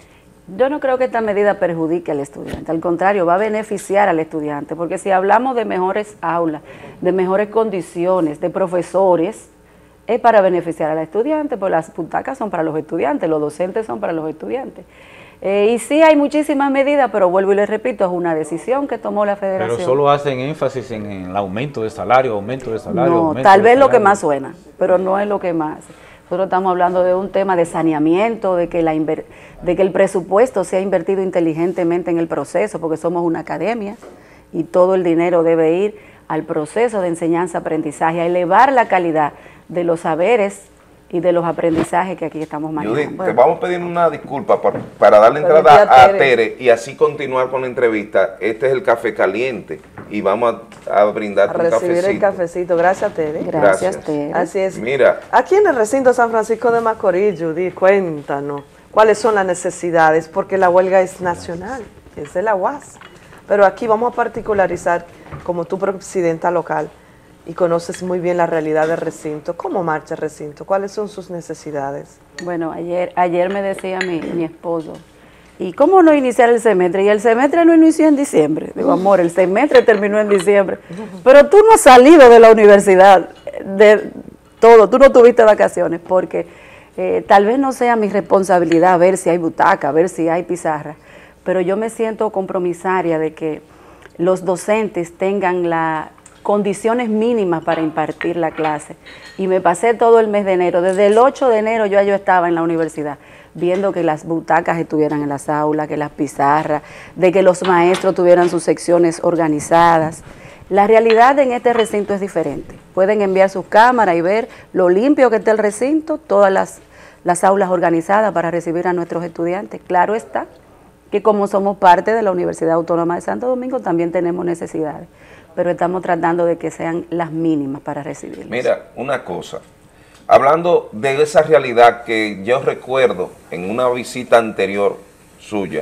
Yo no creo que esta medida perjudique al estudiante, al contrario, va a beneficiar al estudiante, porque si hablamos de mejores aulas, de mejores condiciones, de profesores, es para beneficiar al estudiante, pues las butacas son para los estudiantes, los docentes son para los estudiantes. Eh, y sí hay muchísimas medidas, pero vuelvo y les repito, es una decisión que tomó la federación. Pero solo hacen énfasis en el aumento de salario, aumento de salario. No, aumento tal de vez salario. lo que más suena, pero no es lo que más. Nosotros estamos hablando de un tema de saneamiento, de que, la inver de que el presupuesto sea invertido inteligentemente en el proceso, porque somos una academia y todo el dinero debe ir al proceso de enseñanza-aprendizaje, a elevar la calidad de los saberes y de los aprendizajes que aquí estamos manejando. Judith, Bueno. te vamos a pedir una disculpa por, para darle Pero entrada ya a Tere. Tere y así continuar con la entrevista. Este es el café caliente y vamos a, a brindar A un recibir cafecito. el cafecito. Gracias, Tere. Gracias, Tere. Así es. Mira. Aquí en el recinto San Francisco de Macorís, Judy, cuéntanos cuáles son las necesidades, porque la huelga es nacional, es de la U A S. Pero aquí vamos a particularizar, como tu presidenta local, y conoces muy bien la realidad del recinto. ¿Cómo marcha el recinto? ¿Cuáles son sus necesidades? Bueno, ayer, ayer me decía mi, mi esposo, ¿y cómo no iniciar el semestre? Y el semestre no inició en diciembre. Digo, amor, el semestre terminó en diciembre. Pero tú no has salido de la universidad, de todo, tú no tuviste vacaciones, porque eh, tal vez no sea mi responsabilidad ver si hay butaca, ver si hay pizarra, pero yo me siento compromisaria de que los docentes tengan las condiciones mínimas para impartir la clase. Y me pasé todo el mes de enero, desde el ocho de enero yo, yo estaba en la universidad, viendo que las butacas estuvieran en las aulas, que las pizarras, de que los maestros tuvieran sus secciones organizadas. La realidad en este recinto es diferente. Pueden enviar sus cámaras y ver lo limpio que está el recinto, todas las, las aulas organizadas para recibir a nuestros estudiantes. Claro está que como somos parte de la Universidad Autónoma de Santo Domingo también tenemos necesidades, pero estamos tratando de que sean las mínimas para recibirlos. Mira, una cosa, hablando de esa realidad que yo recuerdo en una visita anterior suya,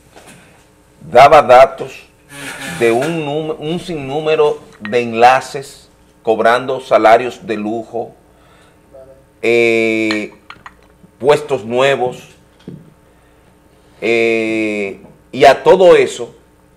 daba datos de un, número, un sinnúmero de enlaces cobrando salarios de lujo, eh, puestos nuevos, eh, y a todo eso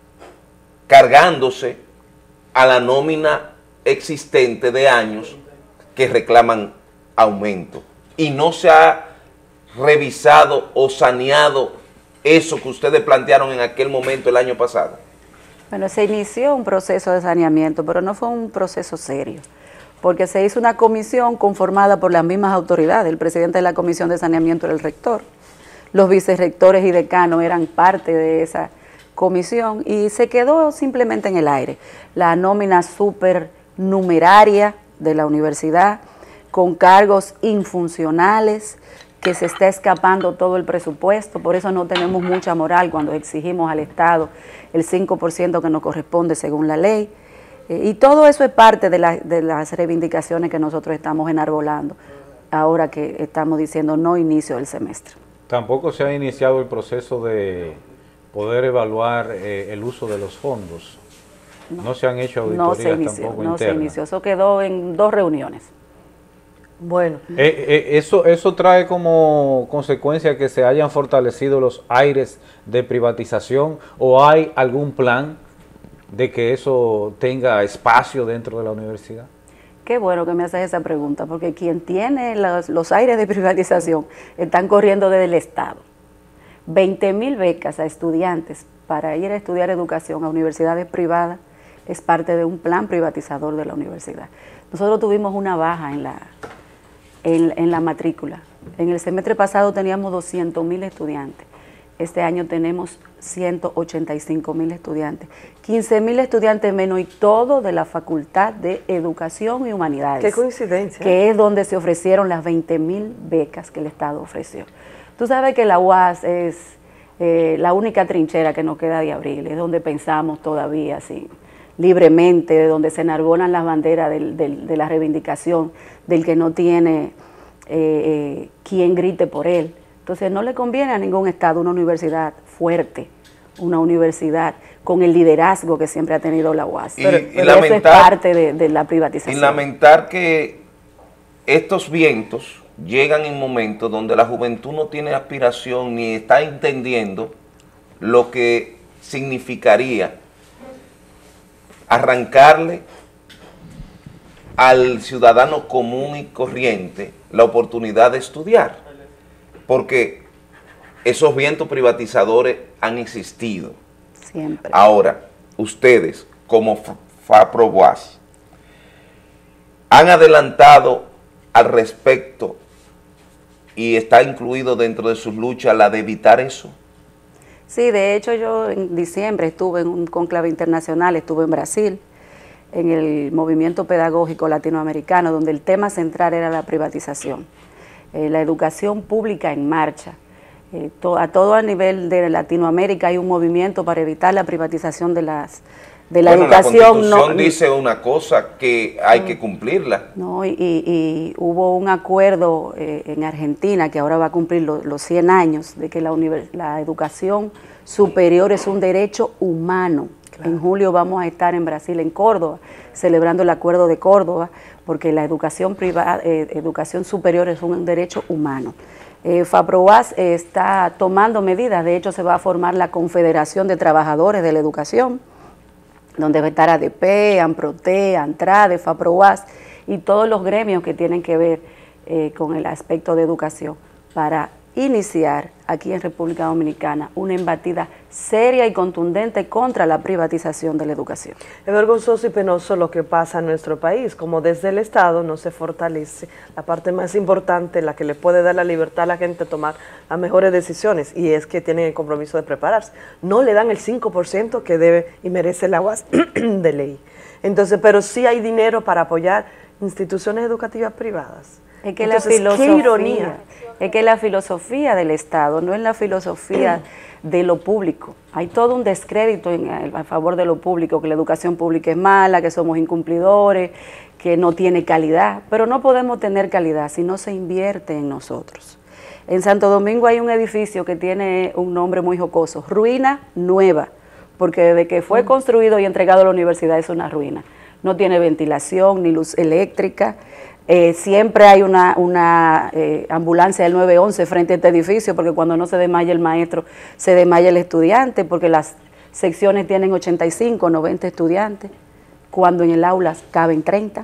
cargándose a la nómina existente de años que reclaman aumento. Y no se ha revisado o saneado eso que ustedes plantearon en aquel momento el año pasado. Bueno, se inició un proceso de saneamiento, pero no fue un proceso serio, porque se hizo una comisión conformada por las mismas autoridades. El presidente de la comisión de saneamiento era el rector, los vicerrectores y decanos eran parte de esa comisión y se quedó simplemente en el aire. La nómina supernumeraria de la universidad, con cargos infuncionales, que se está escapando todo el presupuesto, por eso no tenemos mucha moral cuando exigimos al Estado el cinco por ciento que nos corresponde según la ley. Eh, y todo eso es parte de, la, de las reivindicaciones que nosotros estamos enarbolando, ahora que estamos diciendo no inicio del semestre. Tampoco se ha iniciado el proceso de poder evaluar eh, el uso de los fondos. No, no se han hecho auditorías no se inició, tampoco no internas. se inició, eso quedó en dos reuniones. Bueno. Eh, eh, eso, eso trae como consecuencia que se hayan fortalecido los aires de privatización, o hay algún plan de que eso tenga espacio dentro de la universidad. Qué bueno que me haces esa pregunta, porque quien tiene los, los aires de privatización están corriendo desde el Estado. veinte mil becas a estudiantes para ir a estudiar educación a universidades privadas es parte de un plan privatizador de la universidad. Nosotros tuvimos una baja en la, en, en la matrícula. En el semestre pasado teníamos doscientos mil estudiantes. Este año tenemos ciento ochenta y cinco mil estudiantes, quince mil estudiantes menos, y todo de la Facultad de Educación y Humanidades. Qué coincidencia. Que es donde se ofrecieron las veinte mil becas que el Estado ofreció. Tú sabes que la U A S es eh, la única trinchera que nos queda de abril, es donde pensamos todavía sin, libremente, de donde se enarbolan las banderas del, del, de la reivindicación, del que no tiene eh, eh, quien grite por él. Entonces no le conviene a ningún Estado una universidad fuerte, una universidad con el liderazgo que siempre ha tenido la U A S. Y, pero, y pero lamentar, eso es parte de, de la privatización. Y lamentar que estos vientos llegan en momentos donde la juventud no tiene aspiración ni está entendiendo lo que significaría arrancarle al ciudadano común y corriente la oportunidad de estudiar, porque esos vientos privatizadores han existido. Siempre. Ahora, ustedes como FAPROWAS han adelantado al respecto y está incluido dentro de sus luchas la de evitar eso. Sí, de hecho yo en diciembre estuve en un cónclave internacional, estuve en Brasil, en el movimiento pedagógico latinoamericano, donde el tema central era la privatización, eh, la educación pública en marcha. Eh, to, a todo a nivel de Latinoamérica hay un movimiento para evitar la privatización de las de la bueno, educación. La Constitución no, dice una cosa que hay que cumplirla. No, y, y, y hubo un acuerdo eh, en Argentina que ahora va a cumplir lo, los cien años de que la, la educación superior es un derecho humano. Claro. En julio vamos a estar en Brasil, en Córdoba, celebrando el acuerdo de Córdoba, porque la educación privada, eh, educación superior es un derecho humano. Eh, FAPROWAS eh, está tomando medidas, de hecho se va a formar la Confederación de Trabajadores de la Educación, donde va a estar A D P, ANPROTE, ANTRADE, FAPROWAS y todos los gremios que tienen que ver eh, con el aspecto de educación, para iniciar aquí en República Dominicana una embatida seria y contundente contra la privatización de la educación. Es vergonzoso y penoso lo que pasa en nuestro país, como desde el Estado no se fortalece la parte más importante, la que le puede dar la libertad a la gente a tomar las mejores decisiones, y es que tienen el compromiso de prepararse. No le dan el cinco por ciento que debe y merece la U A S de ley. Entonces, pero sí hay dinero para apoyar instituciones educativas privadas. Es que Entonces, la filosofía, qué ironía. Es que la filosofía del Estado no es la filosofía de lo público. Hay todo un descrédito en, a favor de lo público, que la educación pública es mala, que somos incumplidores, que no tiene calidad, pero no podemos tener calidad si no se invierte en nosotros. En Santo Domingo hay un edificio que tiene un nombre muy jocoso, Ruina Nueva, porque desde que fue construido y entregado a la universidad es una ruina. No tiene ventilación ni luz eléctrica. Eh, siempre hay una, una eh, ambulancia del nueve once frente a este edificio, porque cuando no se desmaya el maestro, se desmaya el estudiante, porque las secciones tienen ochenta y cinco, noventa estudiantes, cuando en el aula caben treinta.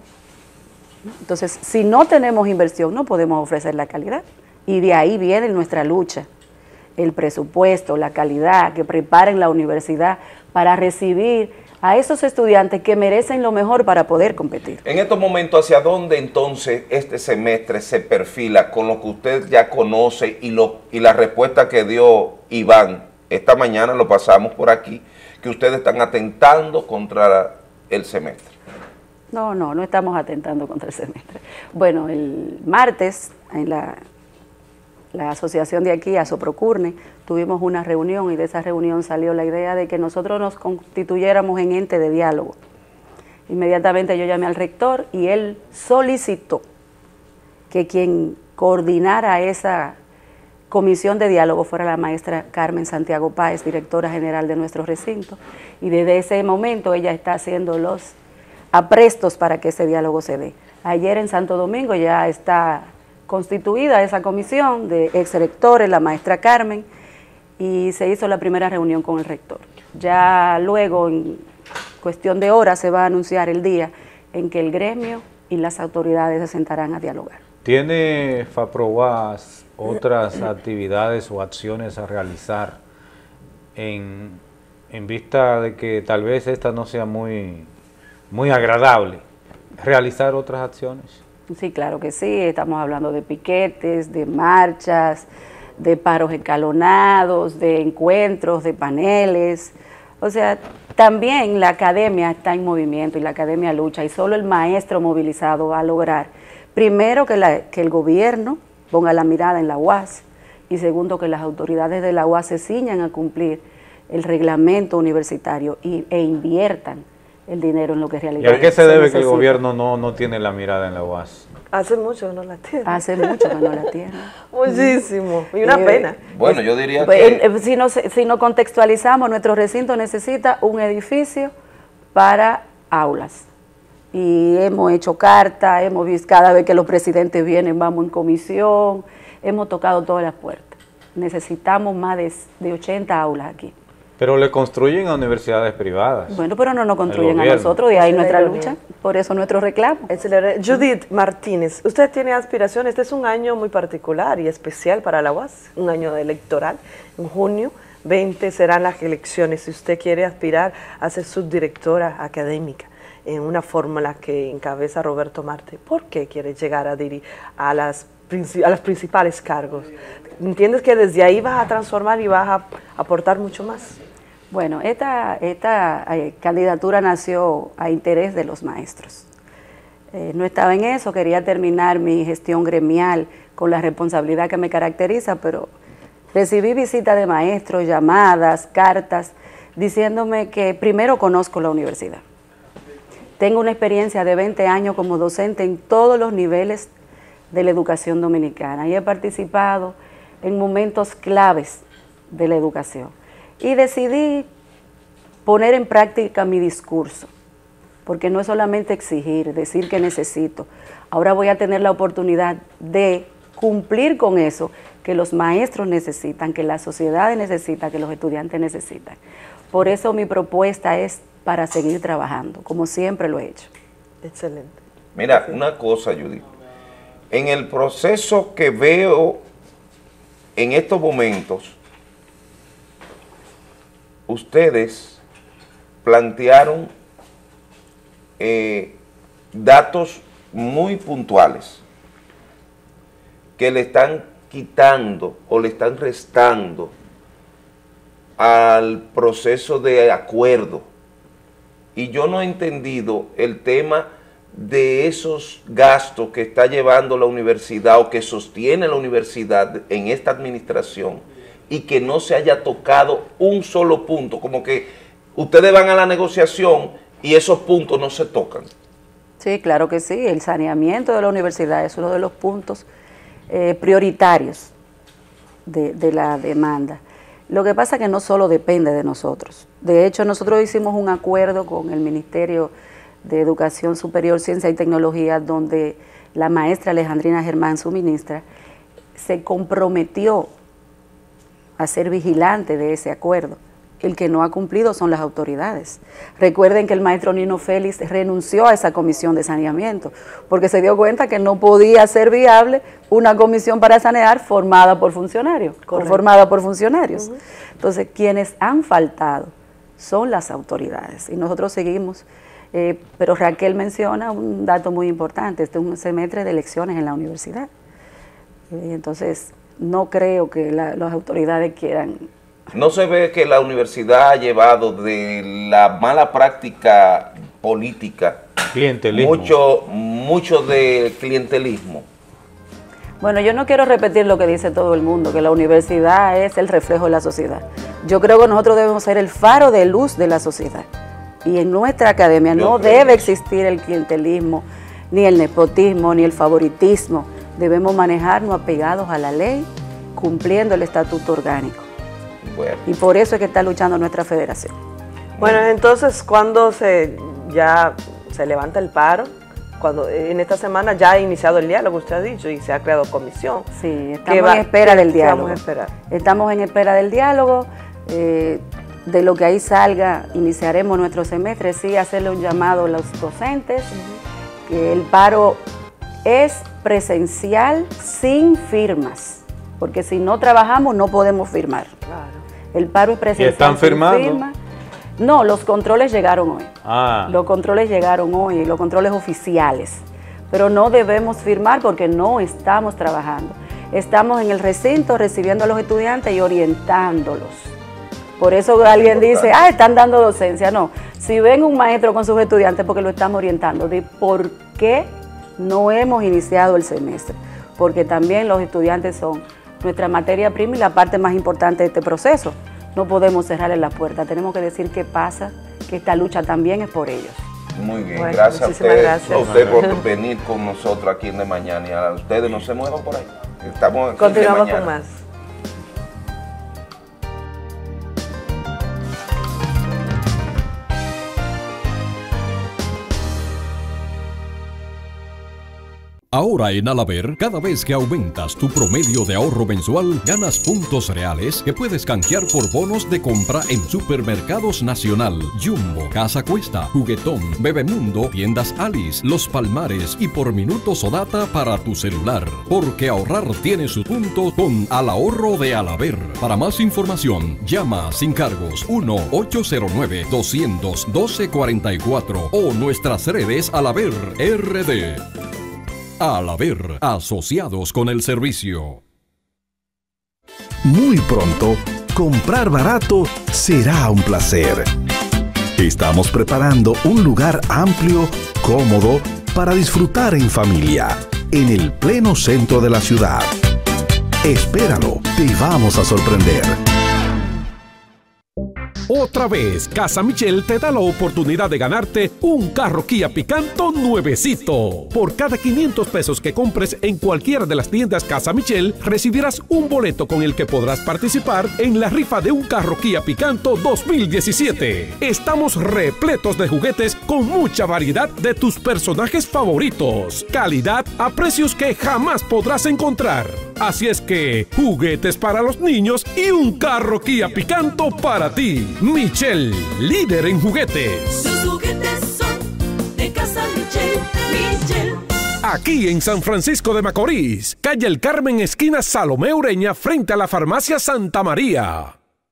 Entonces, si no tenemos inversión, no podemos ofrecer la calidad. Y de ahí viene nuestra lucha, el presupuesto, la calidad, que preparen la universidad para recibir a esos estudiantes que merecen lo mejor para poder competir. En estos momentos, ¿hacia dónde entonces este semestre se perfila con lo que usted ya conoce y, lo, y la respuesta que dio Iván? Esta mañana lo pasamos por aquí, que ustedes están atentando contra el semestre. No, no, no estamos atentando contra el semestre. Bueno, el martes en la... la asociación de aquí, ASOPROCURNE, tuvimos una reunión, y de esa reunión salió la idea de que nosotros nos constituyéramos en ente de diálogo. Inmediatamente yo llamé al rector y él solicitó que quien coordinara esa comisión de diálogo fuera la maestra Carmen Santiago Páez, directora general de nuestro recinto, y desde ese momento ella está haciendo los aprestos para que ese diálogo se dé. Ayer en Santo Domingo ya está constituida esa comisión de ex rectores, la maestra Carmen, y se hizo la primera reunión con el rector. Ya luego, en cuestión de horas, se va a anunciar el día en que el gremio y las autoridades se sentarán a dialogar. ¿Tiene FAPROWAS otras actividades o acciones a realizar en, en vista de que tal vez esta no sea muy, muy agradable? ¿Realizar otras acciones? Sí, claro que sí, estamos hablando de piquetes, de marchas, de paros escalonados, de encuentros, de paneles. O sea, también la academia está en movimiento y la academia lucha, y solo el maestro movilizado va a lograr, primero, que, la, que el gobierno ponga la mirada en la U A S, y segundo, que las autoridades de la U A S se ciñan a cumplir el reglamento universitario y, e inviertan el dinero en lo que ¿Y realmente a qué se debe necesita. que el gobierno no, no tiene la mirada en la U A S? Hace mucho que no la tiene. Hace mucho que no la tiene. Muchísimo. Y una Eh, pena. Bueno, yo diría Pues, que... eh, eh, si, nos, si nos contextualizamos, nuestro recinto necesita un edificio para aulas. Y hemos hecho cartas, hemos visto cada vez que los presidentes vienen, vamos en comisión, hemos tocado todas las puertas. Necesitamos más de, de ochenta aulas aquí. Pero le construyen a universidades privadas. Bueno, pero no nos construyen a gobierno. nosotros, y ahí Esa es nuestra la lucha, ironía. por eso nuestro reclamo. Excelente. Judith Martínez, usted tiene aspiraciones. Este es un año muy particular y especial para la U A S, un año electoral. En junio veinte serán las elecciones. Si usted quiere aspirar a ser subdirectora académica en una fórmula que encabeza Roberto Marte, ¿por qué quiere llegar a, diri a, las, a los principales cargos? ¿Entiendes que desde ahí vas a transformar y vas a aportar mucho más? Bueno, esta, esta eh, candidatura nació a interés de los maestros. Eh, no estaba en eso, quería terminar mi gestión gremial con la responsabilidad que me caracteriza, pero recibí visitas de maestros, llamadas, cartas, diciéndome que primero conozco la universidad. Tengo una experiencia de veinte años como docente en todos los niveles de la educación dominicana y he participado en momentos claves de la educación. Y decidí poner en práctica mi discurso, porque no es solamente exigir, decir que necesito. Ahora voy a tener la oportunidad de cumplir con eso que los maestros necesitan, que la sociedad necesita, que los estudiantes necesitan. Por eso mi propuesta es para seguir trabajando, como siempre lo he hecho. Excelente. Mira, una cosa, Judith. En el proceso que veo en estos momentos, ustedes plantearon eh, datos muy puntuales que le están quitando o le están restando al proceso de acuerdo. Y yo no he entendido el tema de esos gastos que está llevando la universidad o que sostiene la universidad en esta administración y que no se haya tocado un solo punto, como que ustedes van a la negociación y esos puntos no se tocan. Sí, claro que sí, el saneamiento de la universidad es uno de los puntos eh, prioritarios de, de la demanda. Lo que pasa es que no solo depende de nosotros. De hecho, nosotros hicimos un acuerdo con el Ministerio de Educación Superior, Ciencia y Tecnología, donde la maestra Alejandrina Germán, su ministra, se comprometió a ser vigilante de ese acuerdo. El que no ha cumplido son las autoridades. Recuerden que el maestro Nino Félix renunció a esa comisión de saneamiento porque se dio cuenta que no podía ser viable una comisión para sanear formada por funcionarios, formada por funcionarios. Uh-huh. Entonces, quienes han faltado son las autoridades y nosotros seguimos. Eh, pero Raquel menciona un dato muy importante, este es un semestre de elecciones en la universidad. Eh, entonces, no creo que la, las autoridades quieran... ¿No se ve que la universidad ha llevado de la mala práctica política clientelismo. mucho, mucho de clientelismo? Bueno, yo no quiero repetir lo que dice todo el mundo, que la universidad es el reflejo de la sociedad. Yo creo que nosotros debemos ser el faro de luz de la sociedad. Y en nuestra academia yo no debe existir el clientelismo, ni el nepotismo, ni el favoritismo. Debemos manejarnos apegados a la ley, cumpliendo el estatuto orgánico. Bueno. Y por eso es que está luchando nuestra federación. Bueno, entonces, ¿cuándo se ya se levanta el paro? Cuando en esta semana ya ha iniciado el diálogo, usted ha dicho, y se ha creado comisión. Sí, estamos va, en espera del diálogo. Vamos a esperar. Estamos en espera del diálogo. Eh, de lo que ahí salga, iniciaremos nuestro semestre. Sí, hacerle un llamado a los docentes, uh-huh. que el paro es presencial sin firmas, porque si no trabajamos no podemos firmar. Claro. El paro es presencial. ¿Y están firmando? Sin firma. No, los controles llegaron hoy. Ah. Los controles llegaron hoy, los controles oficiales. Pero no debemos firmar porque no estamos trabajando. Estamos en el recinto recibiendo a los estudiantes y orientándolos. Por eso alguien dice, ah, están dando docencia. No, si ven un maestro con sus estudiantes porque lo estamos orientando de por qué no hemos iniciado el semestre. Porque también los estudiantes son nuestra materia prima y la parte más importante de este proceso. No podemos cerrarle la puerta, tenemos que decir qué pasa que esta lucha también es por ellos. Muy bien, Bueno, gracias a muchísimas usted, gracias. a usted por venir con nosotros aquí en De Mañana y a ustedes no se muevan por ahí. Estamos aquí Continuamos De Mañana. con más. Ahora en Alaber, cada vez que aumentas tu promedio de ahorro mensual, ganas puntos reales que puedes canjear por bonos de compra en Supermercados Nacional, Jumbo, Casa Cuesta, Juguetón, Bebemundo, Tiendas Alice, Los Palmares y por minutos o data para tu celular. Porque ahorrar tiene su punto con Al Ahorro de Alaber. Para más información, llama sin cargos uno ocho cero nueve, dos cero cero, uno dos cuatro cuatro o nuestras redes Alaber R D. Alaber, asociados con el servicio. Muy pronto, comprar barato será un placer. Estamos preparando un lugar amplio, cómodo, para disfrutar en familia, en el pleno centro de la ciudad. Espéralo, te vamos a sorprender. Otra vez, Casa Michel te da la oportunidad de ganarte un carro Kia Picanto nuevecito. Por cada quinientos pesos que compres en cualquiera de las tiendas Casa Michel, recibirás un boleto con el que podrás participar en la rifa de un carro Kia Picanto dos mil diecisiete. Estamos repletos de juguetes con mucha variedad de tus personajes favoritos. Calidad a precios que jamás podrás encontrar. Así es que, juguetes para los niños y un carro Kia Picanto para ti. Michel, líder en juguetes. Sus juguetes son de Casa Michel, Michel. Aquí en San Francisco de Macorís, calle El Carmen, esquina Salomé Ureña, frente a la farmacia Santa María.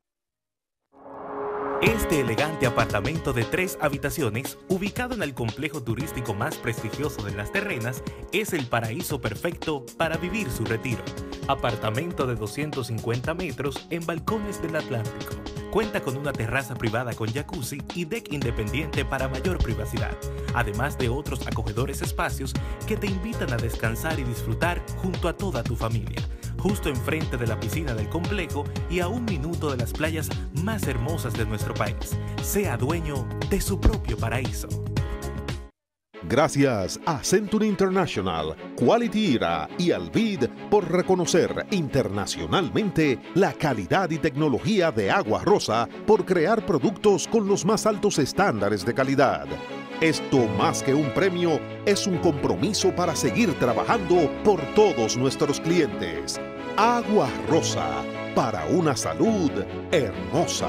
Este elegante apartamento de tres habitaciones, ubicado en el complejo turístico más prestigioso de Las Terrenas, es el paraíso perfecto para vivir su retiro. Apartamento de doscientos cincuenta metros en balcones del Atlántico. Cuenta con una terraza privada con jacuzzi y deck independiente para mayor privacidad, además de otros acogedores espacios que te invitan a descansar y disfrutar junto a toda tu familia. Justo enfrente de la piscina del complejo y a un minuto de las playas más hermosas de nuestro país. Sea dueño de su propio paraíso. Gracias a Century International, Quality Era y Alvid por reconocer internacionalmente la calidad y tecnología de Agua Rosa por crear productos con los más altos estándares de calidad. Esto, más que un premio, es un compromiso para seguir trabajando por todos nuestros clientes. Agua Rosa, para una salud hermosa.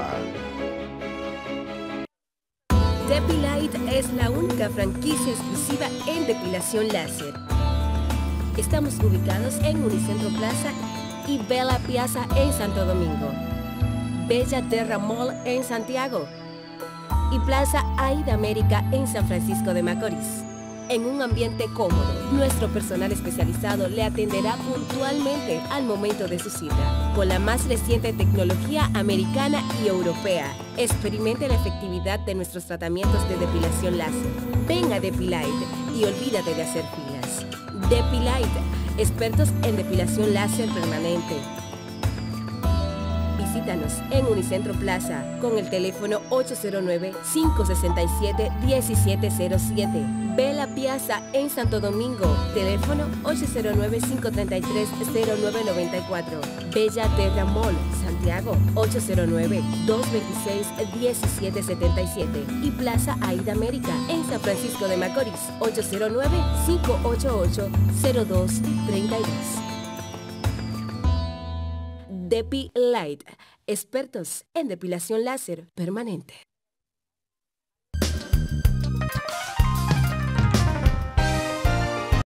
Depilite es la única franquicia exclusiva en depilación láser. Estamos ubicados en Unicentro Plaza y Bella Piazza en Santo Domingo, Bella Terra Mall en Santiago y Plaza Aida América en San Francisco de Macorís. En un ambiente cómodo, nuestro personal especializado le atenderá puntualmente al momento de su cita, con la más reciente tecnología americana y europea. Experimente la efectividad de nuestros tratamientos de depilación láser. Ven a Depilite y olvídate de hacer filas. Depilite, expertos en depilación láser permanente. Visítanos en Unicentro Plaza con el teléfono ocho cero nueve, cinco seis siete, uno siete cero siete. Bella Piazza en Santo Domingo, teléfono ocho cero nueve, cinco tres tres, cero nueve nueve cuatro. Bella Terra Mall, Santiago, ocho cero nueve, dos dos seis, uno siete siete siete. Y Plaza Aida América en San Francisco de Macorís, ocho cero nueve, cinco ocho ocho, cero dos tres dos. Depilite, expertos en depilación láser permanente.